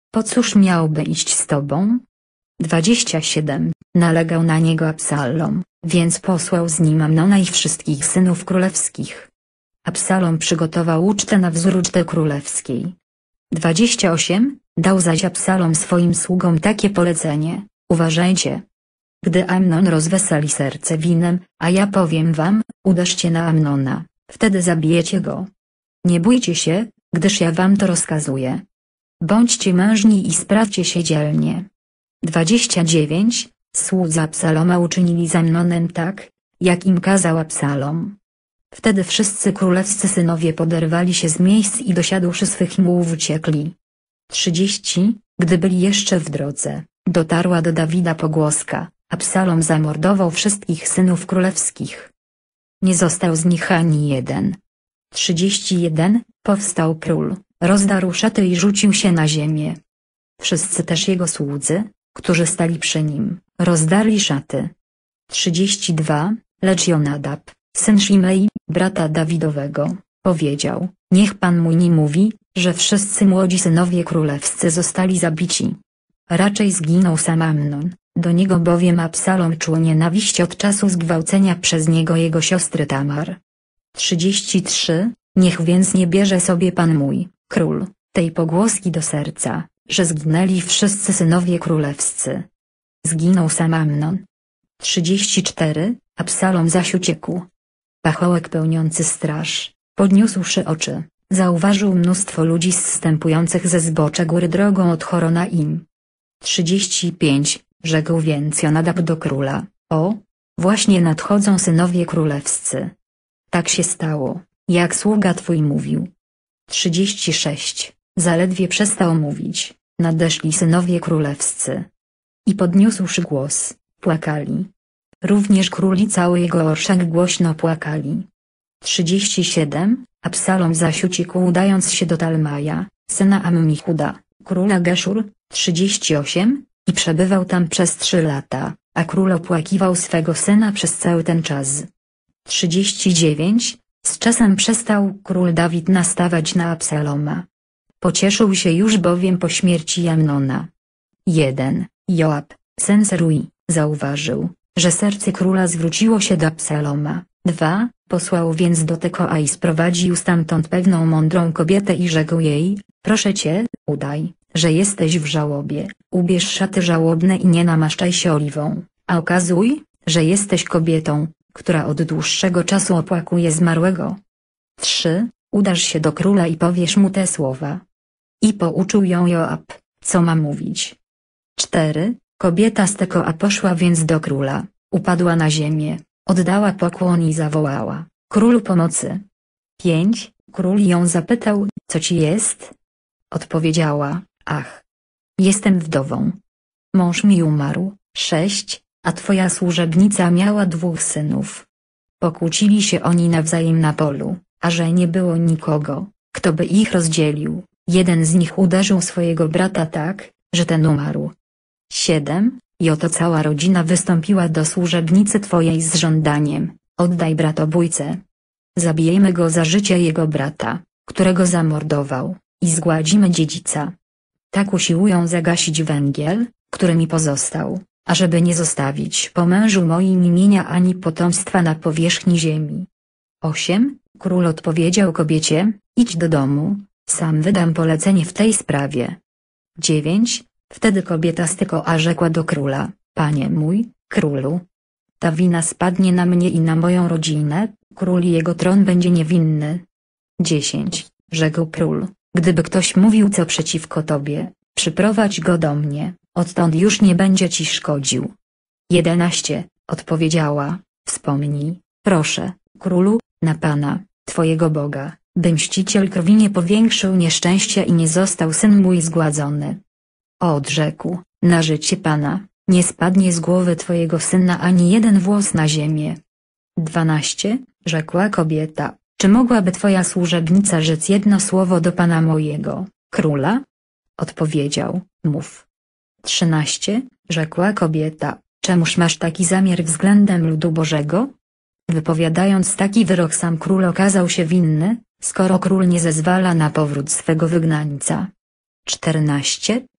Po cóż miałby iść z tobą? dwadzieścia siedem. Nalegał na niego Absalom, więc posłał z nim Amnona i wszystkich synów królewskich. Absalom przygotował ucztę na wzór uczty królewskiej. dwadzieścia osiem. Dał zaś Absalom swoim sługom takie polecenie: uważajcie. Gdy Amnon rozweseli serce winem, a ja powiem wam, uderzcie na Amnona, wtedy zabijecie go. Nie bójcie się, gdyż ja wam to rozkazuję. Bądźcie mężni i sprawdźcie się dzielnie. dwadzieścia dziewięć. Słudzy Absaloma uczynili z Amnonem tak, jak im kazał Absalom. Wtedy wszyscy królewscy synowie poderwali się z miejsc i dosiadłszy swych mułów uciekli. trzydzieści. Gdy byli jeszcze w drodze, dotarła do Dawida pogłoska: Absalom zamordował wszystkich synów królewskich. Nie został z nich ani jeden. trzydzieści jeden. Powstał król, rozdarł szaty i rzucił się na ziemię. Wszyscy też jego słudzy, którzy stali przy nim, rozdarli szaty. trzydzieści dwa. Lecz Jonadab, syn Szimei, brata Dawidowego, powiedział: niech pan mój nie mówi, że wszyscy młodzi synowie królewscy zostali zabici. Raczej zginął sam Amnon, do niego bowiem Absalom czuł nienawiść od czasu zgwałcenia przez niego jego siostry Tamar. trzydzieści trzy. Niech więc nie bierze sobie pan mój, król, tej pogłoski do serca, że zginęli wszyscy synowie królewscy. Zginął sam Amnon. trzydzieści cztery. Absalom zaś uciekł. Pachołek pełniący straż, podniósłszy oczy, zauważył mnóstwo ludzi zstępujących ze zbocza góry drogą od Horonaim. trzydzieści pięć. Rzekł więc Jonadab do króla: o, właśnie nadchodzą synowie królewscy. Tak się stało, jak sługa twój mówił. trzydzieści sześć. Zaledwie przestał mówić, nadeszli synowie królewscy. I podniósłszy głos, płakali. Również król i cały jego orszak głośno płakali. trzydzieści siedem. Absalom zaś uciekł udając się do Talmaja, syna Ammichuda, króla Geszur. trzydzieści osiem. I przebywał tam przez trzy lata, a król opłakiwał swego syna przez cały ten czas. trzydzieści dziewięć. Z czasem przestał król Dawid nastawać na Absaloma. Pocieszył się już bowiem po śmierci Amnona. jeden. Joab, syn Serui, zauważył, że serce króla zwróciło się do Absaloma. dwa. Posłał więc do Tekoa i sprowadził stamtąd pewną mądrą kobietę i rzekł jej: proszę cię, udaj, że jesteś w żałobie, ubierz szaty żałobne i nie namaszczaj się oliwą, a okazuj, że jesteś kobietą, która od dłuższego czasu opłakuje zmarłego. trzy. Udasz się do króla i powiesz mu te słowa. I pouczył ją Joab, co ma mówić. cztery. Kobieta z Tekoa poszła więc do króla, upadła na ziemię, oddała pokłon i zawołała: królu pomocy. pięć. Król ją zapytał: co ci jest? Odpowiedziała: ach, jestem wdową. Mąż mi umarł. sześć. A twoja służebnica miała dwóch synów. Pokłócili się oni nawzajem na polu, a że nie było nikogo, kto by ich rozdzielił, jeden z nich uderzył swojego brata tak, że ten umarł. siedem. I oto cała rodzina wystąpiła do służebnicy twojej z żądaniem: oddaj bratobójcę. Zabijemy go za życie jego brata, którego zamordował, i zgładzimy dziedzica. Tak usiłują zagasić węgiel, który mi pozostał, ażeby nie zostawić po mężu moim imienia ani potomstwa na powierzchni ziemi. osiem. Król odpowiedział kobiecie: idź do domu, sam wydam polecenie w tej sprawie. dziewięć. Wtedy kobieta z Tekoa rzekła do króla: panie mój, królu, ta wina spadnie na mnie i na moją rodzinę, król i jego tron będzie niewinny. dziesięć. Rzekł król: gdyby ktoś mówił co przeciwko tobie, przyprowadź go do mnie, odtąd już nie będzie ci szkodził. jedenaście. Odpowiedziała: wspomnij, proszę, królu, na Pana, twojego Boga, by mściciel krwi nie powiększył nieszczęścia i nie został syn mój zgładzony. Odrzekł: na życie Pana, nie spadnie z głowy twojego syna ani jeden włos na ziemię. dwanaście. Rzekła kobieta: czy mogłaby twoja służebnica rzec jedno słowo do Pana mojego, króla? Odpowiedział: mów. trzynaście. Rzekła kobieta: czemuż masz taki zamiar względem ludu Bożego? Wypowiadając taki wyrok sam król okazał się winny, skoro król nie zezwala na powrót swego wygnańca. czternaście.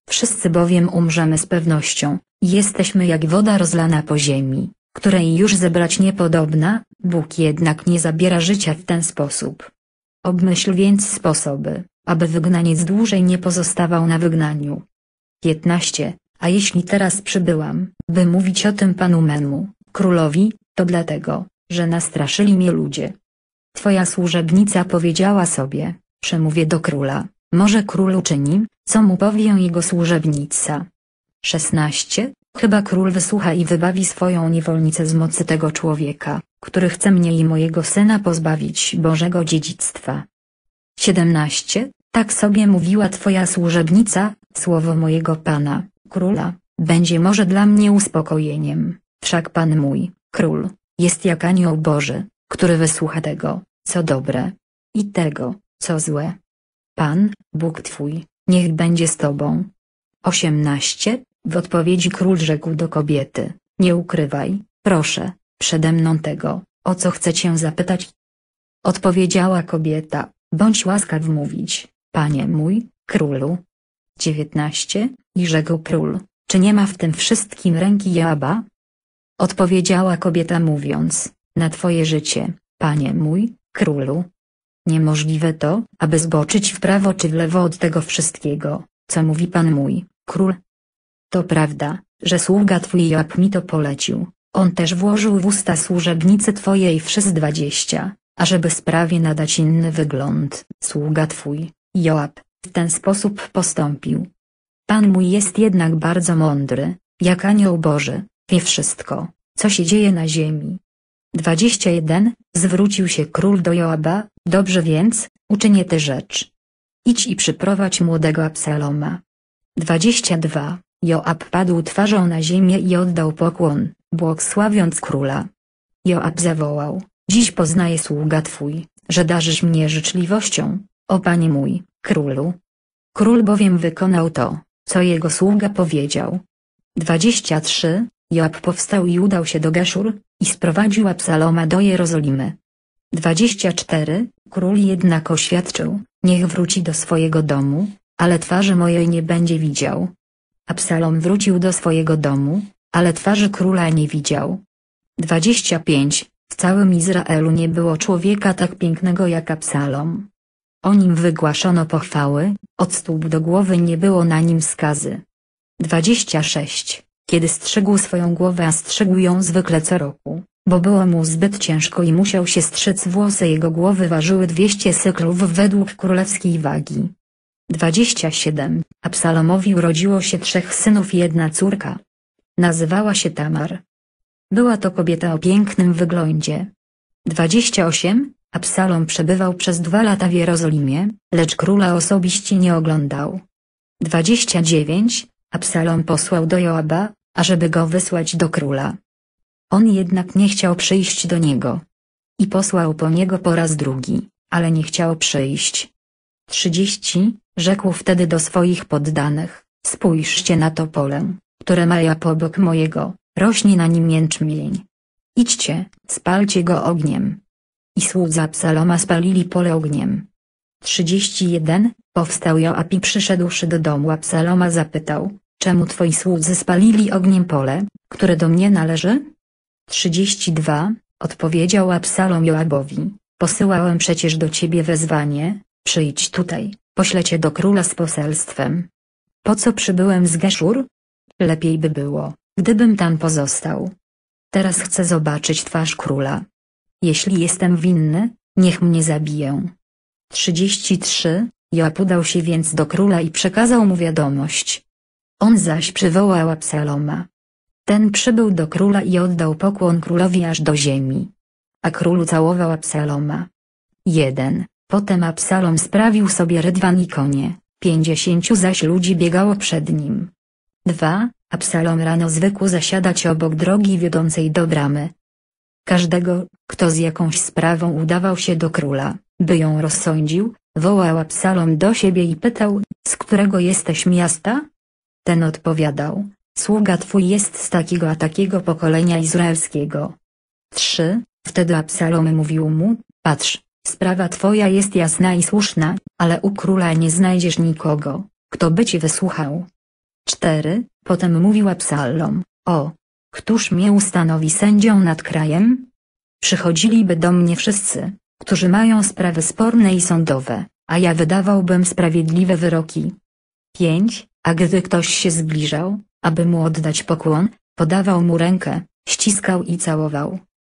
Wszyscy bowiem umrzemy z pewnością, jesteśmy jak woda rozlana po ziemi, której już zebrać niepodobna, Bóg jednak nie zabiera życia w ten sposób. Obmyśl więc sposoby, aby wygnaniec dłużej nie pozostawał na wygnaniu. piętnaście. A jeśli teraz przybyłam, by mówić o tym panu memu, królowi, to dlatego, że nastraszyli mnie ludzie. Twoja służebnica powiedziała sobie, przemówię do króla, może król uczyni, co mu powie jego służebnica. szesnaście. Chyba król wysłucha i wybawi swoją niewolnicę z mocy tego człowieka, który chce mnie i mojego syna pozbawić Bożego dziedzictwa. siedemnaście. Tak sobie mówiła twoja służebnica, słowo mojego pana, króla, będzie może dla mnie uspokojeniem, wszak pan mój, król, jest jak anioł Boży, który wysłucha tego, co dobre, i tego, co złe. Pan, Bóg twój, niech będzie z tobą. osiemnaście. W odpowiedzi król rzekł do kobiety, nie ukrywaj, proszę, przede mną tego, o co chcę cię zapytać. Odpowiedziała kobieta, bądź łaskaw mówić, panie mój, królu. dziewiętnaście. I rzekł król, czy nie ma w tym wszystkim ręki Joaba? Odpowiedziała kobieta mówiąc, na twoje życie, panie mój, królu. Niemożliwe to, aby zboczyć w prawo czy w lewo od tego wszystkiego, co mówi pan mój, król. To prawda, że sługa twój Joab mi to polecił, on też włożył w usta służebnicy twojej wszyscy dwadzieścia, ażeby sprawie nadać inny wygląd. Sługa twój, Joab, w ten sposób postąpił. Pan mój jest jednak bardzo mądry, jak anioł Boży, wie wszystko, co się dzieje na ziemi. dwadzieścia jeden. Zwrócił się król do Joaba, dobrze więc, uczynię tę rzecz. Idź i przyprowadź młodego Absaloma. dwadzieścia dwa. Joab padł twarzą na ziemię i oddał pokłon, błogosławiąc króla. Joab zawołał, dziś poznaje sługa twój, że darzysz mnie życzliwością, o panie mój, królu. Król bowiem wykonał to, co jego sługa powiedział. dwadzieścia trzy. Joab powstał i udał się do Geszur, i sprowadził Absaloma do Jerozolimy. dwadzieścia cztery. Król jednak oświadczył, niech wróci do swojego domu, ale twarzy mojej nie będzie widział. Absalom wrócił do swojego domu, ale twarzy króla nie widział. dwadzieścia pięć. W całym Izraelu nie było człowieka tak pięknego jak Absalom. O nim wygłaszano pochwały, od stóp do głowy nie było na nim skazy. dwadzieścia sześć. Kiedy strzygł swoją głowę, a strzygł ją zwykle co roku, bo było mu zbyt ciężko i musiał się strzec, włosy jego głowy ważyły dwieście syklów według królewskiej wagi. dwadzieścia siedem. Absalomowi urodziło się trzech synów i jedna córka. Nazywała się Tamar. Była to kobieta o pięknym wyglądzie. dwadzieścia osiem. Absalom przebywał przez dwa lata w Jerozolimie, lecz króla osobiście nie oglądał. dwadzieścia dziewięć. Absalom posłał do Joaba, ażeby go wysłać do króla. On jednak nie chciał przyjść do niego. I posłał po niego po raz drugi, ale nie chciał przyjść. trzydzieści. Rzekł wtedy do swoich poddanych, spójrzcie na to pole, które ma Joab obok mojego, rośnie na nim jęczmień. Idźcie, spalcie go ogniem. I słudzy Absaloma spalili pole ogniem. trzydzieści jeden. Powstał Joab i przyszedłszy do domu Absaloma zapytał, czemu twoi słudzy spalili ogniem pole, które do mnie należy? trzydzieści dwa. Odpowiedział Absalom Joabowi, posyłałem przecież do ciebie wezwanie, przyjdź tutaj, poślę cię do króla z poselstwem. Po co przybyłem z Geszur? Lepiej by było, gdybym tam pozostał. Teraz chcę zobaczyć twarz króla. Jeśli jestem winny, niech mnie zabiję. trzydzieści trzy. Joab udał się więc do króla i przekazał mu wiadomość. On zaś przywołał Absaloma. Ten przybył do króla i oddał pokłon królowi aż do ziemi. A król całował Absaloma. jeden. Potem Absalom sprawił sobie rydwan i konie, pięćdziesięciu zaś ludzi biegało przed nim. dwa. Absalom rano zwykł zasiadać obok drogi wiodącej do bramy. Każdego, kto z jakąś sprawą udawał się do króla, by ją rozsądził, wołał Absalom do siebie i pytał, z którego jesteś miasta? Ten odpowiadał, sługa twój jest z takiego a takiego pokolenia izraelskiego. trzy. Wtedy Absalom mówił mu, patrz, sprawa twoja jest jasna i słuszna, ale u króla nie znajdziesz nikogo, kto by ci wysłuchał. cztery. Potem mówił Absalom: o, któż mnie ustanowi sędzią nad krajem? Przychodziliby do mnie wszyscy, którzy mają sprawy sporne i sądowe, a ja wydawałbym sprawiedliwe wyroki. pięć. A gdy ktoś się zbliżał, aby mu oddać pokłon, podawał mu rękę, ściskał i całował.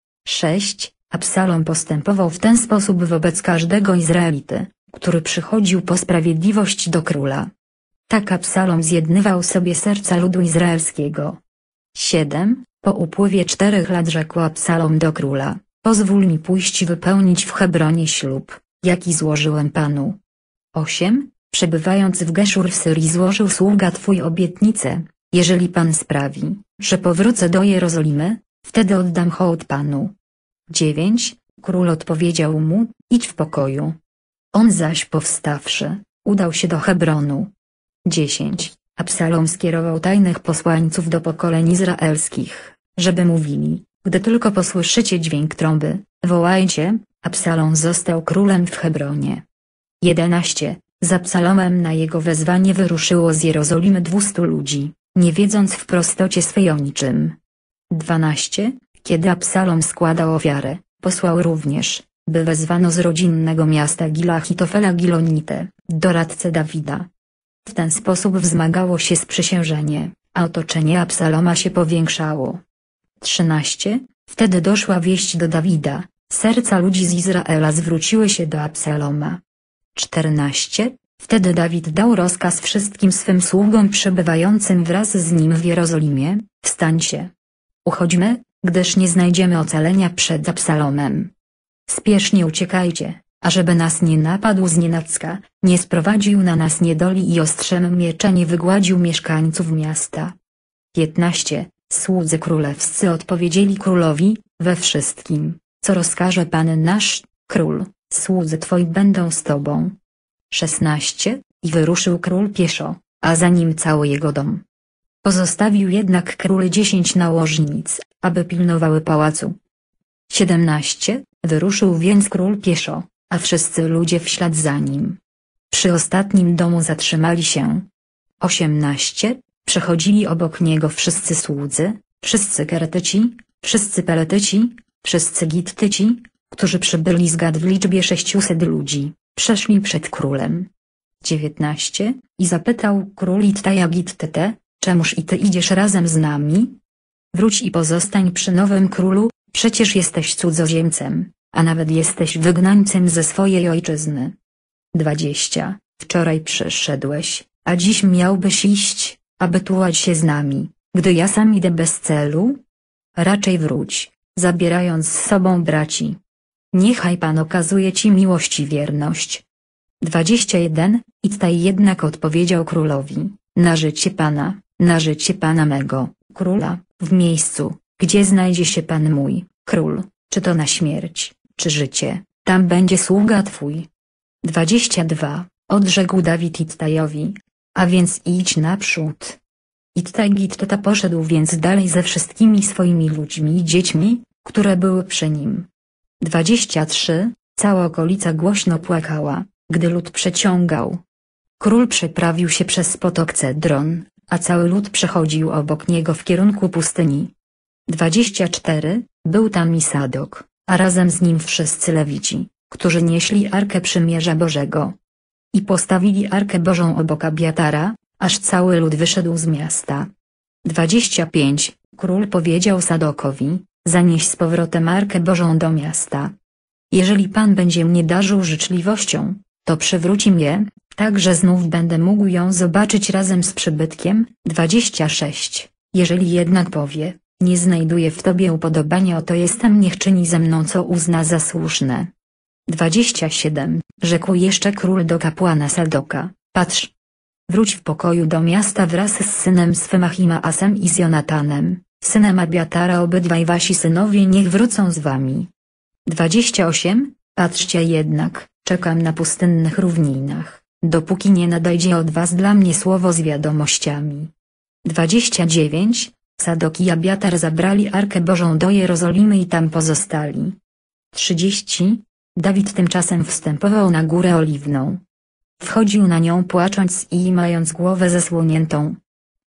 sześć. Absalom postępował w ten sposób wobec każdego Izraelity, który przychodził po sprawiedliwość do króla. Tak Absalom zjednywał sobie serca ludu izraelskiego. siedem. Po upływie czterech lat rzekł Absalom do króla: pozwól mi pójść wypełnić w Hebronie ślub, jaki złożyłem Panu. osiem. Przebywając w Geszur w Syrii złożył sługa Twój obietnicę: jeżeli Pan sprawi, że powrócę do Jerozolimy, wtedy oddam hołd Panu. dziewięć. Król odpowiedział mu: idź w pokoju. On zaś powstawszy, udał się do Hebronu. dziesięć. Absalom skierował tajnych posłańców do pokoleń izraelskich, żeby mówili: gdy tylko posłyszycie dźwięk trąby, wołajcie. Absalom został królem w Hebronie. jedenaście. Z Absalomem na jego wezwanie wyruszyło z Jerozolimy dwustu ludzi, nie wiedząc w prostocie swej o niczym. dwanaście. Kiedy Absalom składał ofiarę, posłał również, by wezwano z rodzinnego miasta Gila Achitofela Gilonitę, doradcę Dawida. W ten sposób wzmagało się sprzysiężenie, a otoczenie Absaloma się powiększało. trzynaście. Wtedy doszła wieść do Dawida, serca ludzi z Izraela zwróciły się do Absaloma. czternaście. Wtedy Dawid dał rozkaz wszystkim swym sługom przebywającym wraz z nim w Jerozolimie: wstańcie. Uchodźmy, gdyż nie znajdziemy ocalenia przed Absalomem. Spiesznie uciekajcie, ażeby nas nie napadł znienacka, nie sprowadził na nas niedoli i ostrzem miecza nie wygładził mieszkańców miasta. piętnaście. Słudzy królewscy odpowiedzieli królowi: we wszystkim, co rozkaże Pan nasz, król, słudzy Twoi będą z Tobą. szesnaście. I wyruszył król pieszo, a za nim cały jego dom. Pozostawił jednak król dziesięć nałożnic, aby pilnowały pałacu. siedemnaście. Wyruszył więc król pieszo, a wszyscy ludzie w ślad za nim. Przy ostatnim domu zatrzymali się. osiemnaście. Przechodzili obok niego wszyscy słudzy, wszyscy Keretyci, wszyscy Peletyci, wszyscy Gittyci, którzy przybyli z Gad w liczbie sześciuset ludzi, przeszli przed królem. dziewiętnaście. I zapytał król Ittaja Gittite: czemuż i ty idziesz razem z nami? Wróć i pozostań przy nowym królu, przecież jesteś cudzoziemcem, a nawet jesteś wygnańcem ze swojej ojczyzny. dwadzieścia. Wczoraj przyszedłeś, a dziś miałbyś iść, aby tułać się z nami, gdy ja sam idę bez celu? Raczej wróć, zabierając z sobą braci. Niechaj Pan okazuje ci miłość i wierność. dwadzieścia jeden. Ittaj jednak odpowiedział królowi: na życie Pana, na życie Pana mego, króla, w miejscu, gdzie znajdzie się Pan mój, król, czy to na śmierć, czy życie, tam będzie sługa Twój. dwadzieścia dwa. Odrzekł Dawid Ittajowi: a więc idź naprzód. Ittaj Gittita poszedł więc dalej ze wszystkimi swoimi ludźmi i dziećmi, które były przy nim. dwadzieścia trzy. Cała okolica głośno płakała, gdy lud przeciągał. Król przeprawił się przez potok Cedron, a cały lud przechodził obok niego w kierunku pustyni. dwadzieścia cztery. Był tam i Sadok, a razem z nim wszyscy Lewici, którzy nieśli Arkę Przymierza Bożego. I postawili Arkę Bożą obok Abiatara, aż cały lud wyszedł z miasta. dwadzieścia pięć. Król powiedział Sadokowi: zanieś z powrotem Arkę Bożą do miasta. Jeżeli Pan będzie mnie darzył życzliwością, to przywróci mnie, tak że znów będę mógł ją zobaczyć razem z przybytkiem. dwadzieścia sześć. Jeżeli jednak powie: nie znajduję w Tobie upodobania, oto jestem, niech czyni ze mną co uzna za słuszne. dwadzieścia siedem. Rzekł jeszcze król do kapłana Sadoka: patrz, wróć w pokoju do miasta wraz z synem swym Ahimaasem i z Jonatanem, synem Abiatara, obydwaj wasi synowie niech wrócą z wami. dwadzieścia osiem. Patrzcie jednak, czekam na pustynnych równinach, dopóki nie nadejdzie od was dla mnie słowo z wiadomościami. dwadzieścia dziewięć. Sadok i Abiatar zabrali Arkę Bożą do Jerozolimy i tam pozostali. trzydzieści. Dawid tymczasem wstępował na Górę Oliwną. Wchodził na nią płacząc i mając głowę zasłoniętą.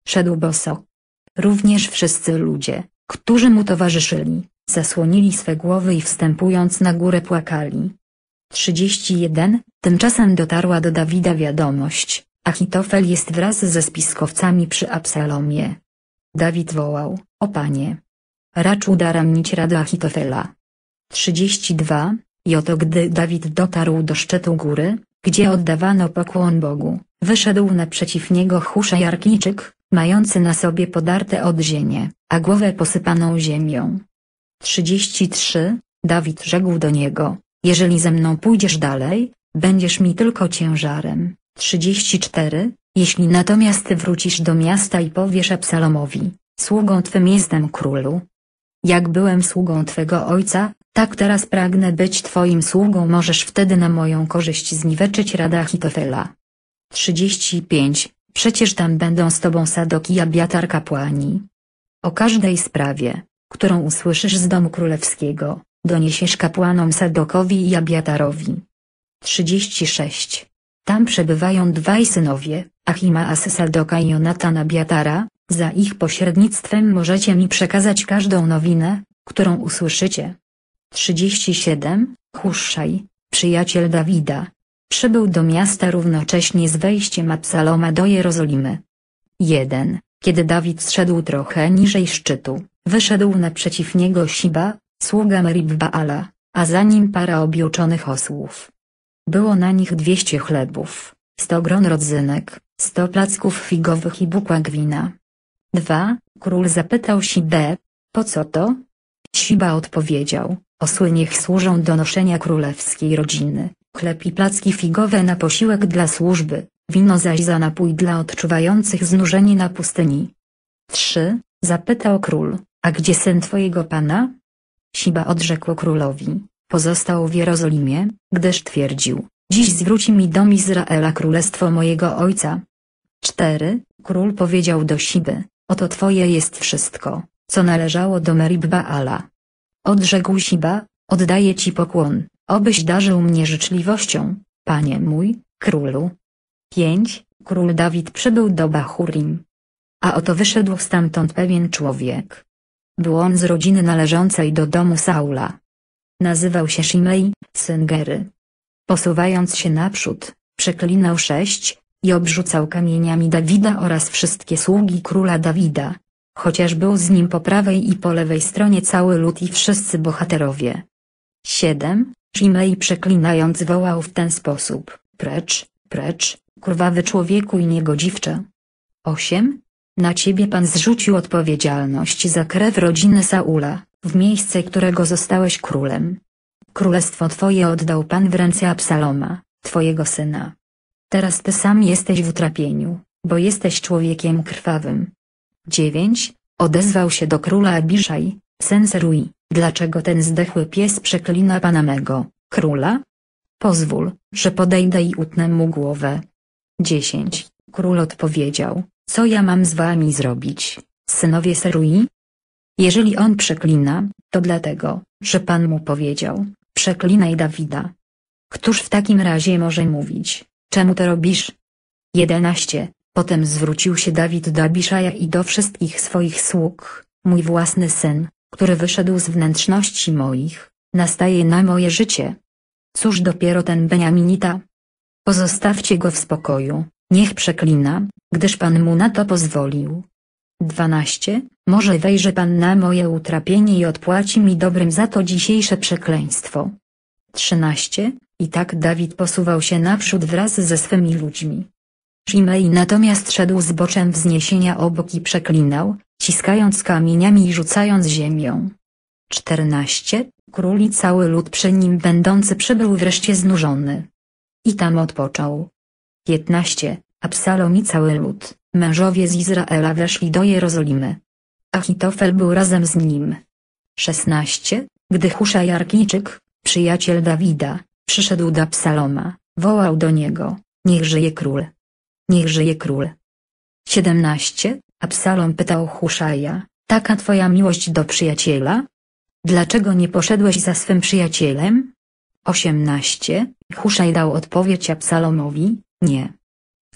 szedł boso. Również wszyscy ludzie, którzy mu towarzyszyli, zasłonili swe głowy i wstępując na górę płakali. trzydzieści jeden. Tymczasem dotarła do Dawida wiadomość: Achitofel jest wraz ze spiskowcami przy Absalomie. Dawid wołał: o panie, racz udaremnić radę Achitofela. trzydzieści dwa. I oto gdy Dawid dotarł do szczytu góry, gdzie oddawano pokłon Bogu, wyszedł naprzeciw niego Huszaj Arkijczyk, mający na sobie podarte odzienie, a głowę posypaną ziemią. trzydzieści trzy. Dawid rzekł do niego: jeżeli ze mną pójdziesz dalej, będziesz mi tylko ciężarem. trzydzieści cztery. Jeśli natomiast wrócisz do miasta i powiesz Absalomowi: sługą twym jestem królu. Jak byłem sługą twego ojca, tak teraz pragnę być twoim sługą, możesz wtedy na moją korzyść zniweczyć radę Achitofela. trzydzieści pięć. Przecież tam będą z tobą Sadok i Abiatar kapłani. O każdej sprawie, którą usłyszysz z domu królewskiego, doniesiesz kapłanom Sadokowi i Abiatarowi. trzydzieści sześć. Tam przebywają dwaj synowie, Ahimaas Sadoka i Jonatan Abiatara, za ich pośrednictwem możecie mi przekazać każdą nowinę, którą usłyszycie. trzydzieści siedem. Huszaj, przyjaciel Dawida, przybył do miasta równocześnie z wejściem Absaloma do Jerozolimy. jeden. Kiedy Dawid zszedł trochę niżej szczytu, wyszedł naprzeciw niego Siba, sługa Merib-Baala, a za nim para objuczonych osłów. Było na nich dwieście chlebów, sto gron rodzynek, sto placków figowych i bukłak wina. dwa. Król zapytał Sibę: po co to? Siba odpowiedział: osły niech służą do noszenia królewskiej rodziny, chleb i placki figowe na posiłek dla służby, wino zaś za napój dla odczuwających znużenie na pustyni. trzy. Zapytał król: a gdzie syn twojego pana? Siba odrzekł królowi: pozostał w Jerozolimie, gdyż twierdził: dziś zwróci mi dom Izraela królestwo mojego ojca. cztery. Król powiedział do Siby: oto twoje jest wszystko, co należało do Merib-Baala. Odrzekł Siba: oddaję ci pokłon, obyś darzył mnie życzliwością, panie mój, królu. pięć. Król Dawid przybył do Bahurim. A oto wyszedł stamtąd pewien człowiek. Był on z rodziny należącej do domu Saula. Nazywał się Shimei, syn Gery. Posuwając się naprzód, przeklinał sześć i obrzucał kamieniami Dawida oraz wszystkie sługi króla Dawida, chociaż był z nim po prawej i po lewej stronie cały lud i wszyscy bohaterowie. siedem. Shimei przeklinając wołał w ten sposób: precz, precz, krwawy człowieku i niegodziwcze. osiem. Na ciebie Pan zrzucił odpowiedzialność za krew rodziny Saula, w miejsce którego zostałeś królem. Królestwo twoje oddał Pan w ręce Absaloma, twojego syna. Teraz ty sam jesteś w utrapieniu, bo jesteś człowiekiem krwawym. dziewięć. Odezwał się do króla Abiszaj, syn Serui: dlaczego ten zdechły pies przeklina pana mego, króla? Pozwól, że podejdę i utnę mu głowę. dziesięć. Król odpowiedział: co ja mam z wami zrobić, synowie Serui? Jeżeli on przeklina, to dlatego, że Pan mu powiedział: przeklinaj Dawida. Któż w takim razie może mówić: czemu to robisz? jedenaście. Potem zwrócił się Dawid do Abiszaja i do wszystkich swoich sług: mój własny syn, który wyszedł z wnętrzności moich, nastaje na moje życie. Cóż dopiero ten Beniaminita? Pozostawcie go w spokoju, niech przeklina, gdyż Pan mu na to pozwolił. dwanaście. Może wejrze Pan na moje utrapienie i odpłaci mi dobrym za to dzisiejsze przekleństwo. trzynaście. I tak Dawid posuwał się naprzód wraz ze swymi ludźmi. Shimei natomiast szedł zboczem wzniesienia obok i przeklinał, ciskając kamieniami i rzucając ziemią. czternaście. Król i cały lud przy nim będący przybył wreszcie znużony. I tam odpoczął. piętnaście. Absalom i cały lud, mężowie z Izraela weszli do Jerozolimy. Achitofel był razem z nim. szesnaście. Gdy Huszaj Arkijczyk, przyjaciel Dawida, przyszedł do Absaloma, wołał do niego: niech żyje król! Niech żyje król! siedemnaście. Absalom pytał Huszaja: taka twoja miłość do przyjaciela? Dlaczego nie poszedłeś za swym przyjacielem? osiemnaście. Huszaj dał odpowiedź Absalomowi: nie.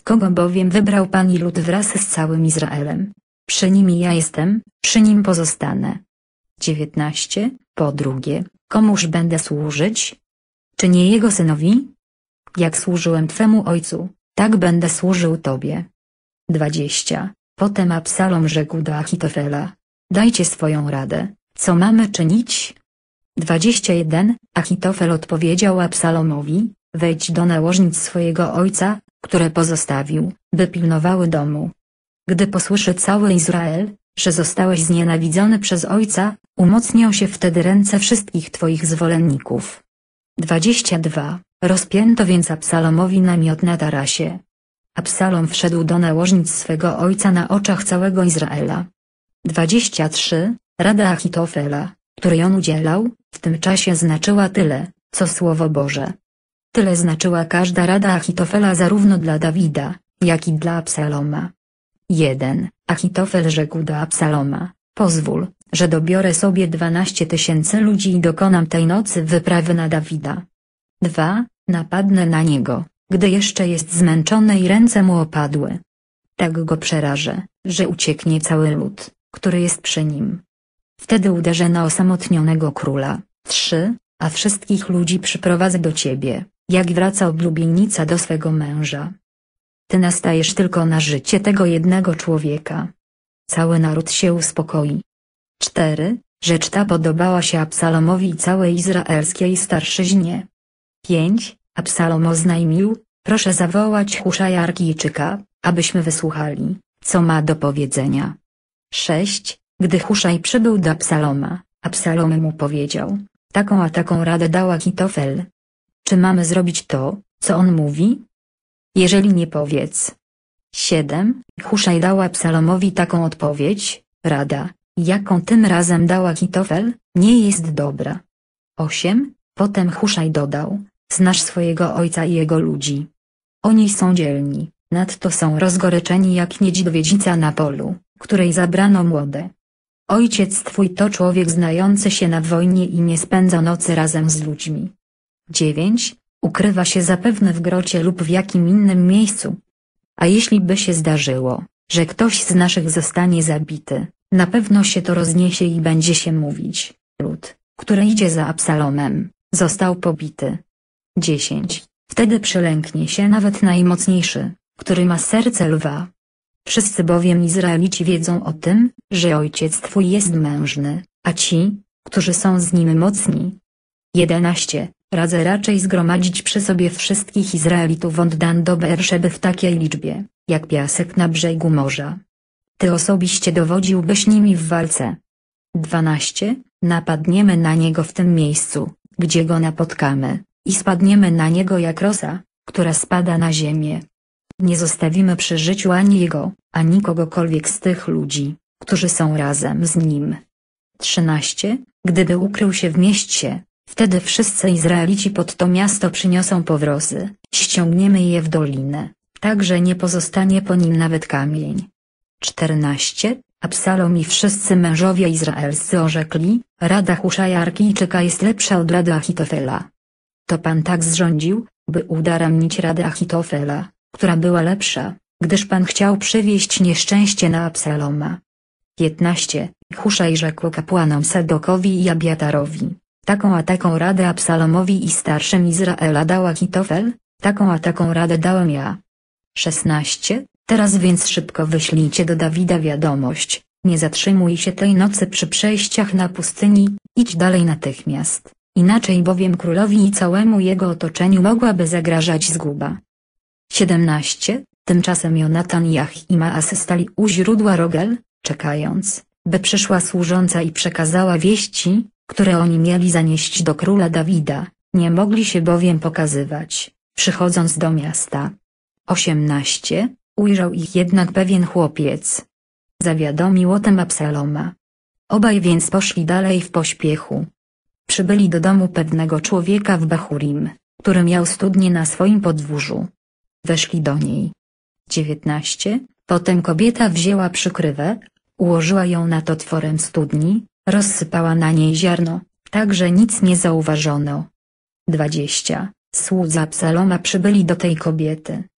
kogo bowiem wybrał Pan i lud wraz z całym Izraelem. Przy nim ja jestem, przy nim pozostanę. dziewiętnaście. Po drugie, komuż będę służyć? Czy nie jego synowi? Jak służyłem Twemu ojcu, tak będę służył Tobie. dwadzieścia. Potem Absalom rzekł do Achitofela: dajcie swoją radę, co mamy czynić? dwadzieścia jeden. Achitofel odpowiedział Absalomowi: wejdź do nałożnic swojego ojca, które pozostawił, by pilnowały domu. Gdy posłyszy cały Izrael, że zostałeś znienawidzony przez ojca, umocnią się wtedy ręce wszystkich twoich zwolenników. dwadzieścia dwa. Rozpięto więc Absalomowi namiot na tarasie. Absalom wszedł do nałożnic swego ojca na oczach całego Izraela. dwadzieścia trzy. Rada Achitofela, której on udzielał, w tym czasie znaczyła tyle, co Słowo Boże. Tyle znaczyła każda rada Achitofela zarówno dla Dawida, jak i dla Absaloma. jeden. Achitofel rzekł do Absaloma: pozwól, że dobiorę sobie dwanaście tysięcy ludzi i dokonam tej nocy wyprawy na Dawida. dwa. Napadnę na niego, gdy jeszcze jest zmęczony i ręce mu opadły. Tak go przerażę, że ucieknie cały lud, który jest przy nim. Wtedy uderzę na osamotnionego króla. trzy. A wszystkich ludzi przyprowadzę do ciebie, jak wraca oblubienica do swego męża. Ty nastajesz tylko na życie tego jednego człowieka. Cały naród się uspokoi. cztery. Rzecz ta podobała się Absalomowi i całej izraelskiej starszyźnie. pięć. Absalom oznajmił: proszę zawołać Huszaja Arkijczyka, abyśmy wysłuchali, co ma do powiedzenia. sześć. Gdy Huszaj przybył do Absaloma, Absalom mu powiedział: taką a taką radę dał Achitofel. Czy mamy zrobić to, co on mówi? Jeżeli nie, powiedz. siedem. Huszaj dał Absalomowi taką odpowiedź: rada, jaką tym razem dał Achitofel, nie jest dobra. osiem. Potem Huszaj dodał: znasz swojego ojca i jego ludzi. Oni są dzielni, nadto są rozgoryczeni jak niedźwiedzica na polu, której zabrano młode. Ojciec twój to człowiek znający się na wojnie i nie spędza nocy razem z ludźmi. dziewięć. Ukrywa się zapewne w grocie lub w jakim innym miejscu. A jeśli by się zdarzyło, że ktoś z naszych zostanie zabity, na pewno się to rozniesie i będzie się mówić: lud, który idzie za Absalomem, został pobity. dziesięć. Wtedy przylęknie się nawet najmocniejszy, który ma serce lwa. Wszyscy bowiem Izraelici wiedzą o tym, że ojciec twój jest mężny, a ci, którzy są z nim mocni. jedenaście. Radzę raczej zgromadzić przy sobie wszystkich Izraelitów od Dan do Beerszeby w takiej liczbie, jak piasek na brzegu morza. Ty osobiście dowodziłbyś nimi w walce. dwanaście. Napadniemy na niego w tym miejscu, gdzie go napotkamy, i spadniemy na niego jak rosa, która spada na ziemię. Nie zostawimy przy życiu ani jego, ani kogokolwiek z tych ludzi, którzy są razem z nim. trzynaście. Gdyby ukrył się w mieście, wtedy wszyscy Izraelici pod to miasto przyniosą powrozy, ściągniemy je w dolinę, tak że nie pozostanie po nim nawet kamień. czternaście. Absalom i wszyscy mężowie izraelscy orzekli: rada Huszaja Arkijczyka jest lepsza od rady Achitofela. To Pan tak zrządził, by udaremnić radę Achitofela, która była lepsza, gdyż Pan chciał przywieść nieszczęście na Absaloma. piętnaście. Huszaj rzekł kapłanom Sadokowi i Abiatarowi: taką a taką radę Absalomowi i starszym Izraela dał Achitofel, taką a taką radę dałem ja. szesnaście. Teraz więc szybko wyślijcie do Dawida wiadomość: nie zatrzymuj się tej nocy przy przejściach na pustyni, idź dalej natychmiast, inaczej bowiem królowi i całemu jego otoczeniu mogłaby zagrażać zguba. siedemnaście. Tymczasem Jonatan i Ahimaas stali u źródła Rogel, czekając, by przyszła służąca i przekazała wieści, które oni mieli zanieść do króla Dawida, nie mogli się bowiem pokazywać, przychodząc do miasta. osiemnaście. Ujrzał ich jednak pewien chłopiec. Zawiadomił o tym Absaloma. Obaj więc poszli dalej w pośpiechu. Przybyli do domu pewnego człowieka w Bahurim, który miał studnię na swoim podwórzu. Weszli do niej. dziewiętnaście. Potem kobieta wzięła przykrywę, ułożyła ją nad otworem studni, rozsypała na niej ziarno, tak że nic nie zauważono. dwadzieścia. Słudzy Absaloma przybyli do tej kobiety,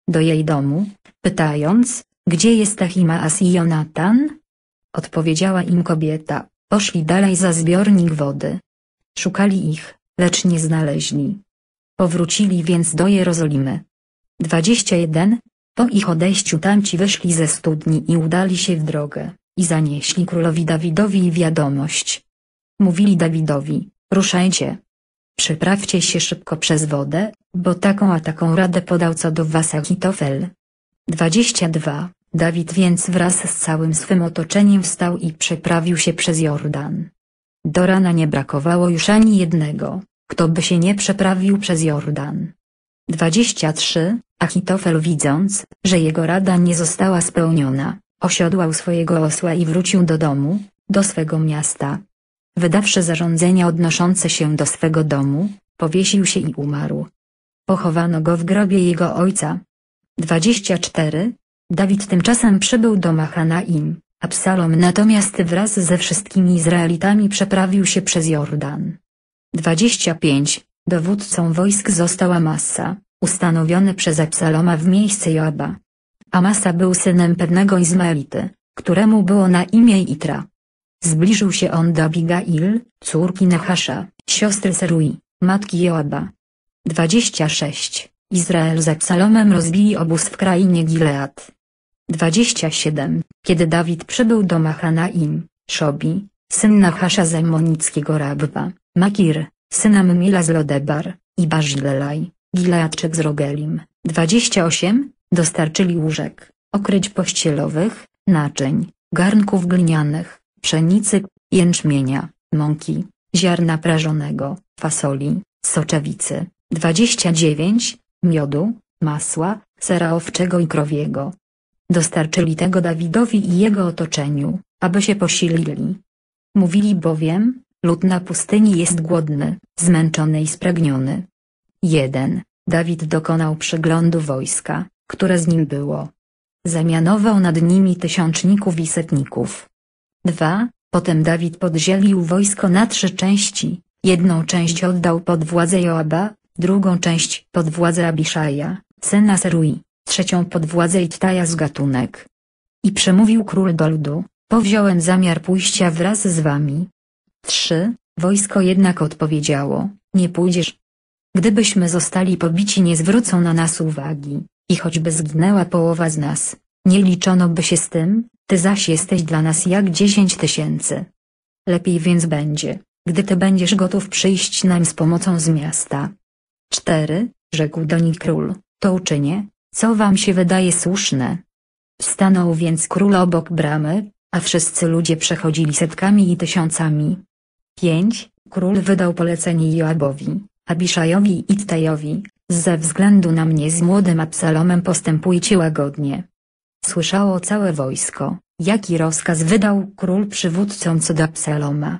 do jej domu, pytając, gdzie jest Ahimaas i Jonatan? Odpowiedziała im kobieta, poszli dalej za zbiornik wody. Szukali ich, lecz nie znaleźli. Powrócili więc do Jerozolimy. dwadzieścia jeden. Po ich odejściu tamci wyszli ze studni i udali się w drogę, i zanieśli królowi Dawidowi wiadomość. Mówili Dawidowi, ruszajcie. Przeprawcie się szybko przez wodę, bo taką a taką radę podał co do was Achitofel. dwadzieścia dwa. Dawid więc wraz z całym swym otoczeniem wstał i przeprawił się przez Jordan. Do rana nie brakowało już ani jednego, kto by się nie przeprawił przez Jordan. dwadzieścia trzy. Achitofel, widząc, że jego rada nie została spełniona, osiodłał swojego osła i wrócił do domu, do swego miasta. Wydawszy zarządzenia odnoszące się do swego domu, powiesił się i umarł. Pochowano go w grobie jego ojca. dwadzieścia cztery. Dawid tymczasem przybył do Mahanaim, Absalom natomiast wraz ze wszystkimi Izraelitami przeprawił się przez Jordan. dwadzieścia pięć. Dowódcą wojsk został Amasa, ustanowiony przez Absaloma w miejsce Joaba. Amasa był synem pewnego Izmaelity, któremu było na imię Itra. Zbliżył się on do Abigail, córki Nahasza, siostry Serui, matki Joaba. dwadzieścia sześć. Izrael z Absalomem rozbili obóz w krainie Gilead. dwadzieścia siedem. Kiedy Dawid przybył do Mahanaim, Szobi, syn Nahasza z Ammonickiego Rabba, Makir, syna Mmila z Lodebar, i Barzilelaj, Gileadczyk z Rogelim. dwadzieścia osiem. Dostarczyli łóżek, okryć pościelowych, naczyń, garnków glinianych, pszenicy, jęczmienia, mąki, ziarna prażonego, fasoli, soczewicy. dwadzieścia dziewięć. Miodu, masła, sera owczego i krowiego. Dostarczyli tego Dawidowi i jego otoczeniu, aby się posilili. Mówili bowiem, lud na pustyni jest głodny, zmęczony i spragniony. jeden. Dawid dokonał przeglądu wojska, które z nim było. Zamianował nad nimi tysiączników i setników. dwa. Potem Dawid podzielił wojsko na trzy części, jedną część oddał pod władzę Joaba, drugą część pod władzę Abiszaja, syna Serui, trzecią pod władzę Ittaja z Gatunek. I przemówił król do ludu, powziąłem zamiar pójścia wraz z wami. trzy. Wojsko jednak odpowiedziało, nie pójdziesz. Gdybyśmy zostali pobici, nie zwrócą na nas uwagi, i choćby zginęła połowa z nas, nie liczono by się z tym, ty zaś jesteś dla nas jak dziesięć tysięcy. Lepiej więc będzie, gdy ty będziesz gotów przyjść nam z pomocą z miasta. cztery. Rzekł do nich król, to uczynię, co wam się wydaje słuszne. Stanął więc król obok bramy, a wszyscy ludzie przechodzili setkami i tysiącami. pięć. Król wydał polecenie Joabowi, Abiszajowi i Ittajowi, ze względu na mnie z młodym Absalomem postępujcie łagodnie. Słyszało całe wojsko, jaki rozkaz wydał król przywódcom co do Absaloma.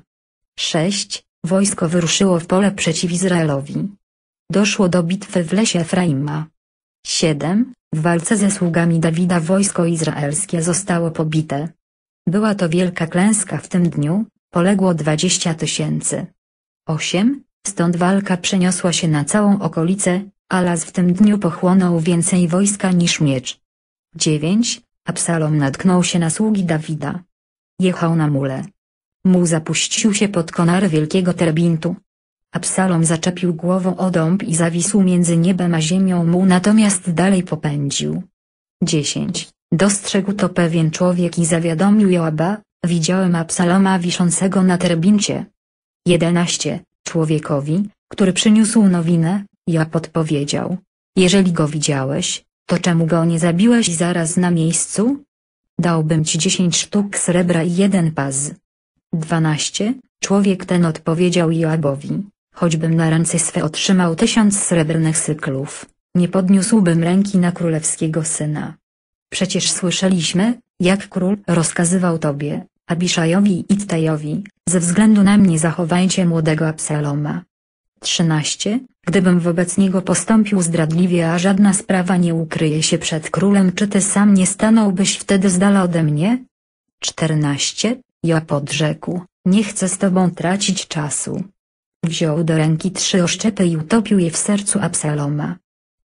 sześć. Wojsko wyruszyło w pole przeciw Izraelowi. Doszło do bitwy w lesie Efraima. siedem. W walce ze sługami Dawida wojsko izraelskie zostało pobite. Była to wielka klęska w tym dniu, poległo dwadzieścia tysięcy. osiem. Stąd walka przeniosła się na całą okolicę, a las w tym dniu pochłonął więcej wojska niż miecz. dziewięć. Absalom natknął się na sługi Dawida. Jechał na mule. Muł zapuścił się pod konary wielkiego terebintu. Absalom zaczepił głową o dąb i zawisł między niebem a ziemią, muł natomiast dalej popędził. dziesięć. Dostrzegł to pewien człowiek i zawiadomił Joaba, widziałem Absaloma wiszącego na terebincie. jedenaście. Człowiekowi, który przyniósł nowinę, Joab odpowiedział, jeżeli go widziałeś, to czemu go nie zabiłeś zaraz na miejscu? Dałbym ci dziesięć sztuk srebra i jeden pas. dwanaście. Człowiek ten odpowiedział Joabowi, choćbym na ręce swe otrzymał tysiąc srebrnych cyklów, nie podniósłbym ręki na królewskiego syna. Przecież słyszeliśmy, jak król rozkazywał tobie, Abiszajowi i Ittajowi, ze względu na mnie zachowajcie młodego Absaloma. trzynaście. Gdybym wobec niego postąpił zdradliwie, a żadna sprawa nie ukryje się przed królem, czy ty sam nie stanąłbyś wtedy z dala ode mnie? czternaście. Joab odrzekł, nie chcę z tobą tracić czasu. Wziął do ręki trzy oszczepy i utopił je w sercu Absaloma.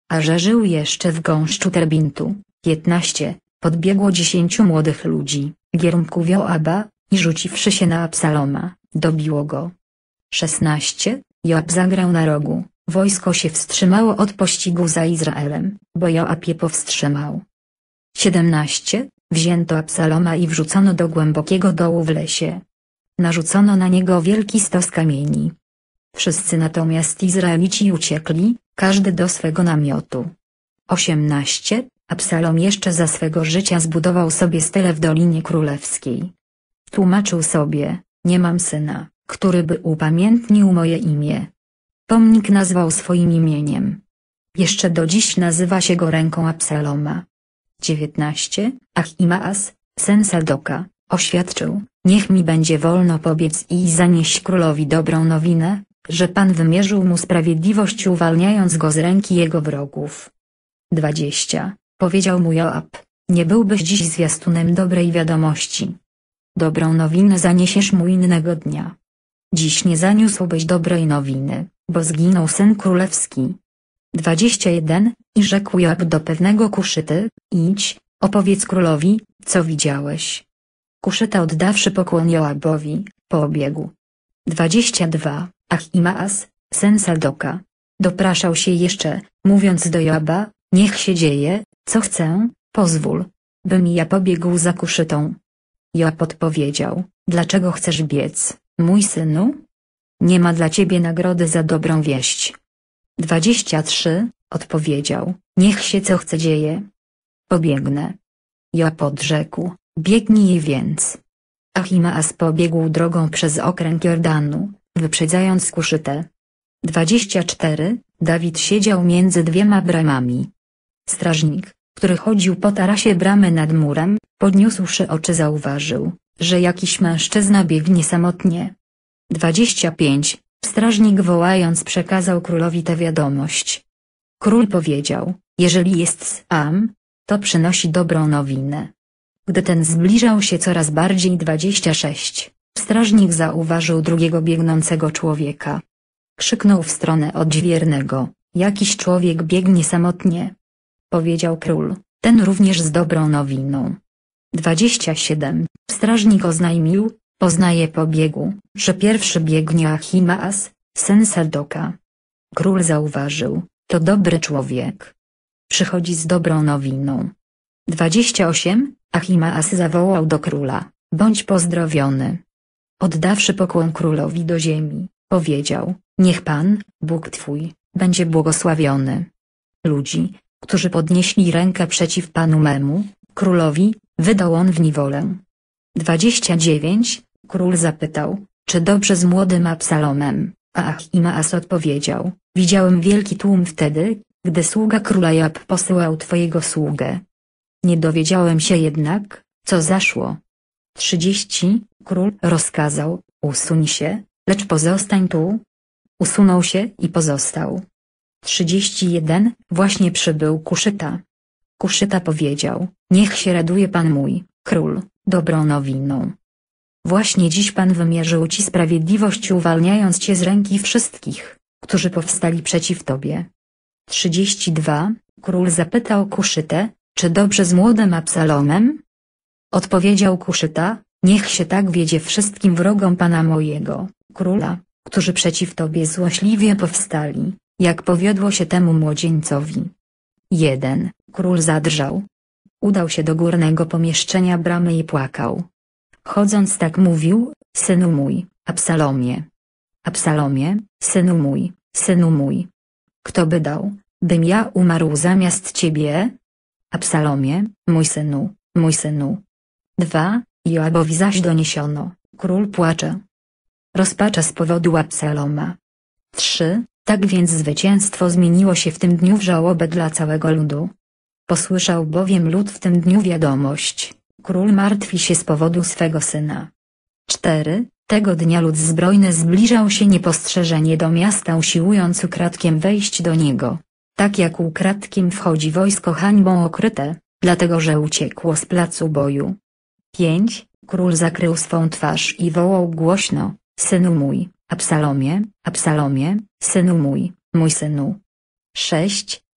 a że żył jeszcze w gąszczu Terbintu. piętnaście. Podbiegło dziesięciu młodych ludzi, giermków Joaba, i rzuciwszy się na Absaloma, dobiło go. szesnaście. Joab zagrał na rogu, wojsko się wstrzymało od pościgu za Izraelem, bo Joab je powstrzymał. siedemnaście. Wzięto Absaloma i wrzucono do głębokiego dołu w lesie. Narzucono na niego wielki stos kamieni. Wszyscy natomiast Izraelici uciekli, każdy do swego namiotu. osiemnaście. Absalom jeszcze za swego życia zbudował sobie stele w Dolinie Królewskiej. Tłumaczył sobie, nie mam syna, który by upamiętnił moje imię. Pomnik nazwał swoim imieniem. Jeszcze do dziś nazywa się go ręką Absaloma. dziewiętnaście. Ahimaas, syn Sadoka, oświadczył, niech mi będzie wolno pobiec i zanieść królowi dobrą nowinę, że Pan wymierzył mu sprawiedliwość uwalniając go z ręki jego wrogów. dwadzieścia. Powiedział mu Joab, nie byłbyś dziś zwiastunem dobrej wiadomości. Dobrą nowinę zaniesiesz mu innego dnia. Dziś nie zaniósłbyś dobrej nowiny, bo zginął syn królewski. dwadzieścia jeden. I rzekł Joab do pewnego Kuszyty, idź, opowiedz królowi, co widziałeś. Kuszyta oddawszy pokłon Joabowi, pobiegł. dwadzieścia dwa. Ahimaas, syn Sadoka, dopraszał się jeszcze, mówiąc do Joaba, niech się dzieje, co chcę, pozwól, bym ja pobiegł za Kuszytą. Joab odpowiedział, dlaczego chcesz biec, mój synu? Nie ma dla ciebie nagrody za dobrą wieść. dwadzieścia trzy. Odpowiedział, niech się co chce dzieje. Pobiegnę. Joab odrzekł, biegnij więc. Ahimaas pobiegł drogą przez okręg Jordanu, wyprzedzając Kuszytę. dwadzieścia cztery. Dawid siedział między dwiema bramami. Strażnik, który chodził po tarasie bramy nad murem, podniósłszy oczy zauważył, że jakiś mężczyzna biegnie samotnie. dwadzieścia pięć. Strażnik wołając przekazał królowi tę wiadomość. Król powiedział, jeżeli jest sam, to przynosi dobrą nowinę. Gdy ten zbliżał się coraz bardziej dwadzieścia sześć. Strażnik zauważył drugiego biegnącego człowieka. Krzyknął w stronę odźwiernego, jakiś człowiek biegnie samotnie. Powiedział król, ten również z dobrą nowiną. dwadzieścia siedem. Strażnik oznajmił, poznaje po biegu, że pierwszy biegnie Ahimaas, syn Sadoka. Król zauważył, to dobry człowiek. Przychodzi z dobrą nowiną. dwadzieścia osiem. Ahimaas zawołał do króla, bądź pozdrowiony. Oddawszy pokłon królowi do ziemi, powiedział, niech Pan, Bóg Twój, będzie błogosławiony. Ludzi, którzy podnieśli rękę przeciw Panu memu, królowi, wydał on w niewolę. dwadzieścia dziewięć. Król zapytał, czy dobrze z młodym Absalomem, a Ahimaas odpowiedział, widziałem wielki tłum wtedy, gdy sługa króla Joab posyłał twojego sługę. Nie dowiedziałem się jednak, co zaszło. trzydzieści. Król rozkazał, usuń się, lecz pozostań tu. Usunął się i pozostał. trzydzieści jeden. Właśnie przybył Kuszyta. Kuszyta powiedział, niech się raduje Pan mój, król, dobrą nowiną. Właśnie dziś Pan wymierzył ci sprawiedliwość uwalniając cię z ręki wszystkich, którzy powstali przeciw tobie. trzydzieści dwa. Król zapytał Kuszytę, czy dobrze z młodym Absalomem? Odpowiedział Kuszyta, niech się tak wiedzie wszystkim wrogom Pana mojego, króla, którzy przeciw tobie złośliwie powstali, jak powiodło się temu młodzieńcowi. jeden. Król zadrżał. Udał się do górnego pomieszczenia bramy i płakał. Chodząc tak mówił, synu mój, Absalomie. Absalomie, synu mój, synu mój. Kto by dał, bym ja umarł zamiast ciebie? Absalomie, mój synu, mój synu. dwa. Joabowi zaś doniesiono, król płacze. Rozpacza z powodu Absaloma. trzy. Tak więc zwycięstwo zmieniło się w tym dniu w żałobę dla całego ludu. Posłyszał bowiem lud w tym dniu wiadomość, król martwi się z powodu swego syna. cztery. Tego dnia lud zbrojny zbliżał się niepostrzeżenie do miasta usiłując ukradkiem wejść do niego, tak jak ukradkiem wchodzi wojsko hańbą okryte, dlatego że uciekło z placu boju. pięć. Król zakrył swą twarz i wołał głośno, synu mój, Absalomie, Absalomie, synu mój, mój synu. sześć.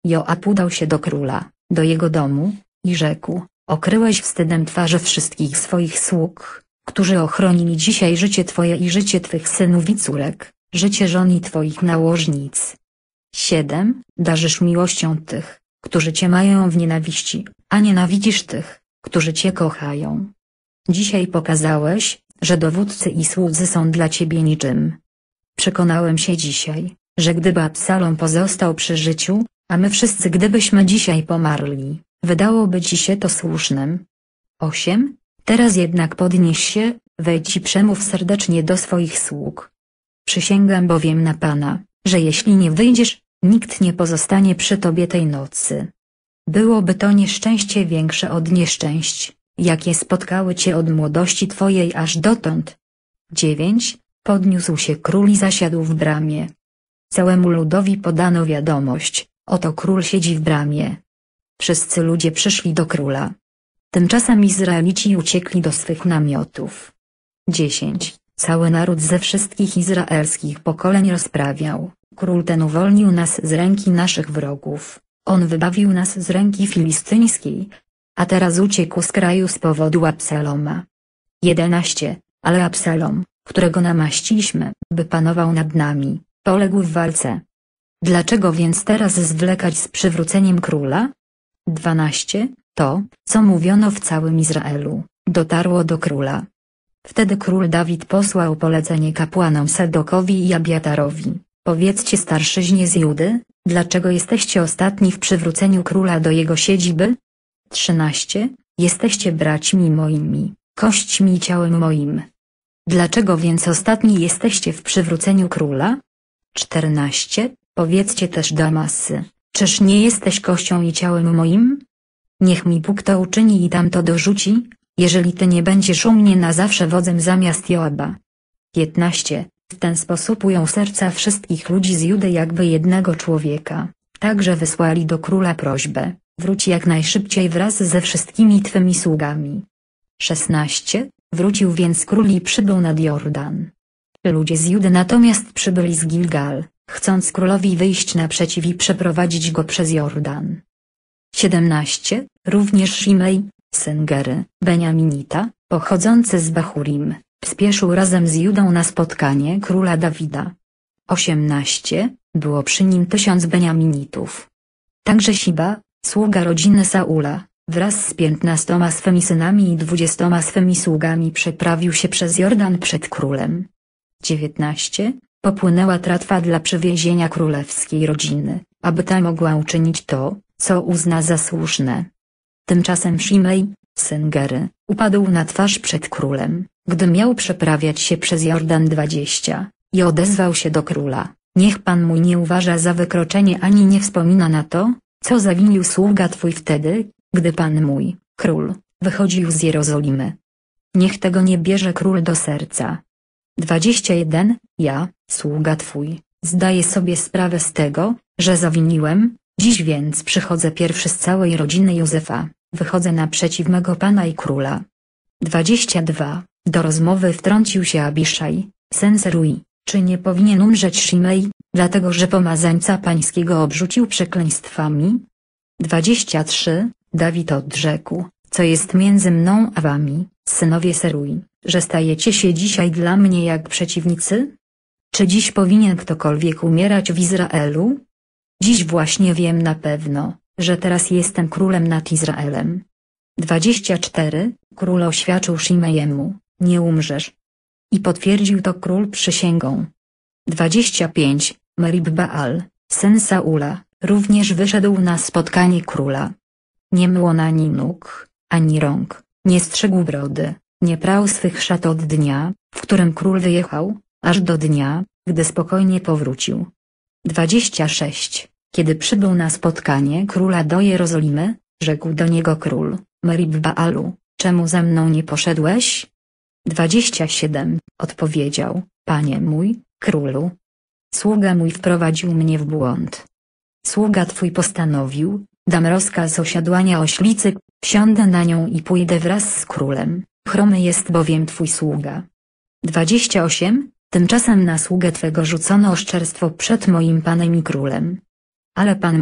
Joab udał się do króla, do jego domu, i rzekł: okryłeś wstydem twarze wszystkich swoich sług, którzy ochronili dzisiaj życie twoje i życie twych synów i córek, życie żon i twoich nałożnic. siedem. Darzysz miłością tych, którzy cię mają w nienawiści, a nienawidzisz tych, którzy cię kochają. Dzisiaj pokazałeś, że dowódcy i słudzy są dla ciebie niczym. Przekonałem się dzisiaj, że gdyby Absalom pozostał przy życiu, a my wszyscy gdybyśmy dzisiaj pomarli, wydałoby ci się to słusznym. osiem. Teraz jednak podnieś się, wejdź i przemów serdecznie do swoich sług. Przysięgam bowiem na Pana, że jeśli nie wyjdziesz, nikt nie pozostanie przy tobie tej nocy. Byłoby to nieszczęście większe od nieszczęść, jakie spotkały cię od młodości twojej aż dotąd. dziewięć. Podniósł się król i zasiadł w bramie. Całemu ludowi podano wiadomość: oto król siedzi w bramie. Wszyscy ludzie przyszli do króla. Tymczasem Izraelici uciekli do swych namiotów. dziesięć. Cały naród ze wszystkich izraelskich pokoleń rozprawiał: król ten uwolnił nas z ręki naszych wrogów, on wybawił nas z ręki filistyńskiej, a teraz uciekł z kraju z powodu Absaloma. jedenaście. Ale Absalom, którego namaściliśmy, by panował nad nami, poległ w walce. Dlaczego więc teraz zwlekać z przywróceniem króla? dwanaście. To, co mówiono w całym Izraelu, dotarło do króla. Wtedy król Dawid posłał polecenie kapłanom Sadokowi i Abiatarowi: powiedzcie starszyźnie z Judy, dlaczego jesteście ostatni w przywróceniu króla do jego siedziby? trzynaście. Jesteście braćmi moimi, kośćmi i ciałem moim. Dlaczego więc ostatni jesteście w przywróceniu króla? czternaście. Powiedzcie też Damasy: czyż nie jesteś kością i ciałem moim? Niech mi Bóg to uczyni i tamto dorzuci, jeżeli ty nie będziesz u mnie na zawsze wodzem zamiast Joaba. piętnaście. W ten sposób ujął serca wszystkich ludzi z Judy jakby jednego człowieka, także wysłali do króla prośbę: wróć jak najszybciej wraz ze wszystkimi twymi sługami. szesnaście. Wrócił więc król i przybył nad Jordan. Ludzie z Judy natomiast przybyli z Gilgal, chcąc królowi wyjść naprzeciw i przeprowadzić go przez Jordan. siedemnaście. Również Shimei, syn Gery, Beniaminita, pochodzący z Bahurim, spieszył razem z Judą na spotkanie króla Dawida. osiemnaście. Było przy nim tysiąc Beniaminitów. Także Siba, sługa rodziny Saula, wraz z piętnastoma swymi synami i dwudziestoma swymi sługami przeprawił się przez Jordan przed królem. dziewiętnaście. Popłynęła tratwa dla przywiezienia królewskiej rodziny, aby ta mogła uczynić to, co uzna za słuszne. Tymczasem Shimei, syn Gery, upadł na twarz przed królem, gdy miał przeprawiać się przez Jordan dwadzieścia, i odezwał się do króla: niech pan mój nie uważa za wykroczenie ani nie wspomina na to, co zawinił sługa twój wtedy, gdy pan mój, król, wychodził z Jerozolimy. Niech tego nie bierze król do serca. dwadzieścia jeden. Ja, sługa twój, zdaję sobie sprawę z tego, że zawiniłem, dziś więc przychodzę pierwszy z całej rodziny Józefa, wychodzę naprzeciw mego pana i króla. dwadzieścia dwa. Do rozmowy wtrącił się Abiszaj, syn Serui: czy nie powinien umrzeć Shimei, dlatego że pomazańca pańskiego obrzucił przekleństwami? dwadzieścia trzy. Dawid odrzekł: co jest między mną a wami, synowie Serui, że stajecie się dzisiaj dla mnie jak przeciwnicy? Czy dziś powinien ktokolwiek umierać w Izraelu? Dziś właśnie wiem na pewno, że teraz jestem królem nad Izraelem. dwadzieścia cztery. Król oświadczył Shimejemu: nie umrzesz. I potwierdził to król przysięgą. dwadzieścia pięć. Merib-Baal, syn Saula, również wyszedł na spotkanie króla. Nie mył on ani nóg, ani rąk, nie strzegł brody, nie prał swych szat od dnia, w którym król wyjechał, aż do dnia, gdy spokojnie powrócił. dwadzieścia sześć. Kiedy przybył na spotkanie króla do Jerozolimy, rzekł do niego król: Merib-Baalu, czemu za mną nie poszedłeś? dwadzieścia siedem. Odpowiedział: panie mój, królu, sługa mój wprowadził mnie w błąd. Sługa twój postanowił: dam rozkaz osiadłania oślicy, wsiądę na nią i pójdę wraz z królem, chromy jest bowiem twój sługa. dwadzieścia osiem. Tymczasem na sługę twego rzucono oszczerstwo przed moim panem i królem. Ale pan mój,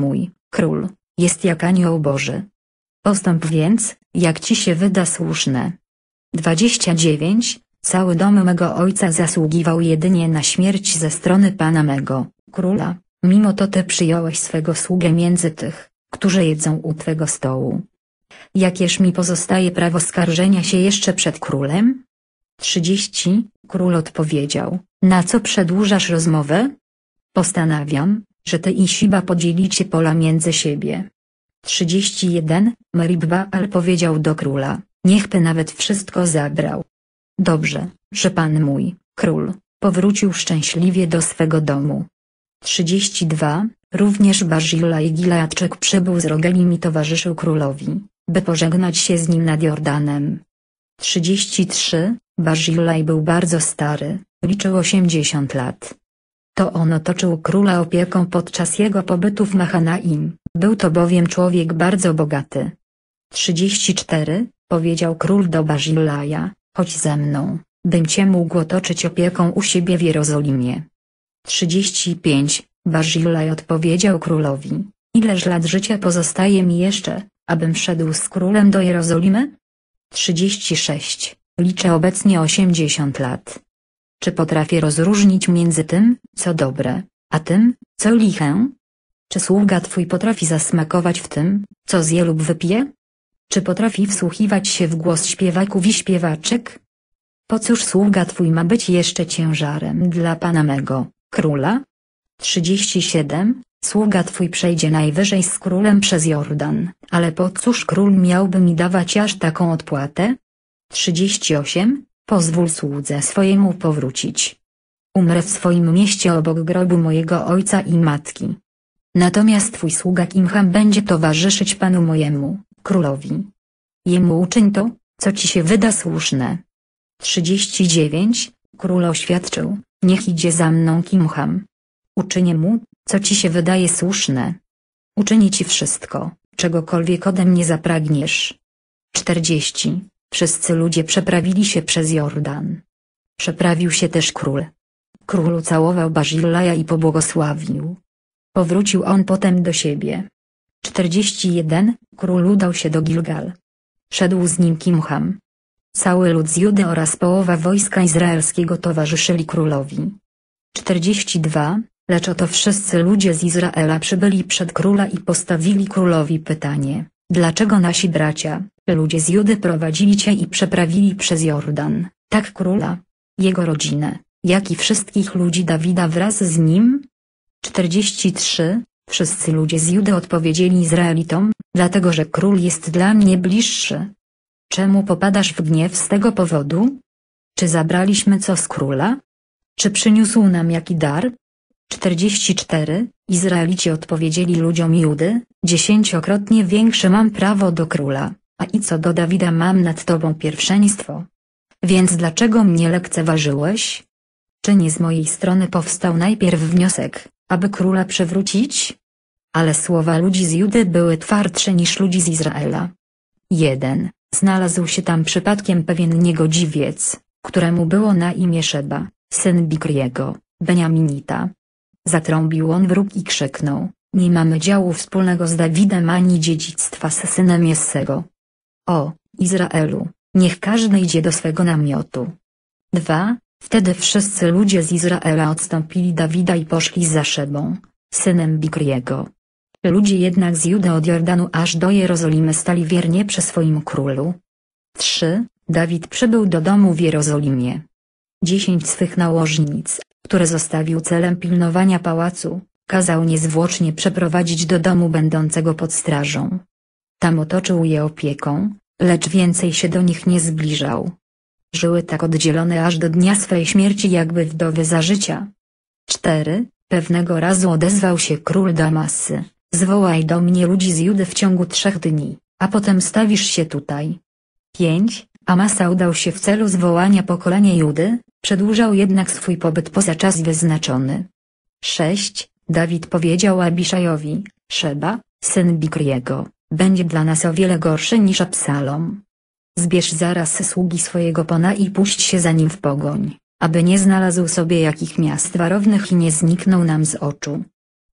król, jest jak anioł Boży. Postąp więc, jak ci się wyda słuszne. dwadzieścia dziewięć. Cały dom mego ojca zasługiwał jedynie na śmierć ze strony pana mego, króla, mimo to ty przyjąłeś swego sługę między tych, którzy jedzą u twego stołu. Jakież mi pozostaje prawo skarżenia się jeszcze przed królem? trzydzieści. Król odpowiedział, na co przedłużasz rozmowę? Postanawiam, że ty i Siba podzielicie pola między siebie. trzydzieści jeden. Merib-Baal powiedział do króla, niechby nawet wszystko zabrał. Dobrze, że pan mój, król, powrócił szczęśliwie do swego domu. trzydzieści dwa. Również Barzillai Gileadczyk przybył z Rogelim i towarzyszył królowi, by pożegnać się z nim nad Jordanem. trzydzieści trzy. Barzillai był bardzo stary, liczył osiemdziesiąt lat. To on otoczył króla opieką podczas jego pobytu w Mahanaim, był to bowiem człowiek bardzo bogaty. trzydzieści cztery. Powiedział król do Barzillaja, chodź ze mną, bym cię mógł otoczyć opieką u siebie w Jerozolimie. trzydzieści pięć. Barzillai odpowiedział królowi, ileż lat życia pozostaje mi jeszcze, abym szedł z królem do Jerozolimy? trzydzieści sześć. Liczę obecnie osiemdziesiąt lat. Czy potrafię rozróżnić między tym, co dobre, a tym, co liche? Czy sługa twój potrafi zasmakować w tym, co zje lub wypije? Czy potrafi wsłuchiwać się w głos śpiewaków i śpiewaczek? Po cóż sługa twój ma być jeszcze ciężarem dla pana mego, króla? trzydzieści siedem. Sługa twój przejdzie najwyżej z królem przez Jordan, ale po cóż król miałby mi dawać aż taką odpłatę? trzydzieści osiem. Pozwól słudze swojemu powrócić. Umrę w swoim mieście obok grobu mojego ojca i matki. Natomiast twój sługa Kimham będzie towarzyszyć panu mojemu, królowi. Jemu uczyń to, co ci się wyda słuszne. trzydzieści dziewięć. Król oświadczył, niech idzie za mną Kimham. Uczynię mu, co ci się wydaje słuszne. Uczynię ci wszystko, czegokolwiek ode mnie zapragniesz. czterdzieści. Wszyscy ludzie przeprawili się przez Jordan. Przeprawił się też król. Król ucałował Barzillaja i pobłogosławił. Powrócił on potem do siebie. czterdzieści jeden. Król udał się do Gilgal. Szedł z nim Kimham. Cały lud z Judy oraz połowa wojska izraelskiego towarzyszyli królowi. czterdzieści dwa. Lecz oto wszyscy ludzie z Izraela przybyli przed króla i postawili królowi pytanie, dlaczego nasi bracia, ludzie z Judy prowadzili cię i przeprawili przez Jordan, tak króla, jego rodzinę, jak i wszystkich ludzi Dawida wraz z nim? czterdzieści trzy. Wszyscy ludzie z Judy odpowiedzieli Izraelitom, dlatego że król jest dla mnie bliższy. Czemu popadasz w gniew z tego powodu? Czy zabraliśmy co z króla? Czy przyniósł nam jaki dar? czterdzieści cztery. Izraelici odpowiedzieli ludziom Judy, dziesięciokrotnie większe mam prawo do króla, a i co do Dawida mam nad tobą pierwszeństwo. Więc dlaczego mnie lekceważyłeś? Czy nie z mojej strony powstał najpierw wniosek, aby króla przywrócić? Ale słowa ludzi z Judy były twardsze niż ludzi z Izraela. jeden. Znalazł się tam przypadkiem pewien niegodziwiec, któremu było na imię Szeba, syn Bikriego, Beniaminita. Zatrąbił on wróg i krzyknął, nie mamy działu wspólnego z Dawidem ani dziedzictwa z synem Jessego. O, Izraelu, niech każdy idzie do swego namiotu. dwa. Wtedy wszyscy ludzie z Izraela odstąpili Dawida i poszli za Szebą, synem Bikriego. Ludzie jednak z Judy od Jordanu aż do Jerozolimy stali wiernie przy swoim królu. trzy. Dawid przybył do domu w Jerozolimie. Dziesięć swych nałożnic, które zostawił celem pilnowania pałacu, kazał niezwłocznie przeprowadzić do domu będącego pod strażą. Tam otoczył je opieką, lecz więcej się do nich nie zbliżał. Żyły tak oddzielone aż do dnia swej śmierci jakby wdowy za życia. cztery. Pewnego razu odezwał się król do Amasy, zwołaj do mnie ludzi z Judy w ciągu trzech dni, a potem stawisz się tutaj. pięć. Amasa udał się w celu zwołania pokolenia Judy, przedłużał jednak swój pobyt poza czas wyznaczony. sześć. Dawid powiedział Abiszajowi, Szeba, syn Bikriego, będzie dla nas o wiele gorszy niż Absalom. Zbierz zaraz sługi swojego pana i puść się za nim w pogoń, aby nie znalazł sobie jakich miast warownych i nie zniknął nam z oczu.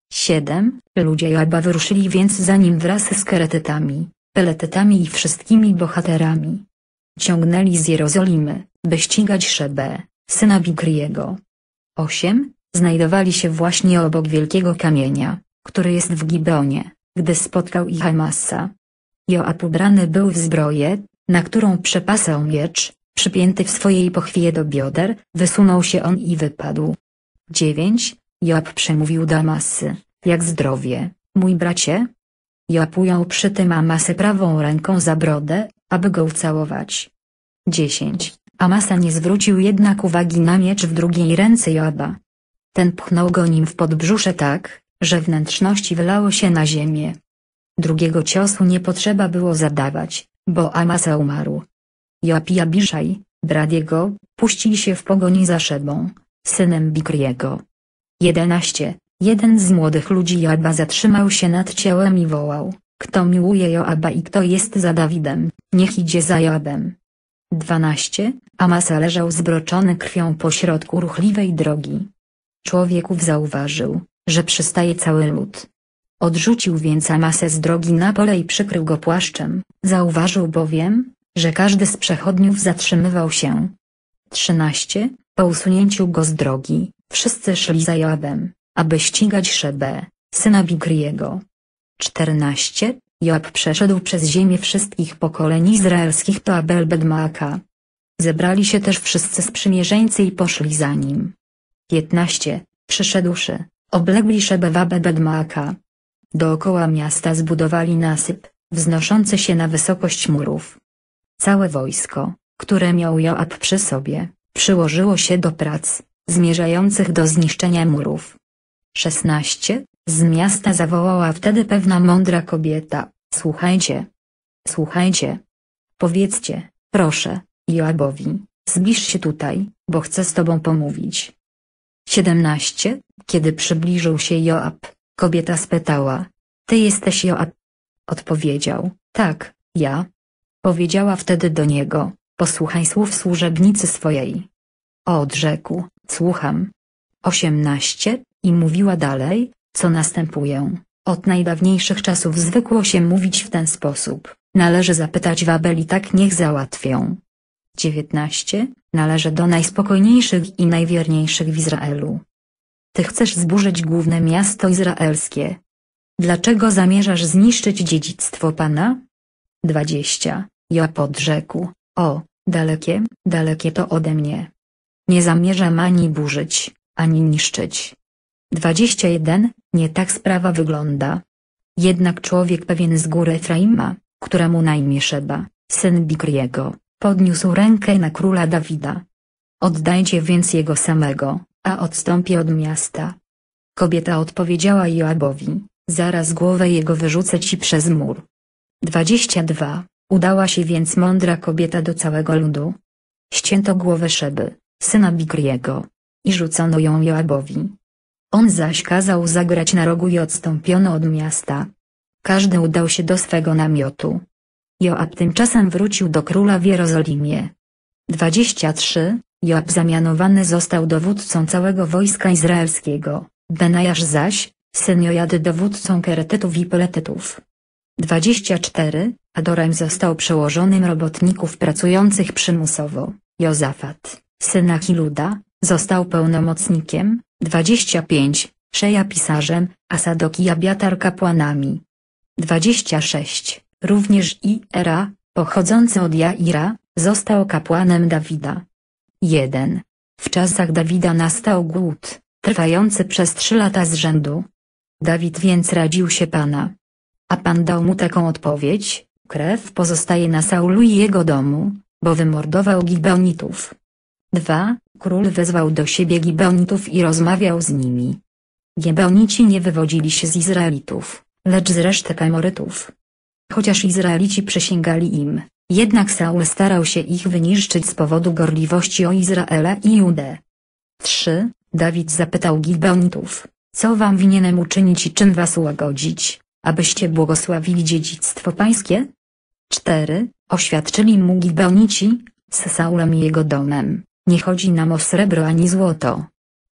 siedem. Ludzie Joaba wyruszyli więc za nim wraz z Keretytami, Peletytami i wszystkimi bohaterami. Ciągnęli z Jerozolimy, by ścigać Szebę, syna Bikriego. osiem. Znajdowali się właśnie obok wielkiego kamienia, który jest w Gibeonie, gdy spotkał ich Amasa. Joab ubrany był w zbroję, na którą przepasał miecz, przypięty w swojej pochwie do bioder, wysunął się on i wypadł. dziewięć. Joab przemówił do Amasy: jak zdrowie, mój bracie? Joab ujął przy tym Amasę prawą ręką za brodę, aby go ucałować. dziesięć. Amasa nie zwrócił jednak uwagi na miecz w drugiej ręce Joaba. Ten pchnął go nim w podbrzusze tak, że wnętrzności wylały się na ziemię. Drugiego ciosu nie potrzeba było zadawać, bo Amasa umarł. Joab i Abiszaj, brat jego, puścili się w pogoni za Szebą, synem Bikriego. jedenaście. Jeden z młodych ludzi Joaba zatrzymał się nad ciałem i wołał: kto miłuje Joaba i kto jest za Dawidem, niech idzie za Joabem. dwanaście. Amasa leżał zbroczony krwią pośrodku ruchliwej drogi. Człowiek ów zauważył, że przystaje cały lud. Odrzucił więc Amasę z drogi na pole i przykrył go płaszczem, zauważył bowiem, że każdy z przechodniów zatrzymywał się. trzynaście. Po usunięciu go z drogi, wszyscy szli za Joabem, aby ścigać Szebę, syna Bikriego. czternaście. Joab przeszedł przez ziemię wszystkich pokoleń izraelskich do Abel-Bet-Maaka. Zebrali się też wszyscy sprzymierzeńcy i poszli za nim. piętnaście. Przyszedłszy, oblegli Szebę w Abel-Bet-Maaka. Dookoła miasta zbudowali nasyp, wznoszący się na wysokość murów. Całe wojsko, które miał Joab przy sobie, przyłożyło się do prac, zmierzających do zniszczenia murów. szesnaście. Z miasta zawołała wtedy pewna mądra kobieta: słuchajcie, słuchajcie. Powiedzcie, proszę, Joabowi: zbliż się tutaj, bo chcę z tobą pomówić. siedemnaście. Kiedy przybliżył się Joab, kobieta spytała: ty jesteś Joab? Odpowiedział: tak, ja. Powiedziała wtedy do niego: posłuchaj słów służebnicy swojej. Odrzekł: słucham. osiemnaście. I mówiła dalej, co następuje: od najdawniejszych czasów zwykło się mówić w ten sposób: należy zapytać w Abel i tak niech załatwią. dziewiętnaście. Należy do najspokojniejszych i najwierniejszych w Izraelu. Ty chcesz zburzyć główne miasto izraelskie. Dlaczego zamierzasz zniszczyć dziedzictwo Pana? dwadzieścia. Joab odrzekł: o, dalekie, dalekie to ode mnie. Nie zamierzam ani burzyć, ani niszczyć. dwadzieścia jeden. Nie tak sprawa wygląda. Jednak człowiek pewien z gór Efraima, któremu na imię Szeba, syn Bikriego, podniósł rękę na króla Dawida. Oddajcie więc jego samego, a odstąpię od miasta. Kobieta odpowiedziała Joabowi: zaraz głowę jego wyrzucę ci przez mur. dwadzieścia dwa. Udała się więc mądra kobieta do całego ludu. Ścięto głowę Szeby, syna Bikriego, i rzucono ją Joabowi. On zaś kazał zagrać na rogu i odstąpiono od miasta. Każdy udał się do swego namiotu. Joab tymczasem wrócił do króla w Jerozolimie. dwadzieścia trzy. Joab zamianowany został dowódcą całego wojska izraelskiego, Benajasz zaś, syn Jojady, dowódcą Keretytów i Peletytów. dwadzieścia cztery. Adoram został przełożonym robotników pracujących przymusowo. Jozafat, syn Ahiluda, został pełnomocnikiem. dwadzieścia pięć. Szeja pisarzem, a Sadok i Abiatar kapłanami. dwadzieścia sześć. Również Ira, pochodzący od Jaira, został kapłanem Dawida. jeden. W czasach Dawida nastał głód, trwający przez trzy lata z rzędu. Dawid więc radził się Pana. A Pan dał mu taką odpowiedź: krew pozostaje na Saulu i jego domu, bo wymordował Gibeonitów. dwa. Król wezwał do siebie Gibeonitów i rozmawiał z nimi. Gibeonici nie wywodzili się z Izraelitów, lecz z resztek Amorytów. Chociaż Izraelici przysięgali im, jednak Saul starał się ich wyniszczyć z powodu gorliwości o Izraela i Judę. trzy. Dawid zapytał Gibeonitów: co wam winienem uczynić i czym was ułagodzić, abyście błogosławili dziedzictwo pańskie? cztery. Oświadczyli mu Gibeonici: z Saulem i jego domem nie chodzi nam o srebro ani złoto.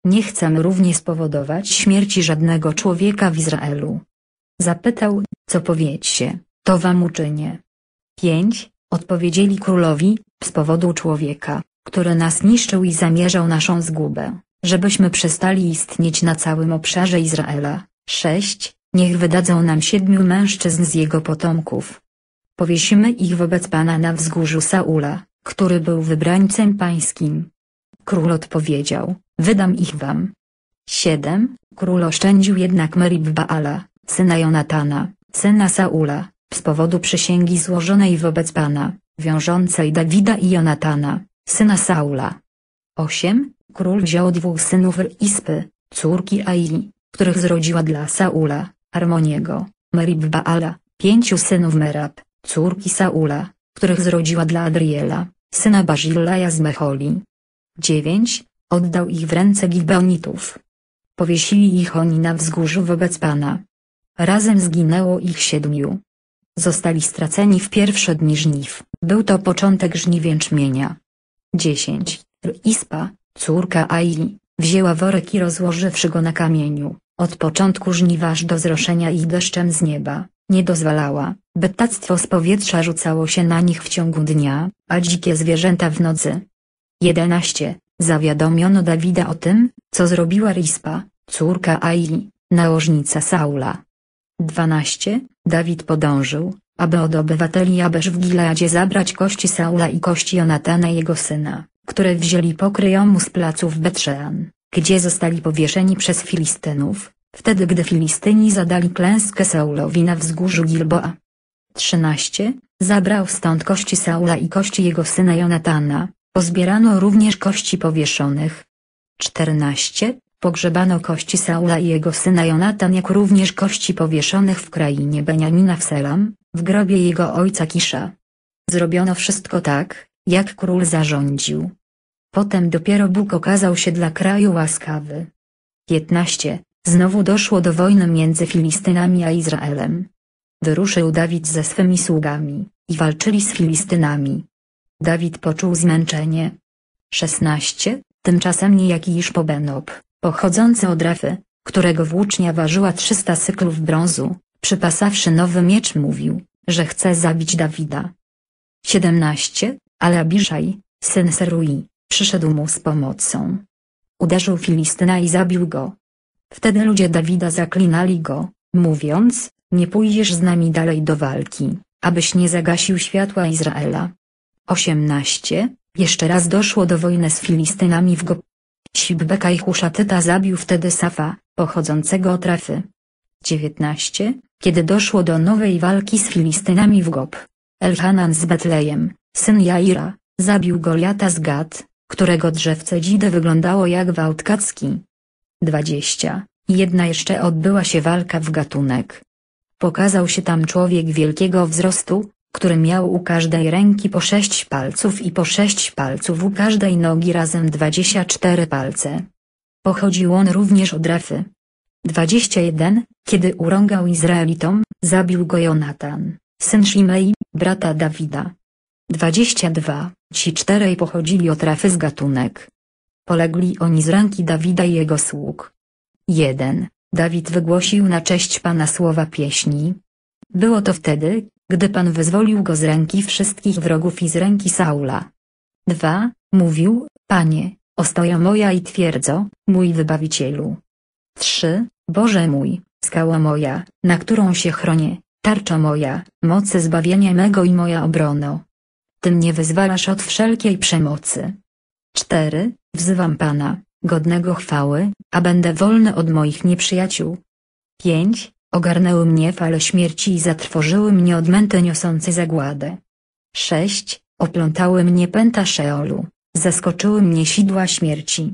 Nie chcę również spowodować śmierci żadnego człowieka w Izraelu. Zapytał, co powiecie, to wam uczynię. pięć. Odpowiedzieli królowi, z powodu człowieka, który nas niszczył i zamierzał naszą zgubę, żebyśmy przestali istnieć na całym obszarze Izraela. sześć. Niech wydadzą nam siedmiu mężczyzn z jego potomków. Powiesimy ich wobec Pana na wzgórzu Saula, który był wybrańcem pańskim. Król odpowiedział, wydam ich wam. siedem. Król oszczędził jednak Merib-Baala, syna Jonatana, syna Saula, z powodu przysięgi złożonej wobec Pana, wiążącej Dawida i Jonatana, syna Saula. osiem. Król wziął dwóch synów Ispy, córki Aili, których zrodziła dla Saula, Armoniego, Merib-Baala, pięciu synów Merab, córki Saula, których zrodziła dla Adriela, syna Barzillaja z Mecholi. dziewięć. Oddał ich w ręce Gibeonitów. Powiesili ich oni na wzgórzu wobec Pana. Razem zginęło ich siedmiu. Zostali straceni w pierwsze dni żniw, był to początek żniw jęczmienia. dziesięć. Ispa, córka Aili, wzięła worek i rozłożywszy go na kamieniu, od początku żniw aż do zroszenia ich deszczem z nieba, nie dozwalała, by ptactwo z powietrza rzucało się na nich w ciągu dnia, a dzikie zwierzęta w nocy. jedenaście. Zawiadomiono Dawida o tym, co zrobiła Rispa, córka Aili, nałożnica Saula. dwanaście. Dawid podążył, aby od obywateli Jabesz w Gileadzie zabrać kości Saula i kości Jonatana jego syna, które wzięli pokryjomu z placów Betrzean, gdzie zostali powieszeni przez Filistynów, wtedy gdy Filistyni zadali klęskę Saulowi na wzgórzu Gilboa. trzynaście. Zabrał stąd kości Saula i kości jego syna Jonatana, pozbierano również kości powieszonych. czternaście. Pogrzebano kości Saula i jego syna Jonatan, jak również kości powieszonych w krainie Beniamina w Selam, w grobie jego ojca Kisza. Zrobiono wszystko tak, jak król zarządził. Potem dopiero Bóg okazał się dla kraju łaskawy. piętnaście. Znowu doszło do wojny między Filistynami a Izraelem. Wyruszył Dawid ze swymi sługami, i walczyli z Filistynami. Dawid poczuł zmęczenie. szesnaście. Tymczasem niejaki Iszbobenob, pochodzący od Rafy, którego włócznia ważyła trzysta syklów brązu, przypasawszy nowy miecz mówił, że chce zabić Dawida. siedemnaście. Ale Abiszaj, syn Serui, przyszedł mu z pomocą. Uderzył Filistyna i zabił go. Wtedy ludzie Dawida zaklinali go, mówiąc, nie pójdziesz z nami dalej do walki, abyś nie zagasił światła Izraela. osiemnaście. Jeszcze raz doszło do wojny z Filistynami w Gob. Sibbeka i Huszatyta zabił wtedy Safa, pochodzącego od Rafy. dziewiętnaście. Kiedy doszło do nowej walki z Filistynami w Gob, Elhanan z Betlejem, syn Jaira, zabił Goliata z Gat, którego drzewce dzidy wyglądało jak wałt kacki. dwadzieścia. Jedna jeszcze odbyła się walka w Gatunek. Pokazał się tam człowiek wielkiego wzrostu, który miał u każdej ręki po sześć palców i po sześć palców u każdej nogi razem dwadzieścia cztery palce. Pochodził on również od Rafy. dwadzieścia jeden. Kiedy urągał Izraelitom, zabił go Jonatan, syn Shimei, brata Dawida. dwadzieścia dwa. Ci czterej pochodzili od Rafy z Gatunek. Polegli oni z ręki Dawida i jego sług. jeden. Dawid wygłosił na cześć Pana słowa pieśni. Było to wtedy, gdy Pan wyzwolił go z ręki wszystkich wrogów i z ręki Saula. dwa. Mówił, Panie, ostoja moja i twierdzo, mój Wybawicielu. trzy. Boże mój, skała moja, na którą się chronię, tarcza moja, mocy zbawienia mego i moja obrono. Ty mnie wyzwalasz od wszelkiej przemocy. cztery. Wzywam Pana, godnego chwały, a będę wolny od moich nieprzyjaciół. pięć. Ogarnęły mnie fale śmierci i zatrwożyły mnie odmęty niosące zagładę. sześć. Oplątały mnie pęta Szeolu, zaskoczyły mnie sidła śmierci.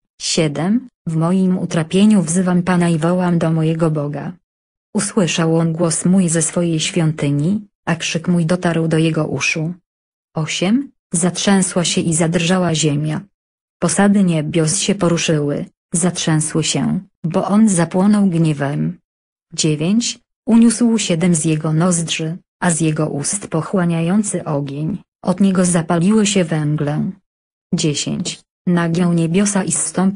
siedem. W moim utrapieniu wzywam Pana i wołam do mojego Boga. Usłyszał on głos mój ze swojej świątyni, a krzyk mój dotarł do jego uszu. osiem. Zatrzęsła się i zadrżała ziemia. Posady niebios się poruszyły, zatrzęsły się, bo on zapłonął gniewem. dziewięć. Uniósł siedem z jego nozdrzy, a z jego ust pochłaniający ogień, od niego zapaliły się węgle. dziesięć. Nagiął niebiosa i zstąpił,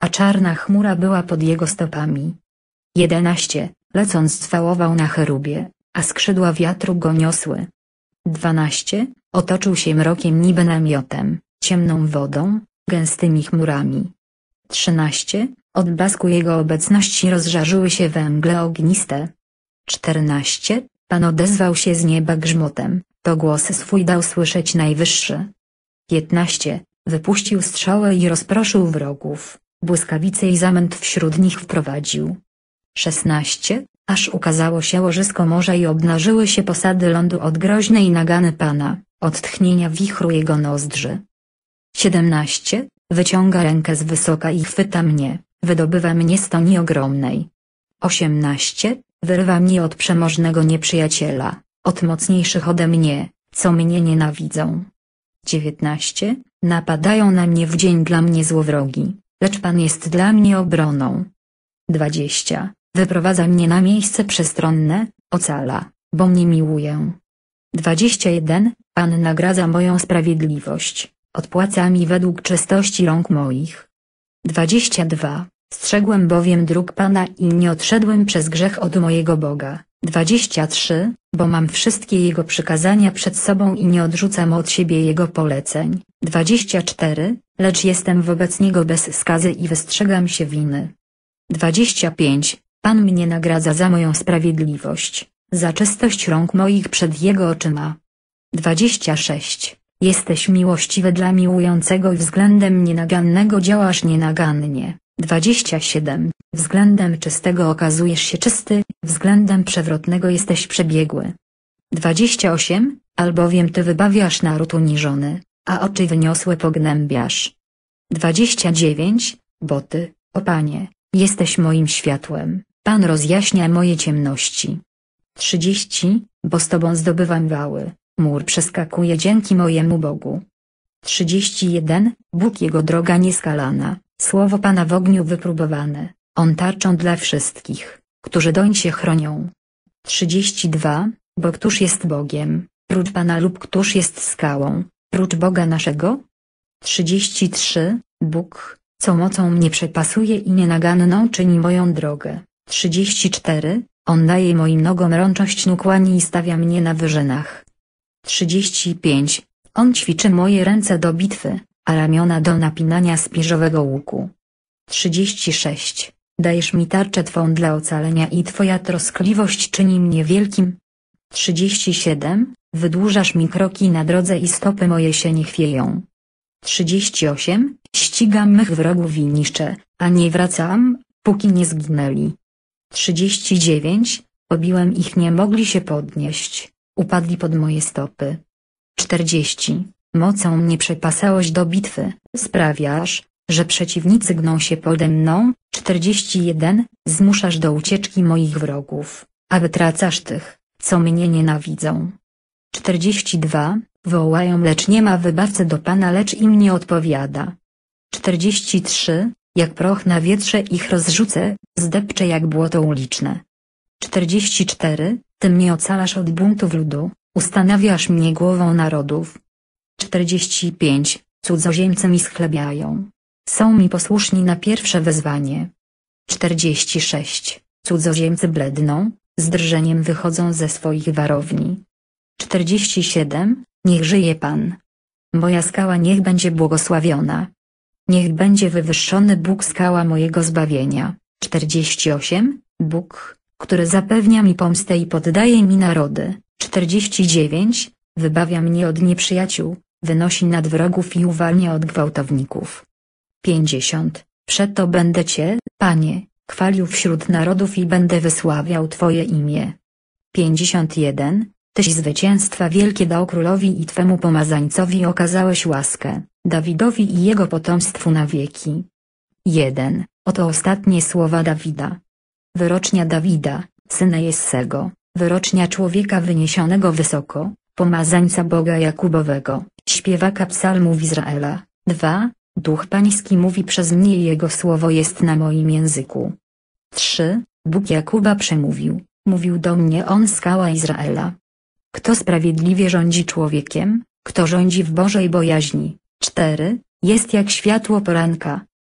a czarna chmura była pod jego stopami. jedenaście. Lecąc całował na cherubie, a skrzydła wiatru go niosły. dwanaście. Otoczył się mrokiem niby namiotem, ciemną wodą, gęstymi chmurami. trzynaście. Od blasku jego obecności rozżarzyły się węgle ogniste. czternaście. Pan odezwał się z nieba grzmotem, to głos swój dał słyszeć Najwyższy. piętnaście. Wypuścił strzałę i rozproszył wrogów, błyskawice i zamęt wśród nich wprowadził. szesnaście. Aż ukazało się łożysko morza i obnażyły się posady lądu od groźnej nagany Pana, od tchnienia wichru jego nozdrzy. siedemnaście. Wyciąga rękę z wysoka i chwyta mnie, wydobywa mnie z toni ogromnej. osiemnaście. Wyrywa mnie od przemożnego nieprzyjaciela, od mocniejszych ode mnie, co mnie nienawidzą. dziewiętnaście. Napadają na mnie w dzień dla mnie złowrogi, lecz Pan jest dla mnie obroną. dwadzieścia. Wyprowadza mnie na miejsce przestronne, ocala, bo mnie miłuję. dwadzieścia jeden. Pan nagradza moją sprawiedliwość, odpłaca mi według czystości rąk moich. dwadzieścia dwa. Strzegłem bowiem dróg Pana i nie odszedłem przez grzech od mojego Boga. dwadzieścia trzy. Bo mam wszystkie Jego przykazania przed sobą i nie odrzucam od siebie Jego poleceń. dwadzieścia cztery. Lecz jestem wobec Niego bez skazy i wystrzegam się winy. dwadzieścia pięć. Pan mnie nagradza za moją sprawiedliwość, za czystość rąk moich przed Jego oczyma. dwadzieścia sześć. Jesteś miłościwy dla miłującego i względem nienagannego działasz nienagannie. dwadzieścia siedem. Względem czystego okazujesz się czysty, względem przewrotnego jesteś przebiegły. dwadzieścia osiem. Albowiem Ty wybawiasz naród uniżony, a oczy wyniosłe pognębiasz. dwadzieścia dziewięć. Bo Ty, o Panie, jesteś moim światłem, Pan rozjaśnia moje ciemności. trzydzieści. Bo z Tobą zdobywam wały, mur przeskakuje dzięki mojemu Bogu. trzydzieści jeden. Bóg jego droga nieskalana, słowo Pana w ogniu wypróbowane, On tarczą dla wszystkich, którzy doń się chronią. trzydzieści dwa. Bo któż jest Bogiem, prócz Pana lub któż jest skałą, prócz Boga naszego? trzydzieści trzy. Bóg, co mocą mnie przepasuje i nienaganną czyni moją drogę. trzydzieści cztery. On daje moim nogom rączość nóg łani i stawia mnie na wyżynach. trzydzieści pięć. On ćwiczy moje ręce do bitwy, a ramiona do napinania spiżowego łuku. trzydzieści sześć. Dajesz mi tarczę Twą dla ocalenia i Twoja troskliwość czyni mnie wielkim. trzydzieści siedem. Wydłużasz mi kroki na drodze i stopy moje się nie chwieją. trzydzieści osiem. Ścigam mych wrogów i niszczę, a nie wracam, póki nie zginęli. trzydzieści dziewięć. Pobiłem ich, nie mogli się podnieść, upadli pod moje stopy. czterdzieści. Mocą mnie przepasałeś do bitwy, sprawiasz, że przeciwnicy gną się pode mną. czterdzieści jeden. Zmuszasz do ucieczki moich wrogów, a wytracasz tych, co mnie nienawidzą. czterdzieści dwa. Wołają, lecz nie ma wybawcy, do Pana lecz im nie odpowiada. czterdzieści trzy. Jak proch na wietrze ich rozrzucę, zdepczę jak błoto uliczne. czterdzieści cztery. Ty mnie ocalasz od buntów ludu, ustanawiasz mnie głową narodów. czterdzieści pięć. Cudzoziemcy mi schlebiają, są mi posłuszni na pierwsze wezwanie. czterdzieści sześć. Cudzoziemcy bledną, z drżeniem wychodzą ze swoich warowni. czterdzieści siedem. Niech żyje Pan. Moja skała niech będzie błogosławiona. Niech będzie wywyższony Bóg, skała mojego zbawienia. czterdzieści osiem. Bóg, który zapewnia mi pomstę i poddaje mi narody. czterdzieści dziewięć. Wybawia mnie od nieprzyjaciół, wynosi nad wrogów i uwalnia od gwałtowników. pięćdziesiąt. Przeto będę Cię, Panie, chwalił wśród narodów i będę wysławiał Twoje imię. pięćdziesiąt jeden. Tyś zwycięstwa wielkie dał królowi i Twemu pomazańcowi okazałeś łaskę, Dawidowi i jego potomstwu na wieki. jeden. Oto ostatnie słowa Dawida. Wyrocznia Dawida, syna Jessego, wyrocznia człowieka wyniesionego wysoko, pomazańca Boga Jakubowego, śpiewaka psalmów Izraela. dwa. Duch Pański mówi przez mnie i Jego słowo jest na moim języku. trzy. Bóg Jakuba przemówił, mówił do mnie On, skała Izraela. Kto sprawiedliwie rządzi człowiekiem, kto rządzi w Bożej bojaźni. cztery. Jest jak światło poranka,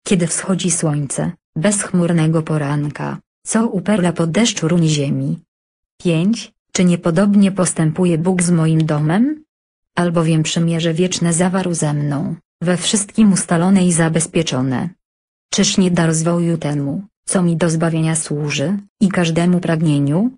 Kiedy wschodzi słońce, bezchmurnego poranka, co uperla po deszczu ruń ziemi. pięć. Czy niepodobnie postępuje Bóg z moim domem? Albowiem przymierze wieczne zawarł ze mną, we wszystkim ustalone i zabezpieczone. Czyż nie da rozwoju temu, co mi do zbawienia służy, i każdemu pragnieniu?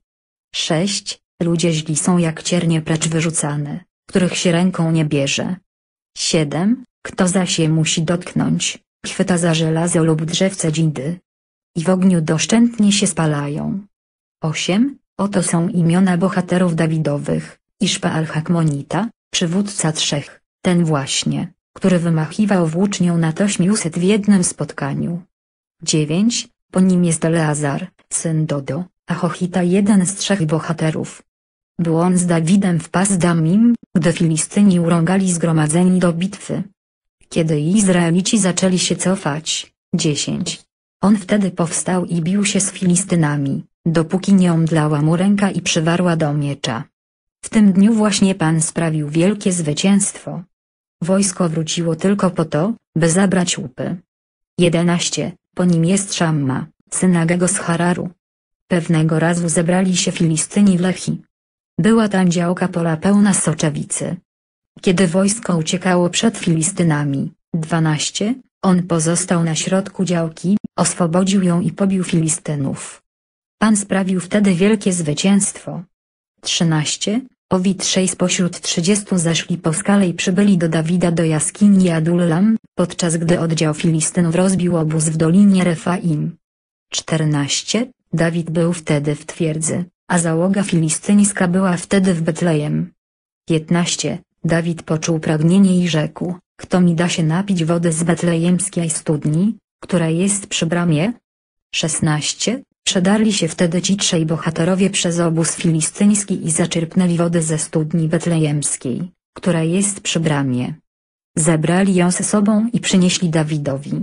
sześć. Ludzie źli są jak ciernie precz wyrzucane, których się ręką nie bierze. siedem. Kto zaś je musi dotknąć, chwyta za żelazo lub drzewce dzidy. I w ogniu doszczętnie się spalają. osiem. Oto są imiona bohaterów Dawidowych: Iszpa al-Hakmonita, przywódca trzech, ten właśnie, który wymachiwał włócznią nad ośmiuset w jednym spotkaniu. dziewięć. Po nim jest Eleazar, syn Dodo, Ahohita, jeden z trzech bohaterów. Był on z Dawidem w Pas-Damim, gdy Filistyni urągali zgromadzeni do bitwy. Kiedy Izraelici zaczęli się cofać. dziesięć. On wtedy powstał i bił się z Filistynami, dopóki nie omdlała mu ręka i przywarła do miecza. W tym dniu właśnie Pan sprawił wielkie zwycięstwo. Wojsko wróciło tylko po to, by zabrać łupy. jedenaście. Po nim jest Szamma, syn Agego z Hararu. Pewnego razu zebrali się Filistyni w Lehi. Była tam działka pola pełna soczewicy. Kiedy wojsko uciekało przed Filistynami. dwanaście. On pozostał na środku działki, oswobodził ją i pobił Filistynów. Pan sprawił wtedy wielkie zwycięstwo. trzynaście. Owi trzej spośród trzydziestu zeszli po skale i przybyli do Dawida do jaskini Adullam, podczas gdy oddział Filistynów rozbił obóz w dolinie Refaim. czternaście. Dawid był wtedy w twierdzy, a załoga filistyńska była wtedy w Betlejem. piętnaście. Dawid poczuł pragnienie i rzekł: kto mi da się napić wody z betlejemskiej studni, która jest przy bramie? szesnaście. Przedarli się wtedy ci trzej bohaterowie przez obóz filistyński i zaczerpnęli wody ze studni betlejemskiej, która jest przy bramie. Zebrali ją ze sobą i przynieśli Dawidowi.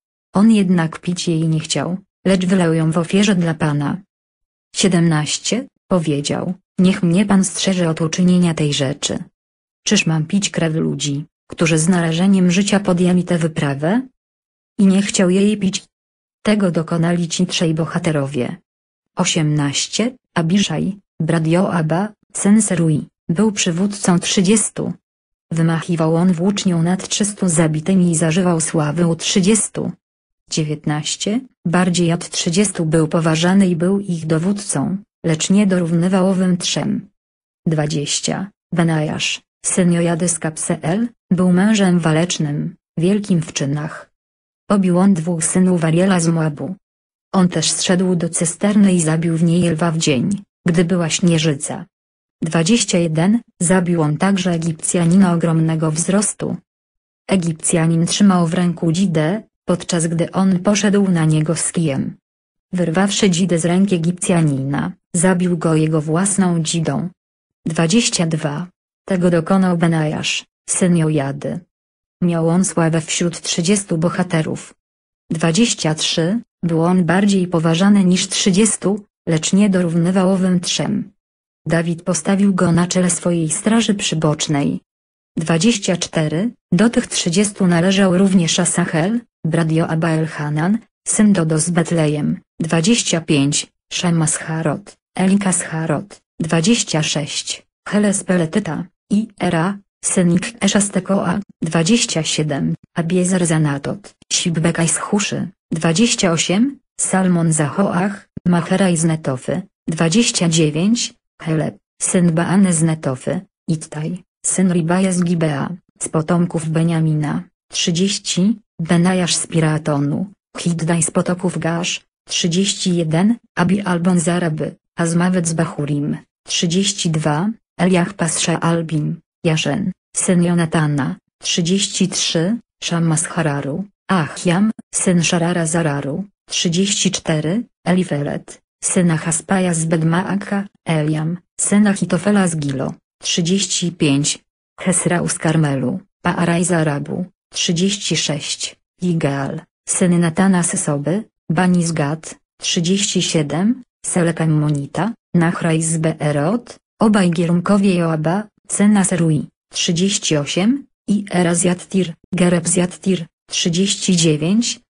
On jednak pić jej nie chciał, lecz wylał ją w ofierze dla Pana. siedemnaście. Powiedział: niech mnie Pan strzeże od uczynienia tej rzeczy. Czyż mam pić krew ludzi, którzy z narażeniem życia podjęli tę wyprawę? I nie chciał jej pić. Tego dokonali ci trzej bohaterowie. osiemnaście. Abiszaj, brat Joaba, syn Serui, był przywódcą trzydziestu. Wymachiwał on włócznią nad trzystu zabitymi i zażywał sławy u trzydziestu. dziewiętnaście. Bardziej od trzydziestu był poważany i był ich dowódcą, lecz nie dorównywał owym trzem. dwadzieścia. Benajasz, syn Jojady z Kapseel, był mężem walecznym, wielkim w czynach. Pobił on dwóch synów Ariela z Moabu. On też zszedł do cysterny i zabił w niej lwa w dzień, gdy była śnieżyca. dwadzieścia jeden. Zabił on także Egipcjanina ogromnego wzrostu. Egipcjanin trzymał w ręku dzidę, podczas gdy on poszedł na niego z kijem. Wyrwawszy dzidę z ręki Egipcjanina, zabił go jego własną dzidą. dwadzieścia dwa. Tego dokonał Benajasz, syn Jojady. Miał on sławę wśród trzydziestu bohaterów. dwadzieścia trzy. Był on bardziej poważany niż trzydziestu, lecz nie dorównywał owym trzem. Dawid postawił go na czele swojej straży przybocznej. dwadzieścia cztery. Do tych trzydziestu należał również Asahel, brat Joaba Elhanan, syn Dodo z Betlejem. dwadzieścia pięć. Szema z Harod, Elika z Harod. dwadzieścia sześć. Heles Peletyta, i Era, syn Ikesza z Tekoa. dwadzieścia siedem. Abiezer z Anatot, Sibbekaj z Huszy. dwadzieścia osiem. Salmon z Ahoach, Macheraj z Netofy. dwadzieścia dziewięć. Heleb, syn Baany z Netofy, Ittaj, syn Ribaja z Gibea, z potomków Beniamina. trzydzieści. Benajasz z Piratonu, Hiddaj z potoków Gasz. trzydzieści jeden. Abi Albon z Araby, Azmawet z Bachurim. trzydzieści dwa. Eliach Pasza Albim, Jaszen, syn Jonatana. trzydzieści trzy. Szamma z Hararu, Achiam, syn Szarara z Araru. trzydzieści cztery. Elifelet, syna Haspaja z Bedmaaka, Eliam, syna Hitofela z Gilo. trzydzieści pięć. Hesrał z Karmelu, Paaraj z Arabu. trzydzieści sześć. Igeal, syn Natana z Soby, Bani z Gad. trzydzieści siedem. Selek Ammonita, Nachraj z Beerot, obaj gierunkowie Joaba, syna Serui. trzydzieści osiem. I Era z Jattir, Gereb z Jattir. trzydzieści dziewięć.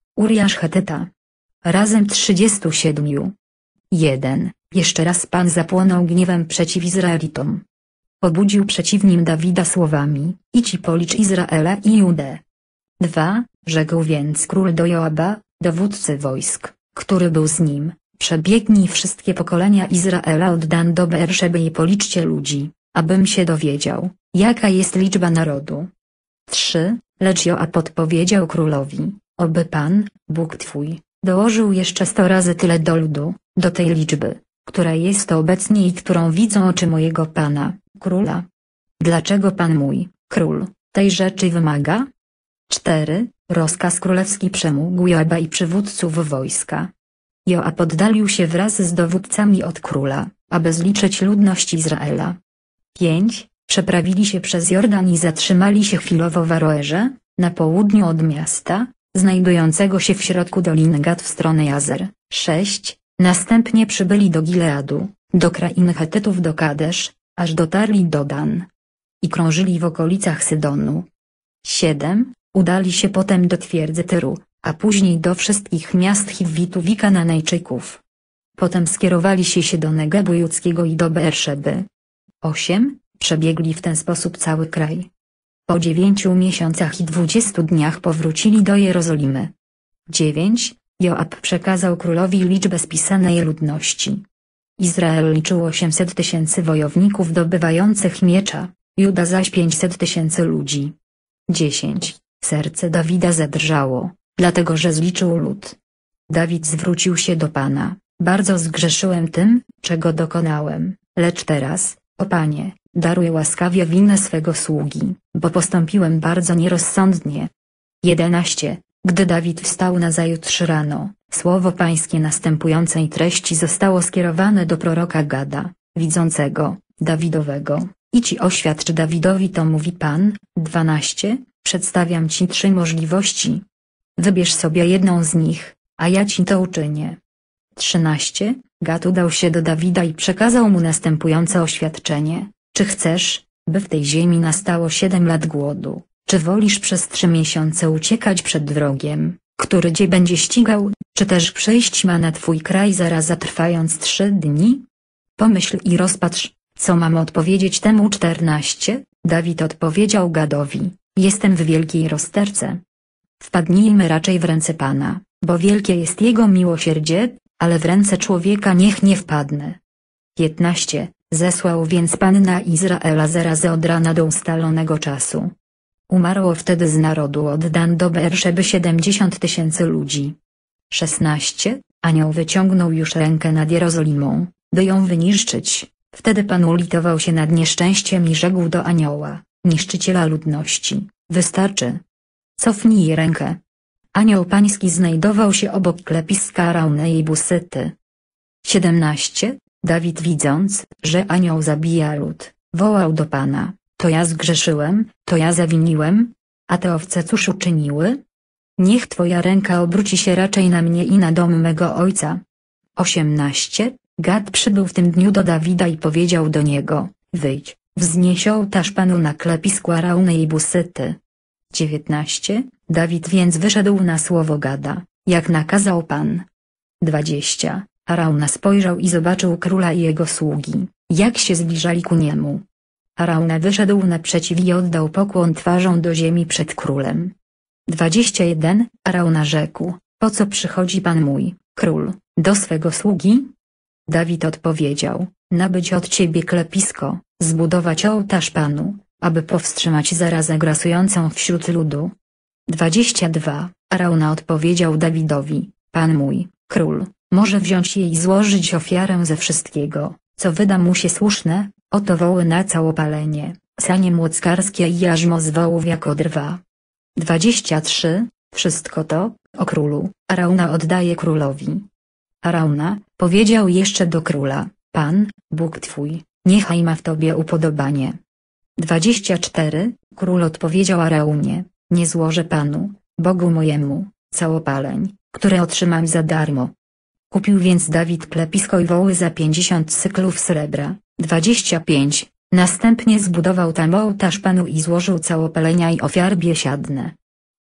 Uriasz Chetyta. Razem trzydziestu siedmiu. jeden. Jeszcze raz Pan zapłonął gniewem przeciw Izraelitom. Pobudził przeciw nim Dawida słowami: idź i policz Izraela i Judę. dwa. Rzekł więc król do Joaba, dowódcy wojsk, który był z nim: przebiegnij wszystkie pokolenia Izraela od Dan do Beerszeby i policzcie ludzi, abym się dowiedział, jaka jest liczba narodu. trzy. Lecz Joab odpowiedział królowi: oby Pan, Bóg twój, dołożył jeszcze sto razy tyle do ludu, do tej liczby, która jest obecnie i którą widzą oczy mojego pana, króla. Dlaczego pan mój, król, tej rzeczy wymaga? cztery. Rozkaz królewski przemógł Joaba i przywódców wojska. Joab oddalił się wraz z dowódcami od króla, aby zliczyć ludność Izraela. pięć. Przeprawili się przez Jordan i zatrzymali się chwilowo w Aroerze, na południu od miasta, znajdującego się w środku doliny Gad w stronę Jazer. sześć. Następnie przybyli do Gileadu, do krainy Chetytów do Kadesz, aż dotarli do Dan. I krążyli w okolicach Sydonu. siedem. Udali się potem do twierdzy Tyru, a później do wszystkich miast Hiwitów i Kananejczyków. Potem skierowali się, się do Negebu Judzkiego i do Beerszeby. osiem. Przebiegli w ten sposób cały kraj. Po dziewięciu miesiącach i dwudziestu dniach powrócili do Jerozolimy. dziewięć. Joab przekazał królowi liczbę spisanej ludności. Izrael liczył osiemset tysięcy wojowników dobywających miecza, Juda zaś pięćset tysięcy ludzi. dziesięć. Serce Dawida zadrżało, dlatego że zliczył lud. Dawid zwrócił się do Pana: bardzo zgrzeszyłem tym, czego dokonałem, lecz teraz, o Panie, daruj łaskawie winę swego sługi, bo postąpiłem bardzo nierozsądnie. jedenaście. Gdy Dawid wstał nazajutrz rano, słowo pańskie następującej treści zostało skierowane do proroka Gada, widzącego, Dawidowego: idź i oświadcz Dawidowi, to mówi Pan. dwanaście. Przedstawiam ci trzy możliwości. Wybierz sobie jedną z nich, a ja ci to uczynię. trzynaście. Gad udał się do Dawida i przekazał mu następujące oświadczenie: czy chcesz, by w tej ziemi nastało siedem lat głodu, czy wolisz przez trzy miesiące uciekać przed wrogiem, który cię będzie ścigał, czy też przyjść ma na twój kraj zaraza trwając trzy dni? Pomyśl i rozpatrz, co mam odpowiedzieć temu. czternaście. Dawid odpowiedział Gadowi: jestem w wielkiej rozterce. Wpadnijmy raczej w ręce Pana, bo wielkie jest Jego miłosierdzie, ale w ręce człowieka niech nie wpadnę. piętnaście. Zesłał więc Pan na Izraela zarazy od rana do ustalonego czasu. Umarło wtedy z narodu od Dan do Beerszeby siedemdziesiąt tysięcy ludzi. szesnaście. Anioł wyciągnął już rękę nad Jerozolimą, by ją wyniszczyć. Wtedy Pan ulitował się nad nieszczęściem i rzekł do anioła, niszczyciela ludności: wystarczy. Cofnij rękę. Anioł pański znajdował się obok klepiska Arauna i Busyty. siedemnaście. Dawid, widząc, że anioł zabija lud, wołał do Pana: to ja zgrzeszyłem, to ja zawiniłem? A te owce cóż uczyniły? Niech Twoja ręka obróci się raczej na mnie i na dom mego ojca. osiemnaście. Gad przybył w tym dniu do Dawida i powiedział do niego: wyjdź, wznieś ołtarz Panu na klepisku Arauny i Busyty. dziewiętnaście. Dawid więc wyszedł na słowo Gada, jak nakazał Pan. dwadzieścia. Arauna spojrzał i zobaczył króla i jego sługi, jak się zbliżali ku niemu. Arauna wyszedł naprzeciw i oddał pokłon twarzą do ziemi przed królem. dwadzieścia jeden. Arauna rzekł: po co przychodzi Pan mój, król, do swego sługi? Dawid odpowiedział: nabyć od ciebie klepisko, zbudować ołtarz Panu, aby powstrzymać zarazę grasującą wśród ludu. dwadzieścia dwa. Arauna odpowiedział Dawidowi: Pan mój, król, może wziąć je i złożyć ofiarę ze wszystkiego, co wyda mu się słuszne, oto woły na całopalenie, sanie młockarskie i jarzmo z wołów jako drwa. dwadzieścia trzy. Wszystko to, o królu, Arauna oddaje królowi. Arauna powiedział jeszcze do króla: Pan, Bóg twój, niechaj ma w tobie upodobanie. dwadzieścia cztery. Król odpowiedział Araunie: nie złożę Panu, Bogu mojemu, całopaleń, które otrzymam za darmo. Kupił więc Dawid klepisko i woły za pięćdziesiąt cyklów srebra. dwadzieścia pięć. Następnie zbudował tam ołtarz Panu i złożył całopalenia i ofiary biesiadne.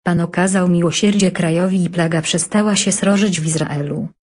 Pan okazał miłosierdzie krajowi i plaga przestała się srożyć w Izraelu.